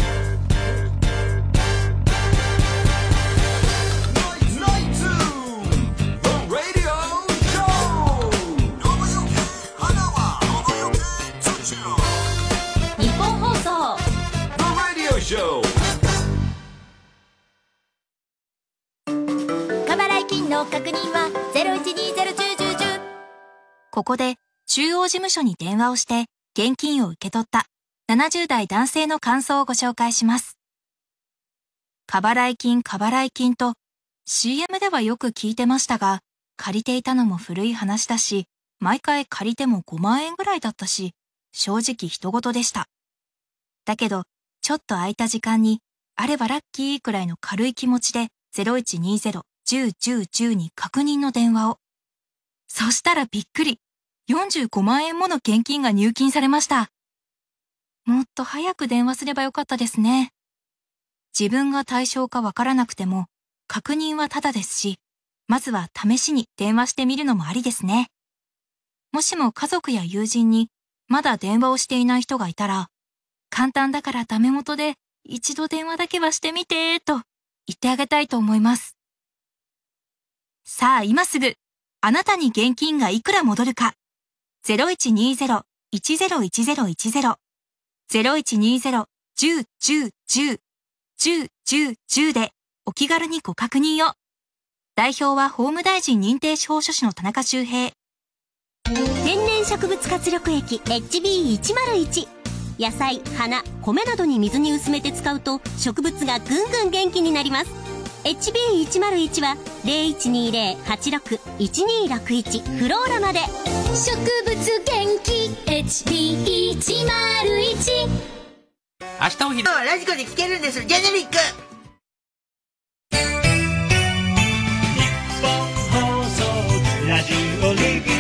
確認はゼロいちにゼロいちいちいち。 ここで中央事務所に電話をして現金を受け取ったななじゅう代男性の感想をご紹介します。過払い金過払い金と シーエム ではよく聞いてましたが、借りていたのも古い話だし、毎回借りてもごまんえんぐらいだったし、正直人事でした。だけどちょっと空いた時間にあればラッキーくらいの軽い気持ちでゼロいちにゼロいちまるいちいちに確認の電話を。そしたらびっくり。よんじゅうごまんえんもの現金が入金されました。もっと早く電話すればよかったですね。自分が対象かわからなくても、確認はタダですし、まずは試しに電話してみるのもありですね。もしも家族や友人にまだ電話をしていない人がいたら、簡単だからダメ元で一度電話だけはしてみてと言ってあげたいと思います。さあ今すぐ、あなたに現金がいくら戻るか。ゼロいちにゼロいちゼロいちゼロいちゼロ ゼロいちにゼロ いちまるいちいち いちまるいちいちでお気軽にご確認を。代表は法務大臣認定司法書士の田中修平。 天然植物活力液 エイチビーいちまるいち。野菜、花、米などに水に薄めて使うと植物がぐんぐん元気になります。エイチビーいちまるいち は ゼロいちにゼロ はちろく いちにろくいち フローラまで。 植物元気 エイチビーいちまるいち。 明日お昼ラジコで聞けるんです。ジェネリック。 日本放送ラジオリビング。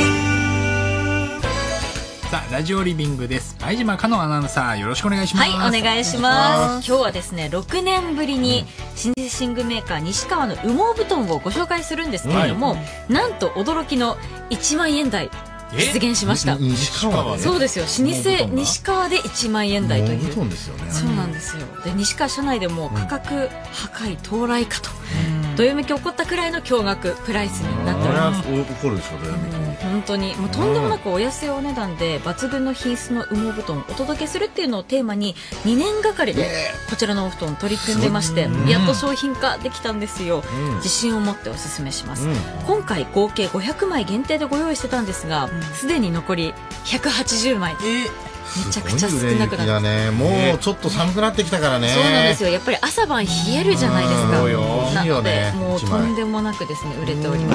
さあラジオリビングです。相島香乃アナウンサー、よろしくお願いします。 はい、お願いします。今日はですねろくねんぶりに老舗寝具メーカー西川の羽毛布団をご紹介するんですけれども、うん、なんと驚きのいちまんえん台実現しました。 西川でそうですよ、老舗西川でいちまんえん台という。 そうですよね。 そうなんですよ。で西川社内でも価格破壊到来かと、うん、どよめき起こったくらいの驚愕プライスになっております。 怒るでしょどよめき。 本当にもうとんでもなくお安いお値段で抜群の品質の羽毛布団をお届けするっていうのをテーマににねんがかりでこちらのお布団取り組んでまして、やっと商品化できたんですよ。自信を持っておすすめします。今回合計ごひゃくまい限定でご用意してたんですが、すでに残りひゃくはちじゅうまい。めちゃくちゃ少なくなって、 ね、もうちょっと寒くなってきたからね。 そうなんですよ。やっぱり朝晩冷えるじゃないですか。なのでね、 もうとんでもなくですね売れております。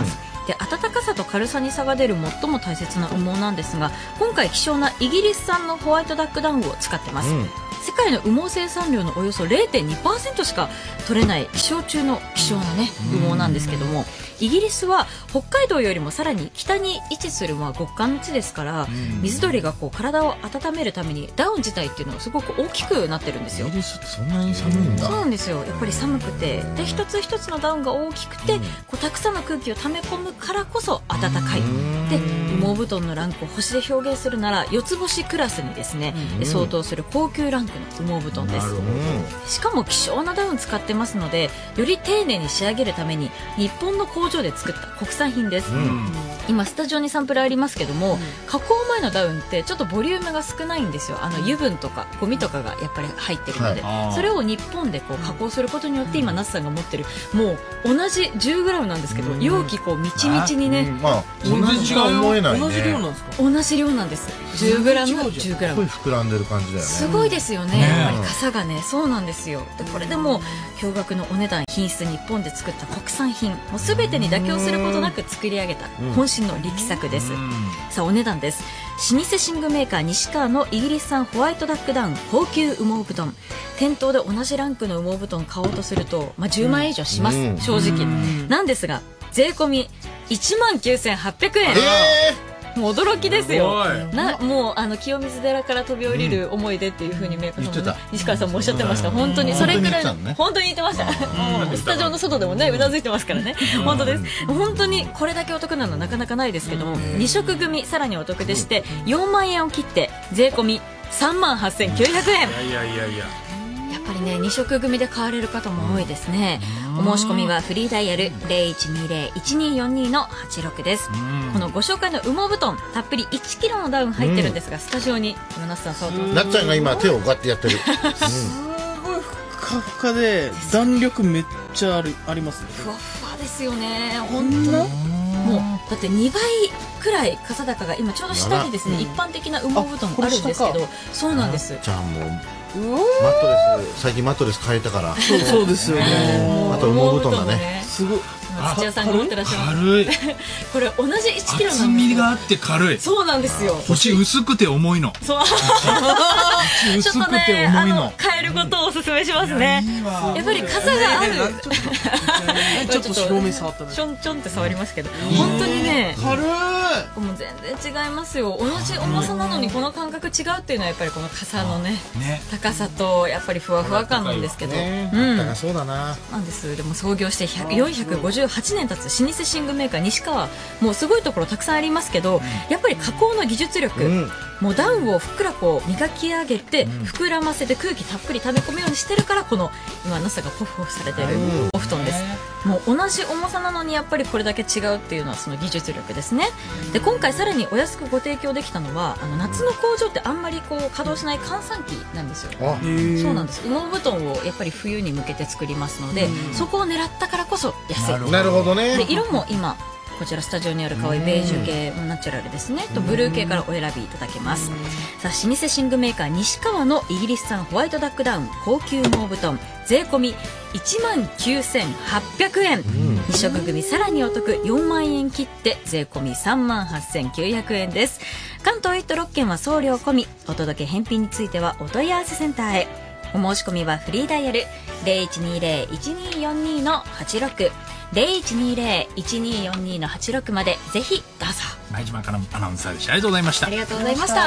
で暖かさと軽さに差が出る最も大切な羽毛なんですが、今回希少なイギリス産のホワイトダックダウンを使ってます、うん、世界の羽毛生産量のおよそ れいてんにパーセント しか取れない希少中の希少なね羽毛なんですけども、イギリスは北海道よりもさらに北に位置するまあ極寒の地ですから、水鳥がこう体を温めるためにダウン自体っていうのはすごく大きくなってるんですよ。 イギリスってそんなに寒いんだ。 そうなんですよ。やっぱり寒くて、で一つ一つのダウンが大きくて、こうたくさんの空気を溜め込むからこそ暖かい。で羽毛布団のランクを星で表現するなら四つ星クラスにですね、相当する高級ランクの羽毛布団です。しかも希少なダウン使ってますので、より丁寧に仕上げるために日本の工場で作った国産品です、うん、今スタジオにサンプルありますけども、うん、加工前のダウンってちょっとボリュームが少ないんですよ。あの油分とかゴミとかがやっぱり入ってるので、はい、それを日本でこう加工することによって、今那須さんが持ってるもう同じ じゅうグラム なんですけど、うん、容器こうみちみちにね、 まあ、同じが思えないね。 同じ量なんですか？ 同じ量なんです。 じゅうグラム じゅうグラムすごい膨らんでる感じだよね。 すごいですよね、ね、やっぱり傘がね、そうなんですよ。でこれでも驚愕のお値段、品質、日本で作った国産品、もう全てに妥協することなく作り上げた渾身の力作です。さあお値段です。老舗寝具メーカー西川のイギリス産ホワイトダックダウン高級羽毛布団、店頭で同じランクの羽毛布団買おうとすると、まあ、じゅうまんえん以上します、うん、正直なんですが、税込みいちまんきゅうせんはっぴゃくえん、えーもう驚きですよ。なもうあの清水寺から飛び降りる思い出っていう風にメーカーさんも、ね、西川さんもおっしゃってました。本当にそれくらい本当に言ってました。スタジオの外でもねうなずいてますからね。本当です。本当にこれだけお得なのはなかなかないですけども、に色組さらにお得でしてよんまんえんを切って税込みさんまんはっせんきゅうひゃくえん。 いやいやいや。 やっぱりねに色組で買われる方も多いですね。お申し込みはフリーダイヤル ゼロいちにゼロ いちによんに のはちろくです。このご紹介の羽毛布団たっぷりいちキロのダウン入ってるんですが、スタジオに那須さん触ってます。 なっちゃんが今手をこうやってやってる。 すごいふかふかで弾力めっちゃあるありますね。 ふわふわですよね。本当にもうだってにばいくらい傘高が今ちょうど下にですね、一般的な羽毛布団あるんですけど、そうなんです。 じゃあもうマットレス、最近マットレス変えたから。 そうそうですよね。 あと羽毛布団だね。 すごい。 土屋さんが持ってらっしゃる。 軽い。 これ同じいちキロなんです。 厚みがあって軽い。 そうなんですよ。 星薄くて重いの。 そう。 薄くて重いの。 変えることをお勧めしますね。やっぱり傘がある。 ちょっと正面触ったね。 ちょんちょんって触りますけど、本当にね。 軽い。 もう全然違いますよ。同じ重さなのにこの感覚違うっていうのはやっぱりこの傘のね高さとやっぱりふわふわ感なんですけど。 うん。高そうだな。 なんです。でも創業してよんひゃくごじゅうはちねん経つ老舗寝具メーカー西川、もうすごいところたくさんありますけど、やっぱり加工の技術力、うん、もうダウンをふっくらこう磨き上げて、うん、膨らませて空気たっぷり溜め込むようにしてるから、この今ナスがポフポフされてるお布団です。もう同じ重さなのにやっぱりこれだけ違うっていうのはその技術力ですね。で今回さらにお安くご提供できたのは、あの夏の工場ってあんまりこう稼働しない閑散期なんですよ。そうなんです。羽毛布団をやっぱり冬に向けて作りますので、そこを狙ったからこそ安い。 なるほどね。 で色も今こちらスタジオにある可愛いベージュ系ナチュラルですねとブルー系からお選びいただけます。さあ老舗寝具メーカー西川のイギリス産ホワイトダックダウン高級羽毛布団税込みいちまんきゅうせんはっぴゃくえん、に色組さらにお得よんまんえん切って税込みさんまんはっせんきゅうひゃくえんです。関東いち都ろっけんは送料込み。お届け返品についてはお問い合わせセンターへ。お申し込みはフリーダイヤル ゼロいちにゼロ いちによんに のはちろく ゼロいちにゼロ いちによんに のはちろくまでぜひどうぞ。 前島かなアナウンサーでした。ありがとうございました。 ありがとうございました。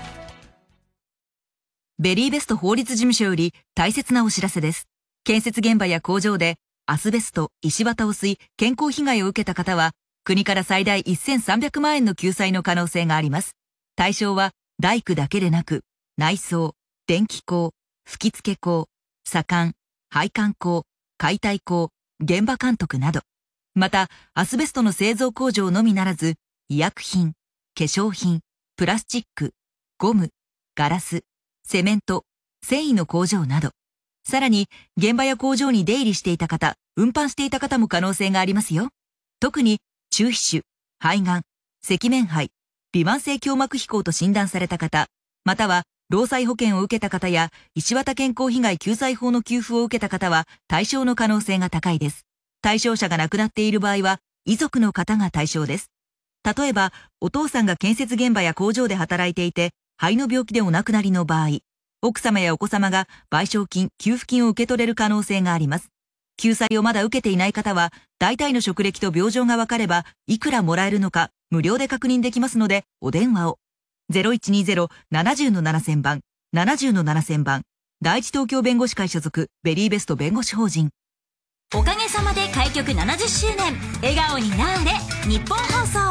ベリーベスト法律事務所より大切なお知らせです。建設現場や工場でアスベスト、石綿を吸い健康被害を受けた方は国から最大せんさんびゃくまんえんの救済の可能性があります。対象は大工だけでなく内装、電気工、吹付工、左官、配管工、解体工、現場監督など、またアスベストの製造工場のみならず医薬品、化粧品、プラスチック、ゴム、ガラス、セメント、繊維の工場など、さらに現場や工場に出入りしていた方、運搬していた方も可能性がありますよ。特に中皮腫、肺がん、赤面肺、微慢性胸膜飛行と診断された方、または労災保険を受けた方や石綿健康被害救済法の給付を受けた方は対象の可能性が高いです。対象者が亡くなっている場合は遺族の方が対象です。例えば、お父さんが建設現場や工場で働いていて、肺の病気でお亡くなりの場合、奥様やお子様が賠償金、給付金を受け取れる可能性があります。救済をまだ受けていない方は、大体の職歴と病状がわかれば、いくらもらえるのか無料で確認できますので、お電話を。ゼロいちにゼロ ななゼロ ななせんばん、ななゼロ ななせんばん、第一東京弁護士会所属、ベリーベスト弁護士法人。 おかげさまで開局ななじゅっしゅうねん、笑顔になーれ、日本放送。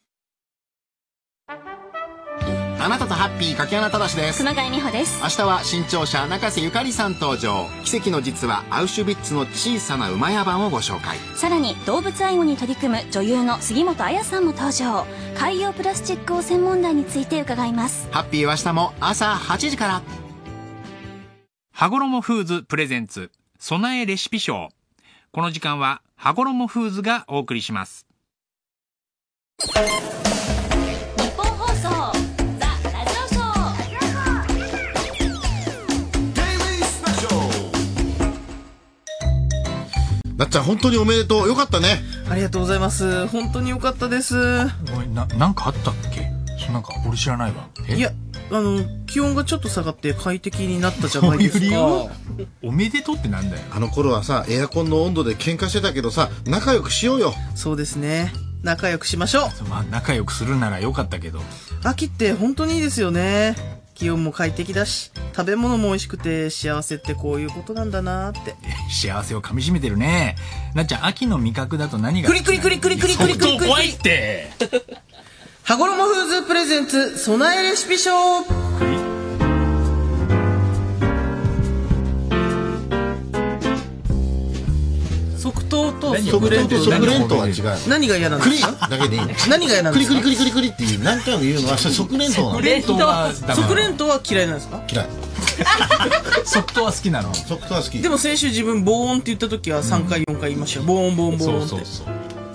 あなたとハッピー柿原忠です。 熊谷美穂です。 明日は新潮社中瀬ゆかりさん登場。奇跡の実話アウシュビッツの小さな馬屋版をご紹介。 さらに動物愛護に取り組む女優の杉本彩さんも登場。海洋プラスチック汚染問題について伺います。 ハッピーは明日も朝はちじから。 羽衣フーズプレゼンツ備えレシピショー。この時間は羽衣フーズがお送りします。 日本放送ザ・ラジオショー。 なっちゃん本当におめでとう。よかったね。 ありがとうございます。本当によかったです。 な、なんかあったっけ？なんか俺知らないわ。 いや、あの気温がちょっと下がって快適になったじゃないですか。 おめでとうってなんだよ。 あの頃はさ、エアコンの温度で喧嘩してたけどさ、仲良くしようよ。 そうですね、仲良くしましょう。 まあ仲良くするならよかったけど、 秋って本当にいいですよね。気温も快適だし、食べ物も美味しくて、幸せってこういうことなんだなって。 幸せをかみしめてるね。なっちゃん、秋の味覚だと何がクリクリクリクリクリクリクリクリ怖いって。 羽衣フーズプレゼンツ備えレシピショー。即答と即連と即連とは違う。 何が嫌なんですか？ だけでいい。 何が嫌なんですか？ クリクリクリクリって何回も言うのは即連となの。 即連とは即連とは嫌いなんですか？ 嫌い。 即答は好きなの。 即答は好き。 でも先週自分防音って言った時はさんかいよんかい言いましたよ。防音防音防音って。そうそうそう。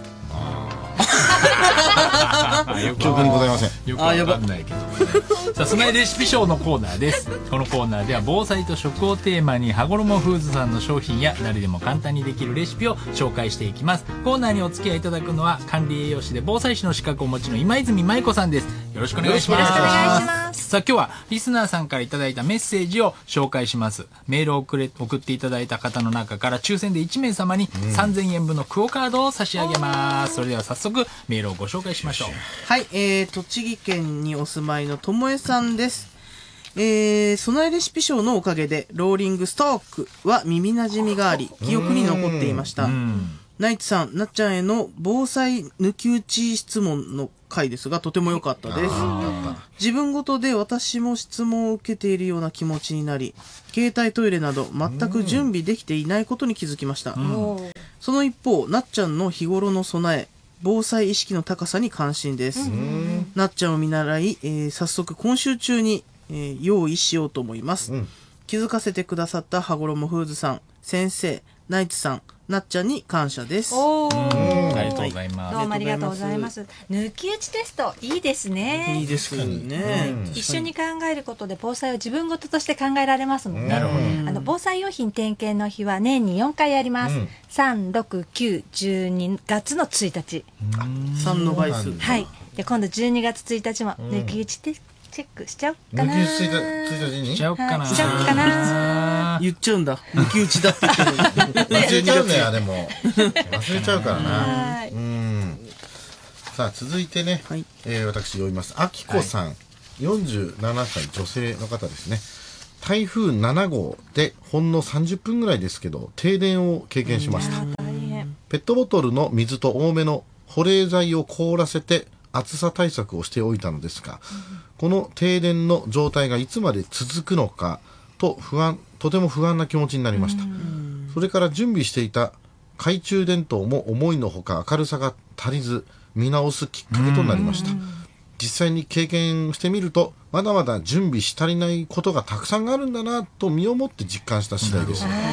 記憶にございません。 よくわかんないけど、ね、さあ備えレシピショーのコーナーです。このコーナーでは防災と食をテーマに羽衣フーズさんの商品や誰でも簡単にできるレシピを紹介していきます。コーナーにお付き合いいただくのは管理栄養士で防災士の資格をお持ちの今泉舞子さんです。よろしくお願いします。よろしくお願いします。さあ今日はリスナーさんからいただいたメッセージを紹介します。メールを送れ送っていただいた方の中から抽選でいちめい様にさんぜんえんぶんのクオカードを差し上げます。それでは早速メールをご紹介しましょう。 はい、えー、栃木県にお住まいのともえさんです。えー、備えレシピショーのおかげでローリングストックは耳なじみがあり記憶に残っていました。ナイツさん、なっちゃんへの防災抜き打ち質問の回ですがとても良かったです。自分ごとで私も質問を受けているような気持ちになり、携帯トイレなど全く準備できていないことに気づきました。その一方、なっちゃんの日頃の備え、防災意識の高さに関心です。なっちゃんを見習い、えー、早速今週中に、えー、用意しようと思います。うん、気づかせてくださった羽衣フーズさん、先生、ナイツさん、なっちゃんに感謝です。 おー、 ありがとうございます。 どうもありがとうございます。抜き打ちテストいいですね。 いいですね。 一緒に考えることで防災を自分事として考えられますもんね。 なるほど。 あの防災用品点検の日は年によんかいあります。うん、さん、ろく、きゅう、じゅうにがつのついたち。 さんの倍数。 はい。で今度じゅうにがつついたちも抜き打ちテスト。チェックしちゃおうかな。 抜き打ちついたちにしちゃおうかな。 しちゃおうかな。 言っちゃうんだ。抜き打ちだって言ってる。 忘れちゃうんだよ、でも。忘れちゃうからな。うん。さあ、続いてね、はい、えー、私読みます。あきこさん、はい、よんじゅうななさい女性の方ですね。台風ななごうでほんのさんじゅっぷんぐらいですけど、停電を経験しました。ペットボトルの水と多めの保冷剤を凍らせて、暑さ対策をしておいたのですが、うん、この停電の状態がいつまで続くのかと不安、とても不安な気持ちになりました。うん、それから準備していた懐中電灯も思いのほか明るさが足りず見直すきっかけとなりました。うん、実際に経験してみるとまだまだ準備し足りないことがたくさんあるんだなと身をもって実感した次第です。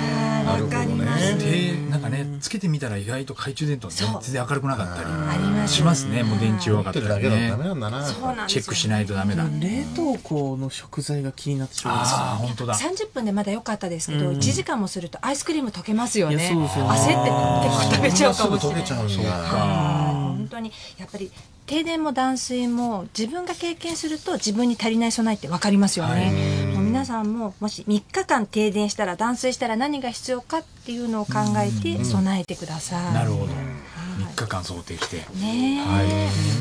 わかります。 でなんかねつけてみたら意外と懐中電灯全然明るくなかったりありますしますね。もう電池弱かったりね。 ダメなんだな。 チェックしないとダメだ。 冷凍庫の食材が気になってしまいます。 ああ本当だ。 さんじゅっぷんでまだ良かったですけど、 うんいちじかんもするとアイスクリーム溶けますよね。 いやそうですよね焦って結構食べちゃうかもしれない。 溶けちゃうんだ。 本当にやっぱり停電も断水も自分が経験すると自分に足りない備えって分かりますよね。もう皆さんももしみっかかん停電したら断水したら何が必要かっていうのを考えて備えてください。 なるほど。みっかかん想定して。 ねはい。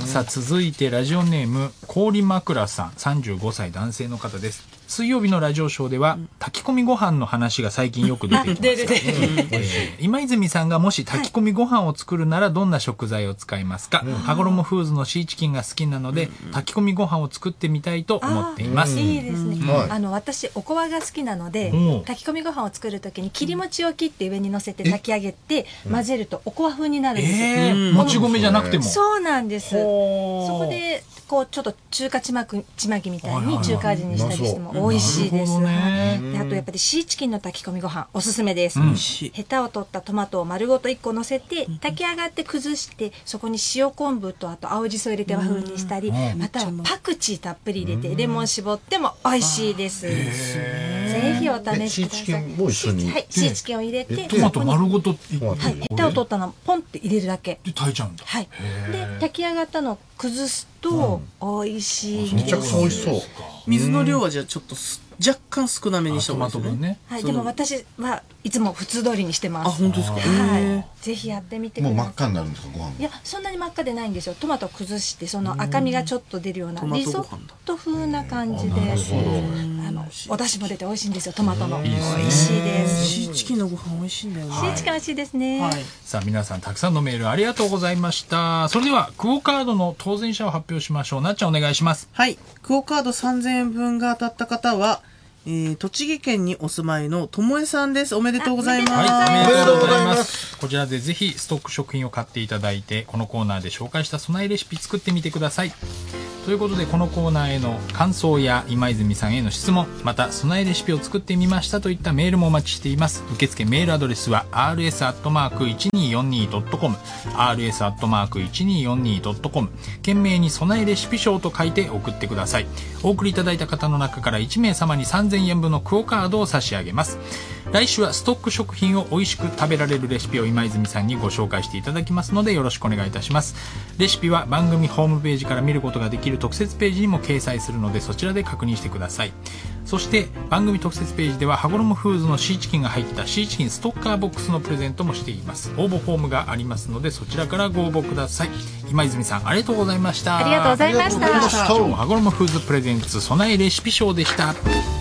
さあ続いてラジオネーム氷枕さんさんじゅうごさい男性の方です。水曜日のラジオショーでは炊き込みご飯の話が最近よく出てきます。 出る出るえー今泉さんがもし炊き込みご飯を作るならどんな食材を使いますか。羽衣フーズのシーチキンが好きなので炊き込みご飯を作ってみたいと思っています。 いいですね、 はいあの私おこわが好きなので、 うん炊き込みご飯を作るときに切り餅を切って上に乗せて炊き上げて混ぜるとおこわ風になるんですよ、 えーもち米じゃなくても。 そうなんです。そこでこうちょっと中華ちまくちまきみたいに中華味にしたりしても美味しいです。 ねであとやっぱりシーチキンの炊き込みご飯おすすめです、 うんヘタを取ったトマトを丸ごといっこ乗せて炊き上がって崩してそこに塩昆布とあと青じそ入れて和風にしたり、 うんまたはパクチーたっぷり入れてレモン絞っても美味しいです。ぜひお試しください。 シーチキンも一緒に。 はい、シーチキンを入れてトマト丸ごとはい、ヘタを取ったのをポンって入れるだけで炊いちゃうんだ。 はい、で炊き上がったのを崩すと美味しい、 めちゃくちゃ美味しそう。 水の量はじゃあちょっとす若干少なめにした方がいいですよね。 はい、 そのでも私はいつも普通通りにしてます。 あ本当ですか。 はへい、ぜひやってみてくもうださい。 真っ赤になるんですかご飯。 いやそんなに真っ赤でないんですよ。トマトを崩してその赤みがちょっと出るようなトマリゾトご飯だット風な感じで、 なるほあのお出汁も出て美味しいんですよ。トマトの美味しいです。 シーチキンのご飯美味しいんだよね。 シーチキン美味しいですね。 はい。 さあ皆さんたくさんのメールありがとうございました。それではクオカードの当選者を発表しましょう。なっちゃんお願いします。 はい。クオカードさんぜんえんぶんが当たった方は、えー、栃木県にお住まいのともえさんです。おめでとうございます。 はい、おめでとうございます。こちらでぜひストック食品を買っていただいて、このコーナーで紹介した備えレシピ作ってみてください。ということでこのコーナーへの感想や今泉さんへの質問、また備えレシピを作ってみましたといったメールもお待ちしています。受付メールアドレスは アールエスアットマークいちにーよんにードットコム アールエスアットマークいちにーよんにードットコム 懸命に備えレシピ賞と書いて送ってください。お送りいただいた方の中からいちめい様にさんぜんえんぶんのクオカードを差し上げます。来週はストック食品を美味しく食べられるレシピを今泉さんにご紹介していただきますのでよろしくお願いいたします。レシピは番組ホームページから見ることができる特設ページにも掲載するのでそちらで確認してください。そして番組特設ページでは羽衣フーズのシーチキンが入ったシーチキンストッカーボックスのプレゼントもしています。応募フォームがありますのでそちらからご応募ください。今泉さんありがとうございました。 ありがとうございました。 今日も羽衣フーズプレゼンツ備えレシピ賞でした。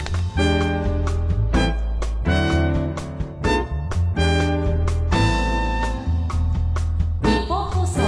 日本放送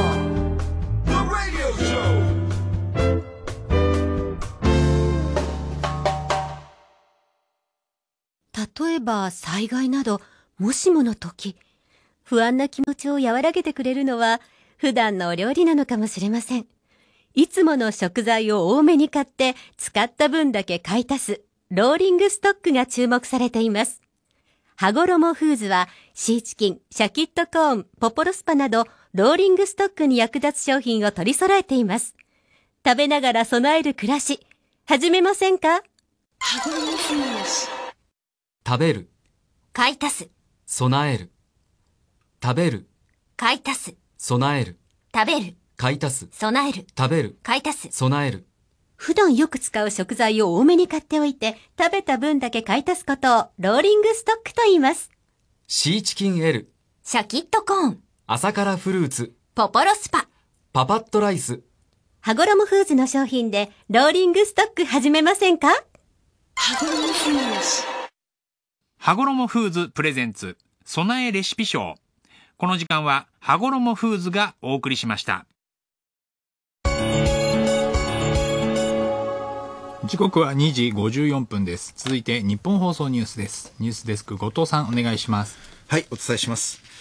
例えば災害などもしもの時、不安な気持ちを和らげてくれるのは普段のお料理なのかもしれません。いつもの食材を多めに買って使った分だけ買い足すローリングストックが注目されています。羽衣フーズはシーチキン、シャキットコーン、ポポロスパなどローリングストックに役立つ商品を取り揃えています。食べながら備える暮らし、始めませんか？ 羽衣フーズ食べる、 買い足す備える。食べる、 買い足す備える。 食べる買い足す、 備える食べる、 買い足す備える。 普段よく使う食材を多めに買っておいて食べた分だけ買い足すことをローリングストックと言います。 シーチキン L、 シャキットコーン、 朝からフルーツ、 ポポロスパ、 パパッとライス。 羽衣フーズの商品でローリングストック始めませんか？ 羽衣フーズ羽衣フーズプレゼンツ備えレシピ賞。この時間は羽衣フーズがお送りしました。時刻はにじごじゅうよんぷんです。続いて日本放送ニュースです。ニュースデスク後藤さんお願いします。 はい、お伝えします。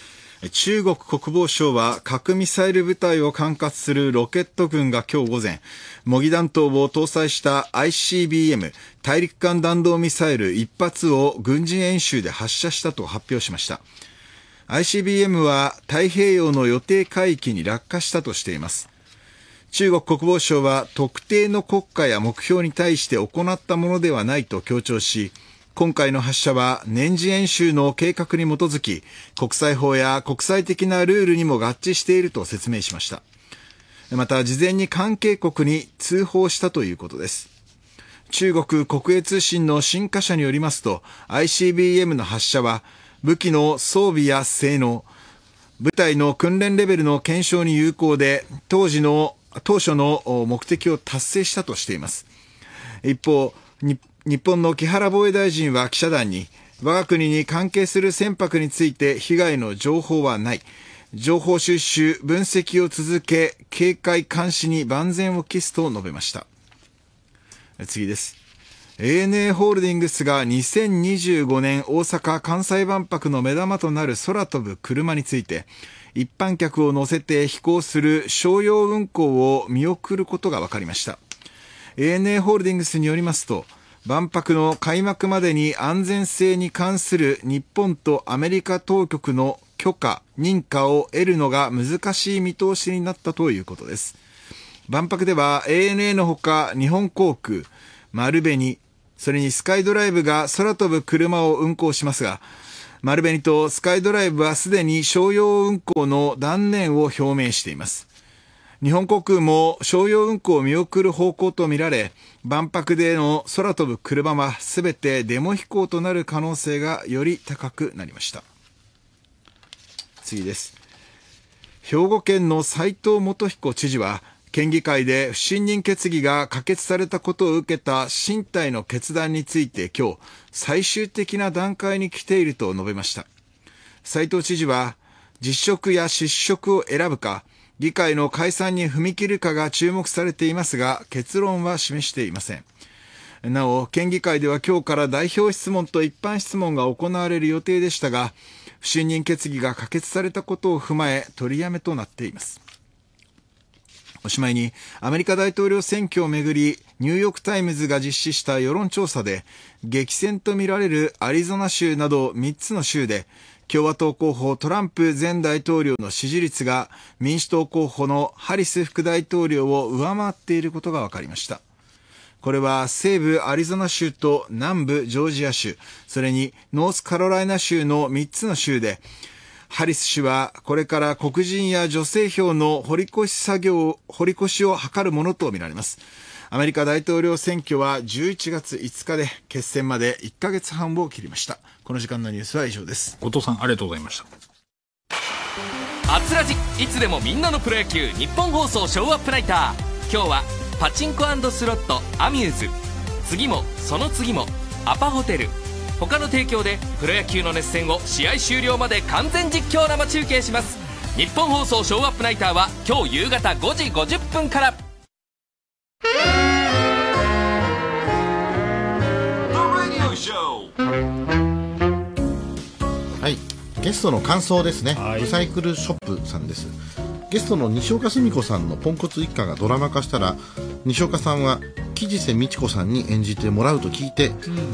中国国防省は核ミサイル部隊を管轄するロケット軍が今日午前、模擬弾頭を搭載した アイシービーエム 大陸間弾道ミサイルいっ発を軍事演習で発射したと発表しました。アイシービーエム は太平洋の予定海域に落下したとしています。中国国防省は特定の国家や目標に対して行ったものではないと強調し、今回の発射は年次演習の計画に基づき、国際法や国際的なルールにも合致していると説明しました。また、事前に関係国に通報したということです。中国国営通信の新華社によりますと、アイシービーエム の発射は、武器の装備や性能、部隊の訓練レベルの検証に有効で、当時の当初の目的を達成したとしています。一方、日本の木原防衛大臣は記者団に、我が国に関係する船舶について被害の情報はない。情報収集、分析を続け、警戒監視に万全を期すと述べました。次です。エーエヌエー ホールディングスがにせんにじゅうごねん大阪・関西万博の目玉となる空飛ぶ車について、一般客を乗せて飛行する商用運航を見送ることが分かりました。エーエヌエー ホールディングスによりますと、万博の開幕までに安全性に関する日本とアメリカ当局の許可、認可を得るのが難しい見通しになったということです。万博では エーエヌエー のほか日本航空、丸紅、それにスカイドライブが空飛ぶ車を運航しますが、丸紅とスカイドライブはすでに商用運航の断念を表明しています。日本航空も商用運航を見送る方向とみられ、万博での空飛ぶ車はすべてデモ飛行となる可能性がより高くなりました。次です。兵庫県の斉藤元彦知事は、県議会で不信任決議が可決されたことを受けた進退の決断について今日、最終的な段階に来ていると述べました。斉藤知事は、実職や失職を選ぶか、議会の解散に踏み切るかが注目されていますが、結論は示していません。なお、県議会では今日から代表質問と一般質問が行われる予定でしたが、不信任決議が可決されたことを踏まえ、取りやめとなっています。おしまいに、アメリカ大統領選挙をめぐり、ニューヨークタイムズが実施した世論調査で、激戦とみられるアリゾナ州などみっつの州で、共和党候補トランプ前大統領の支持率が民主党候補のハリス副大統領を上回っていることが分かりました。これは西部アリゾナ州と南部ジョージア州、それにノースカロライナ州のみっつの州で、ハリス氏はこれから黒人や女性票の掘り越し作業、掘り越しを図るものとみられます。アメリカ大統領選挙はじゅういちがついつかで決戦までいっかげつはんを切りました。この時間のニュースは以上です。 後藤さん、ありがとうございました。 あつらじ、いつでもみんなのプロ野球、日本放送ショーアップナイター。今日はパチンコ&スロットアミューズ、次もその次もアパホテル、他の提供でプロ野球の熱戦を試合終了まで完全実況生中継します。日本放送ショーアップナイターは今日夕方ごじごじゅっぷんから。 はい、ゲストの感想ですね。リサイクルショップさんです。ゲストの西岡澄子さんのポンコツ一家がドラマ化したら、西岡さんは木地瀬美智子さんに演じてもらうと聞いて、うん、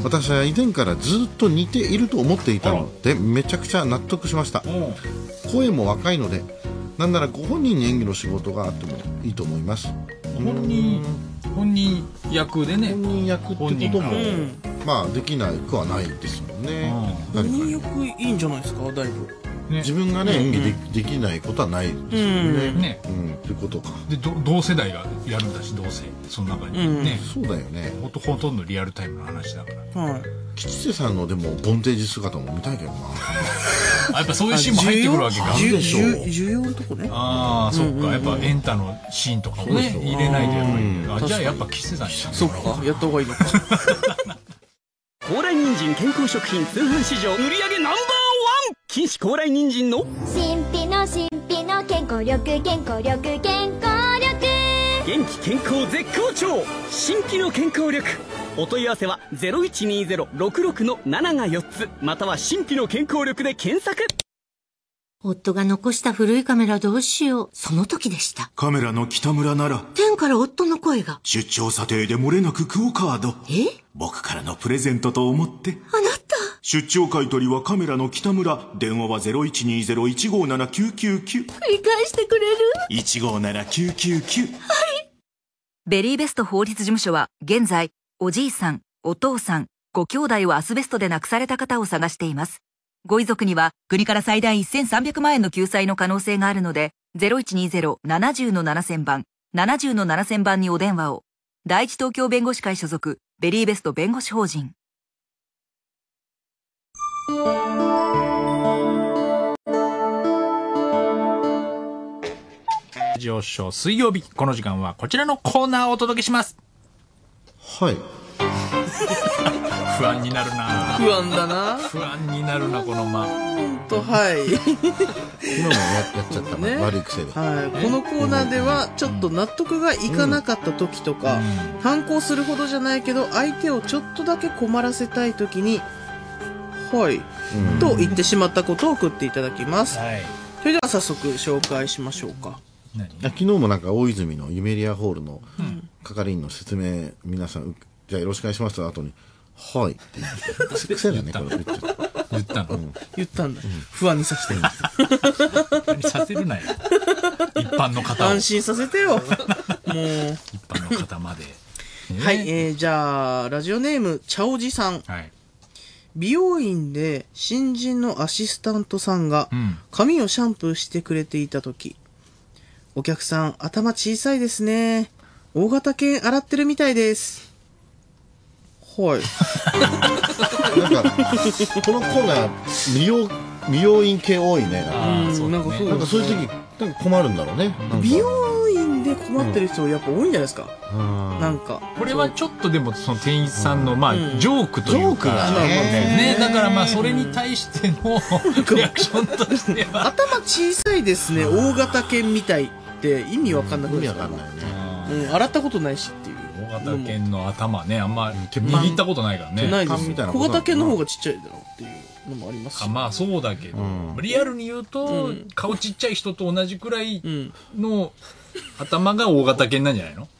私は以前からずっと似ていると思っていたので、めちゃくちゃ納得しました。声も若いので、なんならご本人に演技の仕事があってもいいと思います。 本人本人役でね、 本人役ってことも、まあできなくはないですもんね。 本人役いいんじゃないですか、だいぶ。 ね、自分がね、演技 で, できないことはないですよね。うんね、うん、ということか。 でど同世代がやるんだし、同世その中にね、 うん、そうだよね。 ほとほとんどリアルタイムの話だから。 はい。吉瀬さんのでもボンテージ姿も見たいけどな。 あ、やっぱそういうシーンも入ってくるわけか。 重要なとこね。 ああ、そっか。やっぱエンタのシーンとかもね入れないとやっぱり、うん、じゃあやっぱ吉瀬さんにした。 そっか、やった方がいいのか。 高麗人参健康食品通販市場売上ナンバーワン、金糸高麗人参の新品の新品の健康力、健康力、健康力、 元気健康絶好調、新規の健康力。お問い合わせは ゼロいちにゼロろくろくのなな がよっつ、または新規の健康力で検索。 夫が残した古いカメラどうしよう。その時でした。 カメラの北村なら天から夫の声が。 出張査定で漏れなくクオカード。 え？ 僕からのプレゼントと思って。 あなた。 出張買取はカメラの北村。電話は ゼロいちにゼロいちごーななきゅうきゅうきゅう。 繰り返してくれる？ いちごーななきゅうきゅうきゅう。はい。 ベリーベスト法律事務所は現在、おじいさん、お父さん、ご兄弟をアスベストで亡くされた方を探しています。ご遺族には国から最大せんさんびゃくまんえんの救済の可能性があるので、ゼロいちにゼロ ななゼロ ななせんばん、ななゼロ ななせんばんにお電話を。第一東京弁護士会所属、ベリーベスト弁護士法人。 ラジオショー水曜日、この時間はこちらのコーナーをお届けします。 はい。 不安になるな。 不安だな。 不安になるな、この間。 ほんと、はい。 昨日もややっちゃったね、悪い癖で。 はい。このコーナーでは、ちょっと納得がいかなかった時とか、うん、反抗するほどじゃないけど、相手をちょっとだけ困らせたい時に、はい、うん、と言ってしまったことを送っていただきます。はい。それでは早速紹介しましょうか。 昨日もなんか大泉のユメリアホールの係員の説明、皆さん、じゃあよろしくお願いしますと後に、はいって言って。癖だね、これ。 言ったの、うん、 言ったんだ。うん、不安にさせてる。 何させるなよ。一般の方を。 安心させてよ。もう。一般の方まで。 えー、はい、えー、じゃあ、ラジオネーム、茶おじさん。はい。美容院で新人のアシスタントさんが髪をシャンプーしてくれていたとき、お客さん、頭小さいですね。大型犬洗ってるみたいです。はい。 なんか、このコーナー、美容、美容院系多いね。 うん、なんかそう、 なんかそういう時、なんか困るんだろうね。 美容院で困ってる人やっぱ多いんじゃないですか。うん、なんか。 これはちょっとでもその店員さんの、まあ、ジョークというか、ね。だからまあ、それに対してのリアクションとしては。 頭小さいですね、大型犬みたいって意味わかんなくないですか。 意味わかんないよね。 うん、洗ったことないしっていう。 大型犬の頭ね、あんま握ったことないからね。 ないです。小型犬の方がちっちゃいだろうっていうのもありますし。 まあそうだけど、リアルに言うと、顔ちっちゃい人と同じくらいの頭が大型犬なんじゃないの？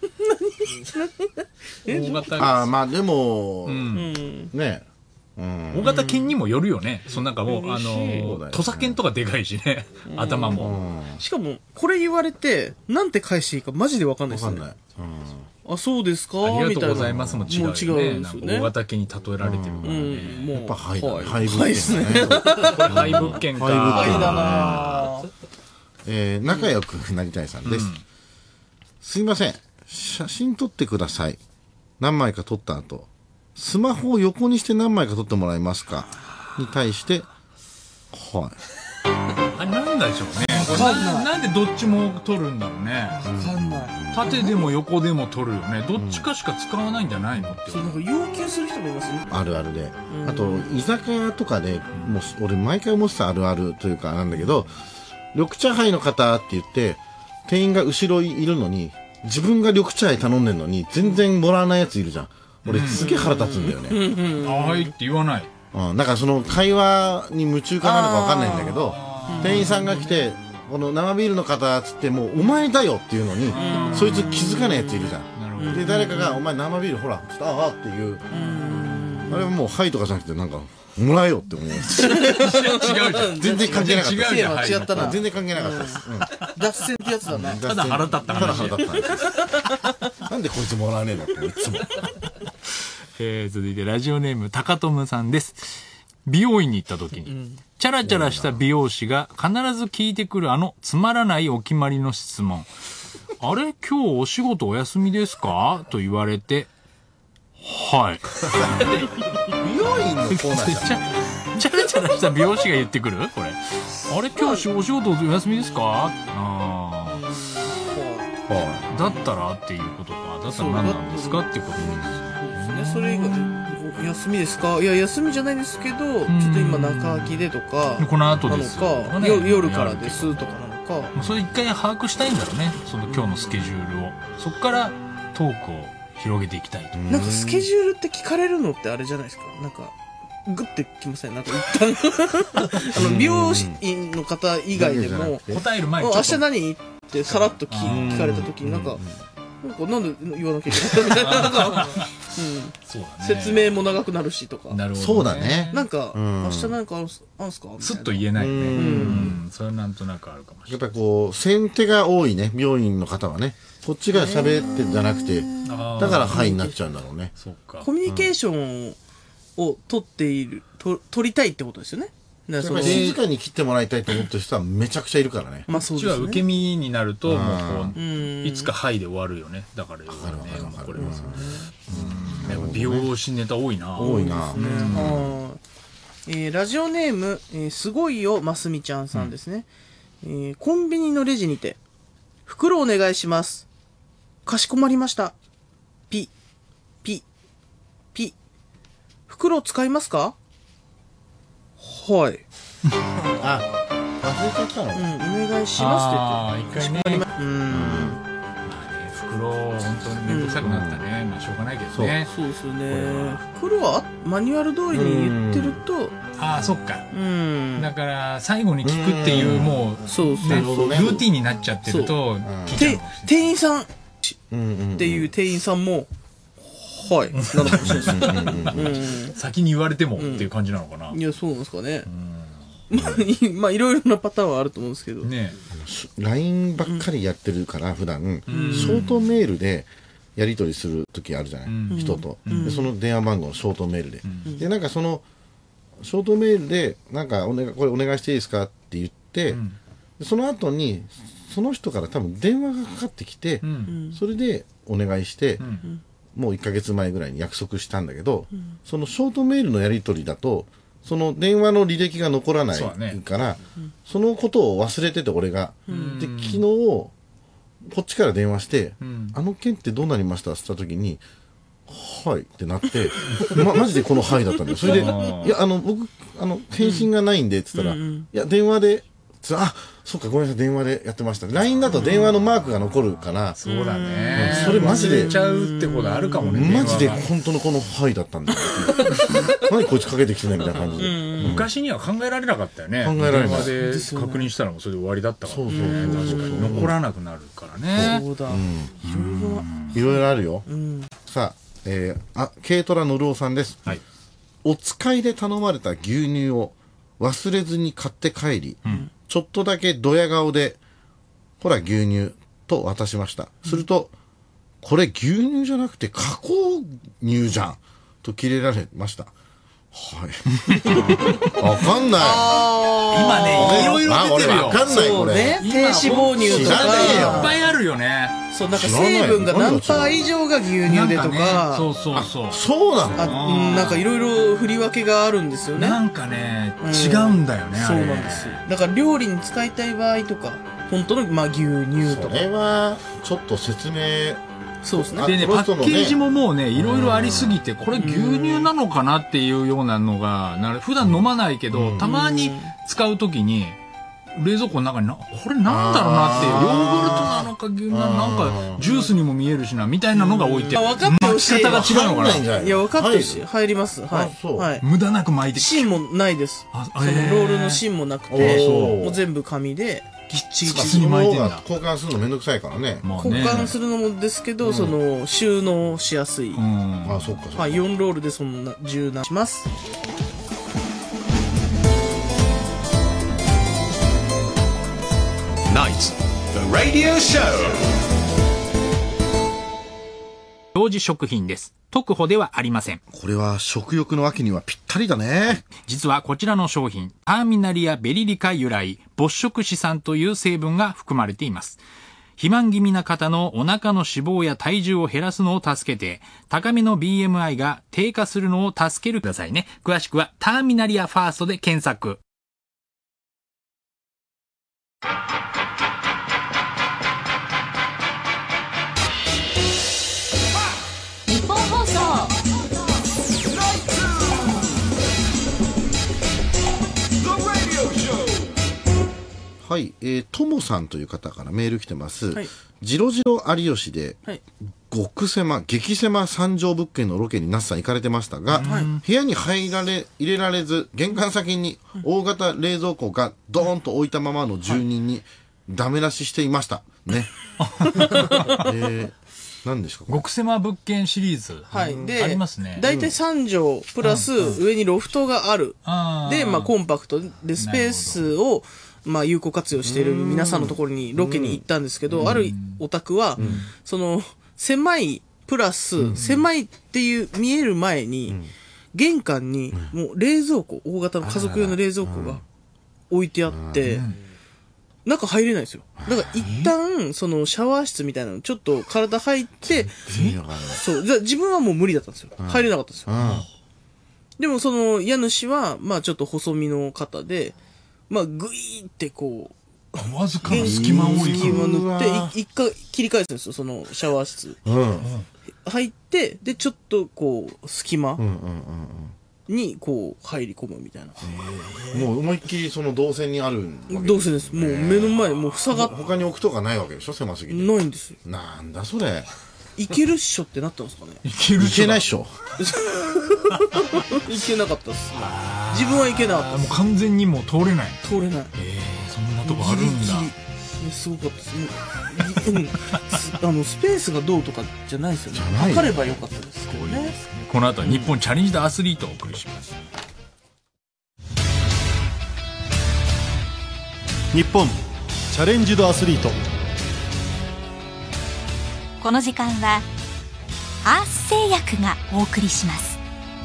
大型犬。ああ、まあでも、ね。 大型犬にもよるよね。そのなんかもう、あの、土佐犬とかでかいしね、頭も。 しかも、これ言われて、なんて返していいかマジでわかんないですね。わかんない。あ、そうですかありがとうございますも違うよね。 もう違うんですよね。 大型犬に例えられてるからね。 もうやっぱハイだね。 ハイ物件ですね。 ハイ物件か。 ハイだな。 えー、仲良くなりたいさんです。すいません。写真撮ってください。何枚か撮った後、スマホを横にして何枚か撮ってもらえますかに対して、はい。 あれなんでしょうね。な, なんでどっちも撮るんだろうね。 わかんない。 縦でも横でも撮るよね。どっちかしか使わないんじゃないのって。 そう、なんか要求する人もいますね。 あるあるで。あと、居酒屋とかで、もう、俺毎回思ってたあるあるというかなんだけど、緑茶杯の方って言って、店員が後ろいるのに、自分が緑茶杯頼んでんのに、全然もらわないやついるじゃん。俺すげえ腹立つんだよね。 あ、はいって言わない。 うん、だからその会話に夢中かなのかわかんないんだけど、店員さんが来て、この生ビールの方っつってもうお前だよっていうのに、そいつ気づかないやついるじゃん。で、誰かがお前生ビールほら、ああっていう、あれはもうはいとかじゃなくてなんか、もらえよって思う。違うじゃん。 全然関係なかった。 違うじゃん。違ったな。 全然関係なかったです。 脱線ってやつだね。 ただ腹立ったただ腹立ったなんでこいつもらわねえんだっていつも。 えー、続いてラジオネーム高友さんです。美容院に行った時に、うん、チャラチャラした美容師が必ず聞いてくるあのつまらないお決まりの質問。あれ今日お仕事お休みですかと言われて、はい。 美容院のコーナーじゃん。 チャラチャラした美容師が言ってくるこれ。あれ今日お仕事お休みですかああ。はい。だったらっていうことか。だったら何なんですかっていうことですね。 それ以外で休みですかいや休みじゃないですけど、ちょっと今中空きでとかこの後ですなのか、ね、夜からですとかなのか、 もうそれ一回把握したいんだろうね。その今日のスケジュールをそこからトークを広げていきたいと。 なんかスケジュールって聞かれるのってあれじゃないですか。なんかグッてきませんなんか一旦あの美容院の方以外でも答える前に明日何ってさらっと聞聞かれた時になんかなんかなんで言わなきゃいけないみたいななんか、うんそうだね、 説明も長くなるしとかなるほど、ね、 そうだねなんか、 うん、 明日何かあるあんすかすっと言えないね、うんうん、それはなんとなくあるかもしれない。 やっぱりこう先手が多いね病院の方はねこっちが喋ってじゃなくてだからはいになっちゃうんだろうね。 そうかコミュニケーションを取っていると取りたいってことですよね。 やっぱり静かに切ってもらいたいと思ってる人はめちゃくちゃいるからね。 まあそうですね。こっちは受け身になるともうこういつかはいで終わるよね。だからよね。これはやっぱ美容師ネタ多いな。 多いな。 えー、ラジオネーム、えー、すごいよますみちゃんさんですね、うんえー。コンビニのレジにて袋お願いします。かしこまりました。ピピピ袋使いますか？はい。 あ、忘れちゃったの？ うん、お願いしますって言って。 ああ、一回ね。 うん。 袋、本当にめんどくさくなったね。まあ、しょうがないけどね。 そうですね。袋はマニュアル通りに言ってると。 ああ、そっか。 うん。 だから、最後に聞くっていう、もう、 そうそう。 ルーティンになっちゃってると、 店員さんっていう店員さんも、はい。なのかもしれないですね。 先に言われてもっていう感じなのかな。 いや、そうなんですかね。まあ、いろいろなパターンはあると思うんですけど。 ねライン ばっかりやってるから、普段、ショートメールでやり取りする時あるじゃない、人と。で、その電話番号をショートメールで。で、なんかその、ショートメールで、なんかお願い、これお願いしていいですかって言って、その後に、その人から多分電話がかかってきて、それでお願いして、もういっかげつまえぐらいに約束したんだけど、うん、そのショートメールのやり取りだとその電話の履歴が残らないから そ,、ね、そのことを忘れてて俺が、うん、で昨日こっちから電話して、うん、あの件ってどうなりましたって言った時にはいってなってま、マジでこのはいだったんだよ。それでいやあの僕あの返信がないんでって言ったら、うん、いや電話であ、そっかごめんなさい電話でやってました。 ライン だと電話のマークが残るから、 そうだね、 それマジで忘れちゃうってことあるかもね。 マジで本当のこのはいだったんだよ何こいつかけてきてないみたいな感じで、うん、 昔には考えられなかったよね。 考えられない。 電話で確認したらもそれで終わりだったからね。そうそうそう確かに残らなくなるからね。 そうだ、うん、 いろいろあるよ、うん、さあ、えー、あ軽トラのるおさんです、はい、お使いで頼まれた牛乳を忘れずに買って帰り、うんちょっとだけドヤ顔で、ほら牛乳と渡しました。すると、うん、これ牛乳じゃなくて加工乳じゃんとキレられました。はい。わかんない。 今ね、いろいろ出てるよ。 わかんないこれ。 ね、低脂肪乳とか。 いっぱいあるよね。 そう、なんか成分が何パー以上が牛乳でとか。 そうそうそう。 そうなの？ あ、なんかいろいろ振り分けがあるんですよね。 なんかね、違うんだよね。 そうなんですよ。だから料理に使いたい場合とか、本当のまあ牛乳とか。 それはちょっと説明。 そうですね。 でね、パッケージももうね、いろいろありすぎて、これ牛乳なのかなっていうようなのが、普段飲まないけど、たまに使うときに、冷蔵庫の中にな、これなんだろうなっていう、ヨーグルトなのか牛乳なのか、なんかジュースにも見えるしな、みたいなのが置いてある。 分かってほしい。 巻き方が違うのかな。 いや、分かってほしい。入ります。はい。はい。 無駄なく巻いて。 芯もないです。そのロールの芯もなくて、もう全部紙で、ぎっちぎちに巻いてんだ。交換するのめんどくさいからね。 交換するのもですけど、その収納しやすい。 あ、そっか。 はい、よんロールでそんな柔軟します。 ナイツ The Radio Show。 表示食品です。特保ではありません。 これは食欲の秋にはぴったりだね。 実はこちらの商品、ターミナリアベリリカ由来没食脂酸という成分が含まれています。肥満気味な方のお腹の脂肪や体重を減らすのを助けて、高めの ビーエムアイ が低下するのを助けるくださいね。詳しくはターミナリアファーストで検索。 日本放送はい、えー、ともさんという方からメール来てます。はい、ジロジロ有吉で、はい、 極狭、激狭三畳物件のロケに那須さん行かれてましたが、はい、部屋に入られ、入れられず、玄関先に大型冷蔵庫がドーンと置いたままの住人にダメ出ししていました。ね。えー、何ですか極狭物件シリーズ。 はい。で、 ありますね。 だいたいさん畳プラス上にロフトがある。うん、で、まあコンパクトでスペースを、まあ有効活用している皆さんのところにロケに行ったんですけど、あるお宅は、その、狭いプラス、うん、狭いっていう見える前に、うん、玄関にもう冷蔵庫、大型の家族用の冷蔵庫が置いてあって、うん、中入れないんですよ。だから一旦、そのシャワー室みたいなのちょっと体入って、そう、じゃ自分はもう無理だったんですよ。うん、入れなかったんですよ。うん、でもその家主は、まあちょっと細身の方で、まあグイーってこう、 わずかな隙間を隙間塗って一回切り返すんですよ、そのシャワー室、うん、入ってでちょっとこう隙間にこう入り込むみたいな、 うんうんうん、もう思いっきりその動線にある動線です。もう目の前もう塞がっ他に置くとかないわけでしょ、狭すぎて。 ないんですよ。 なんだそれ。 いけるっしょってなったんですかね。 いけるっしょ。 いけないっしょ。 いけなかったっす。自分はいけなかった。 もう完全にもう通れない。 通れない。 えー、そんなとこあるんだ。 ギリギリすごかったです。もうあのスペースがどうとかじゃないですよね。分かればよかったですけどね。 この後は日本チャレンジドアスリートをお送りします。 日本チャレンジドアスリート。 この時間はアース製薬がお送りします。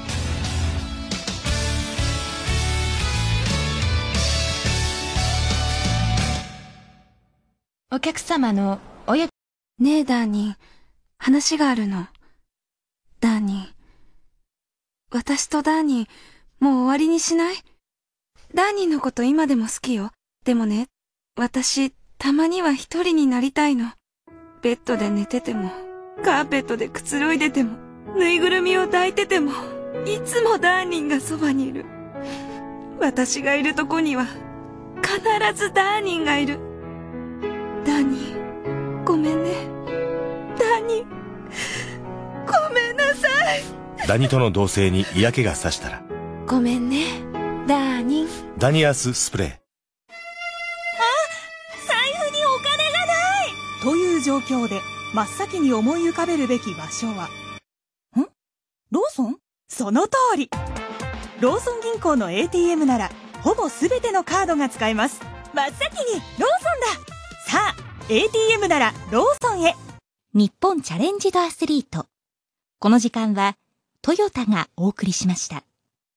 お客様のおやねえダーニン、話があるの。ダーニン、私とダーニンもう終わりにしない？ダーニンのこと今でも好きよ。でもね、私たまには一人になりたいの。ベッドで寝てても、カーペットでくつろいでても、ぬいぐるみを抱いてても、いつもダーニンがそばにいる。私がいるとこには必ずダーニンがいる。ダーニン、ごめんね。ダーニン、ごめんなさい。 ダニとの同棲に嫌気がさしたら、 ごめんね、ダーニン。 ダニアススプレー。 財布にお金がないという状況で真っ先に思い浮かべるべき場所は、ん？ローソン？その通り。ローソン銀行の エーティーエム ならほぼ全てのカードが使えます。真っ先にローソンだ。さあ エーティーエム ならローソンへ。 日本チャレンジドアスリート。この時間はトヨタがお送りしました。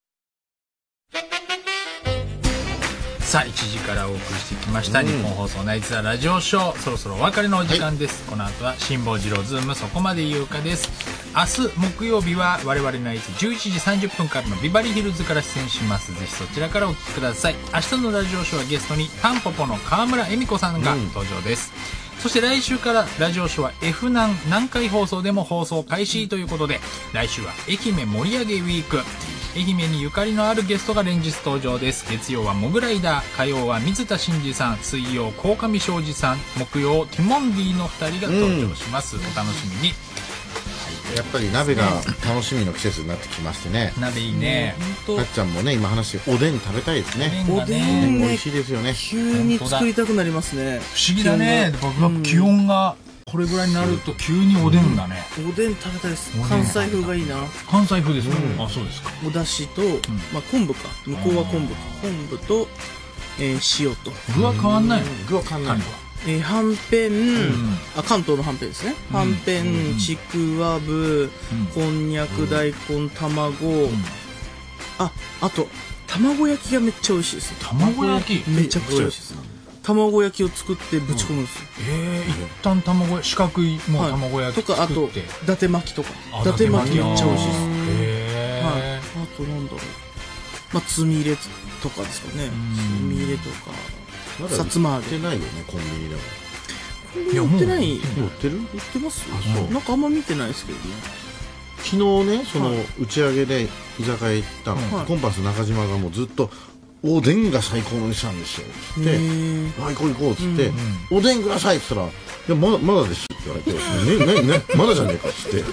さあいちじからお送りしてきました、うん、日本放送ナイツザラジオショー、そろそろお別れのお時間です、はい、この後は辛坊治郎ズームそこまで言うかです。明日木曜日は我々ナイツじゅういちじさんじゅっぷんからのビバリーヒルズから出演します。ぜひそちらからお聞きください。明日のラジオショーはゲストにタンポポの川村恵美子さんが登場です、うん、そして来週からラジオショーは F 南南海放送でも放送開始ということで、来週は愛媛盛り上げウィーク、愛媛にゆかりのあるゲストが連日登場です。月曜はモグライダー、火曜は水田真司さん、水曜鴻上庄司さん、木曜ティモンディのふたりが登場します、うん、お楽しみに。 やっぱり鍋が楽しみの季節になってきましてね。 鍋いいね。 たっちゃんもね今話おでん食べたいですね。 おでんね、 美味しいですよね。 急に作りたくなりますね。 不思議だね。僕は気温がこれぐらいになると急におでんだね、 うん、おでん食べたいです。関西風がいいな。 関西風ですか、 うん、 あそうですか。 お出汁と、うん、まあ、昆布か、向こうは昆布か、昆布と、えー、塩と具は変わんないの、 うん、具は変わんないの、 えー、はんぺん、うん、あ関東のはんぺんですね、うん、はんぺん、ちくわぶ、うん、こんにゃく、大根、卵、うん、ああと卵焼きがめっちゃ美味しいです。 卵焼きめちゃくちゃ美味しいです。卵焼きを作ってぶち込むんですよ、 うん、えー、一旦卵四角いもう卵焼き作って、 はい、とかあと伊達巻きとか伊達巻きめっちゃ美味しいです。へー、はい、あとなんだろう、まあつみ入れとかですかね。つみ入れとかさつま揚げ。 売ってないよねコンビニでも。 コンビニ売ってない。 売ってる？売ってます？なんかあんま見てないですけどね。 昨日ねその打ち上げで居酒屋行ったの、はい、コンパス中島がもうずっとおでんが最高の店なんですよつって「はい行こう行こう」っつって「おでんください」っつったら「いやまだまだです」って言われて「ねねねまだじゃねえか」っつって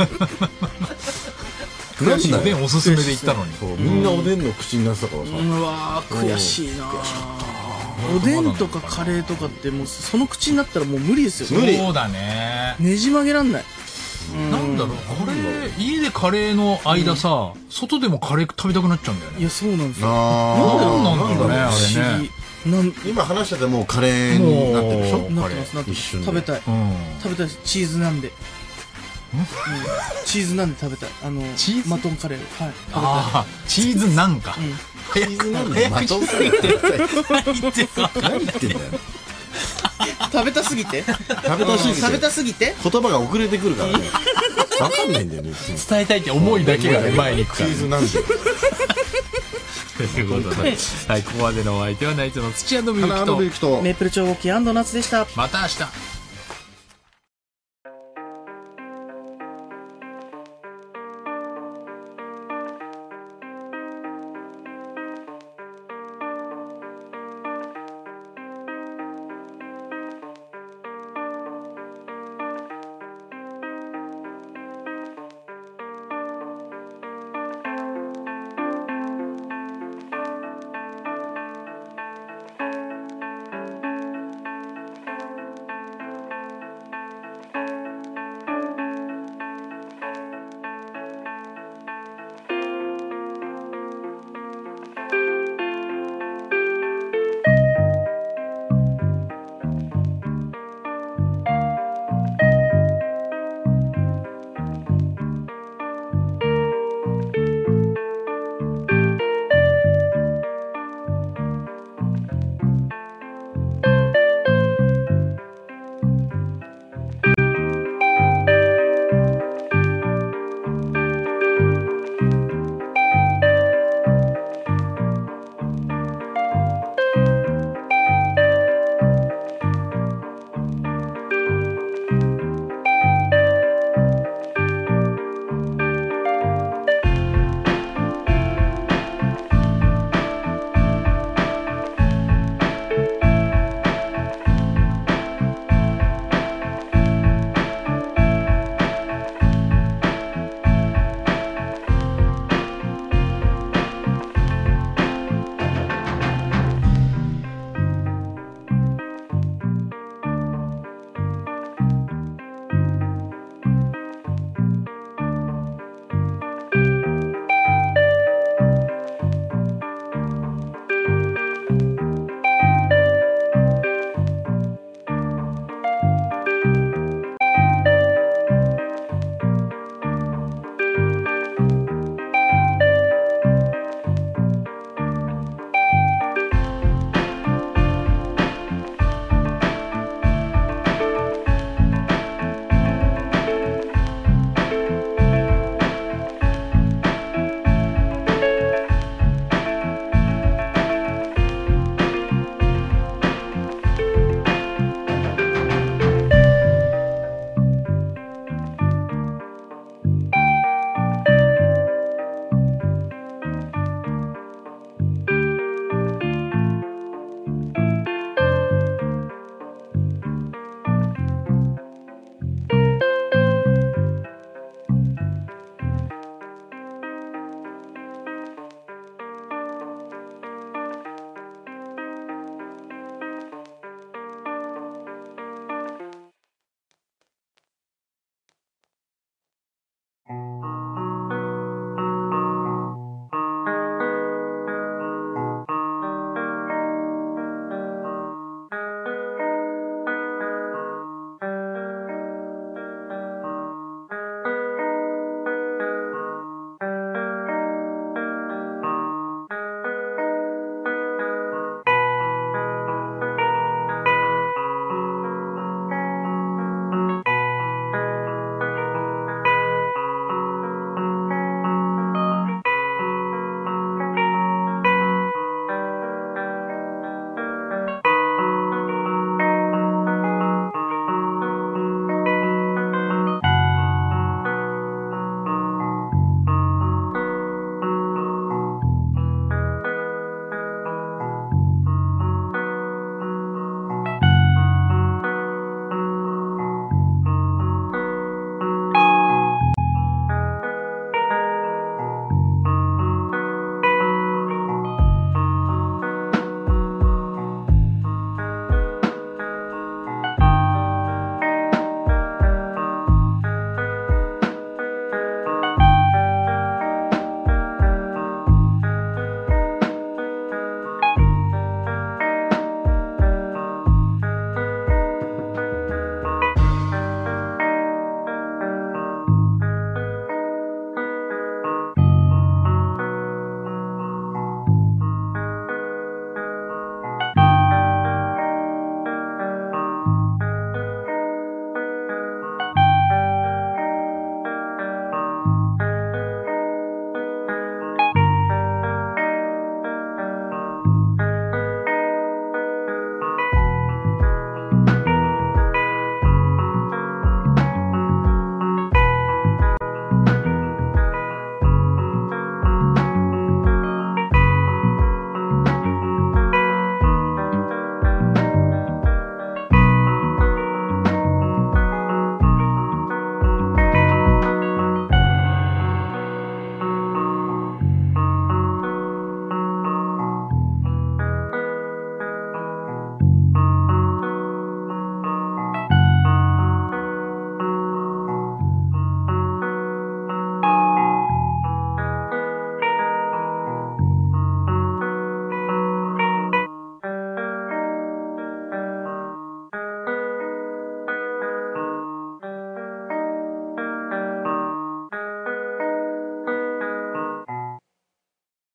悔しいおでんおすすめで行ったのにみんなおでんの口になってたからさ、 うわー悔しいな。おでんとかカレーとかってもうその口になったらもう無理ですよ。 無理そうだね。 ねじ曲げらんない。 なんだろうこれ家でカレーの間さ、外でもカレー食べたくなっちゃうんだよね。 いやそうなんですよ。 なんなんだろうねあれね。 なん今話しててもうカレーになってるでしょ。 なってますなってます。食べたい、食べたいです。チーズなんで、うん、チーズなんで食べたい。あのマトンカレー、はい、 ああチーズなんか、 チーズなんでマトンカレーって何言ってんだよ。 食べたすぎて食べたすぎて食べたすぎて言葉が遅れてくるからね分かんないんだよね。 伝えたいって思いだけが前に行くからチーズなんでということで、はい、ここまでのお相手はナイツの土屋信之とメープル超合金安藤夏でした。 また明日。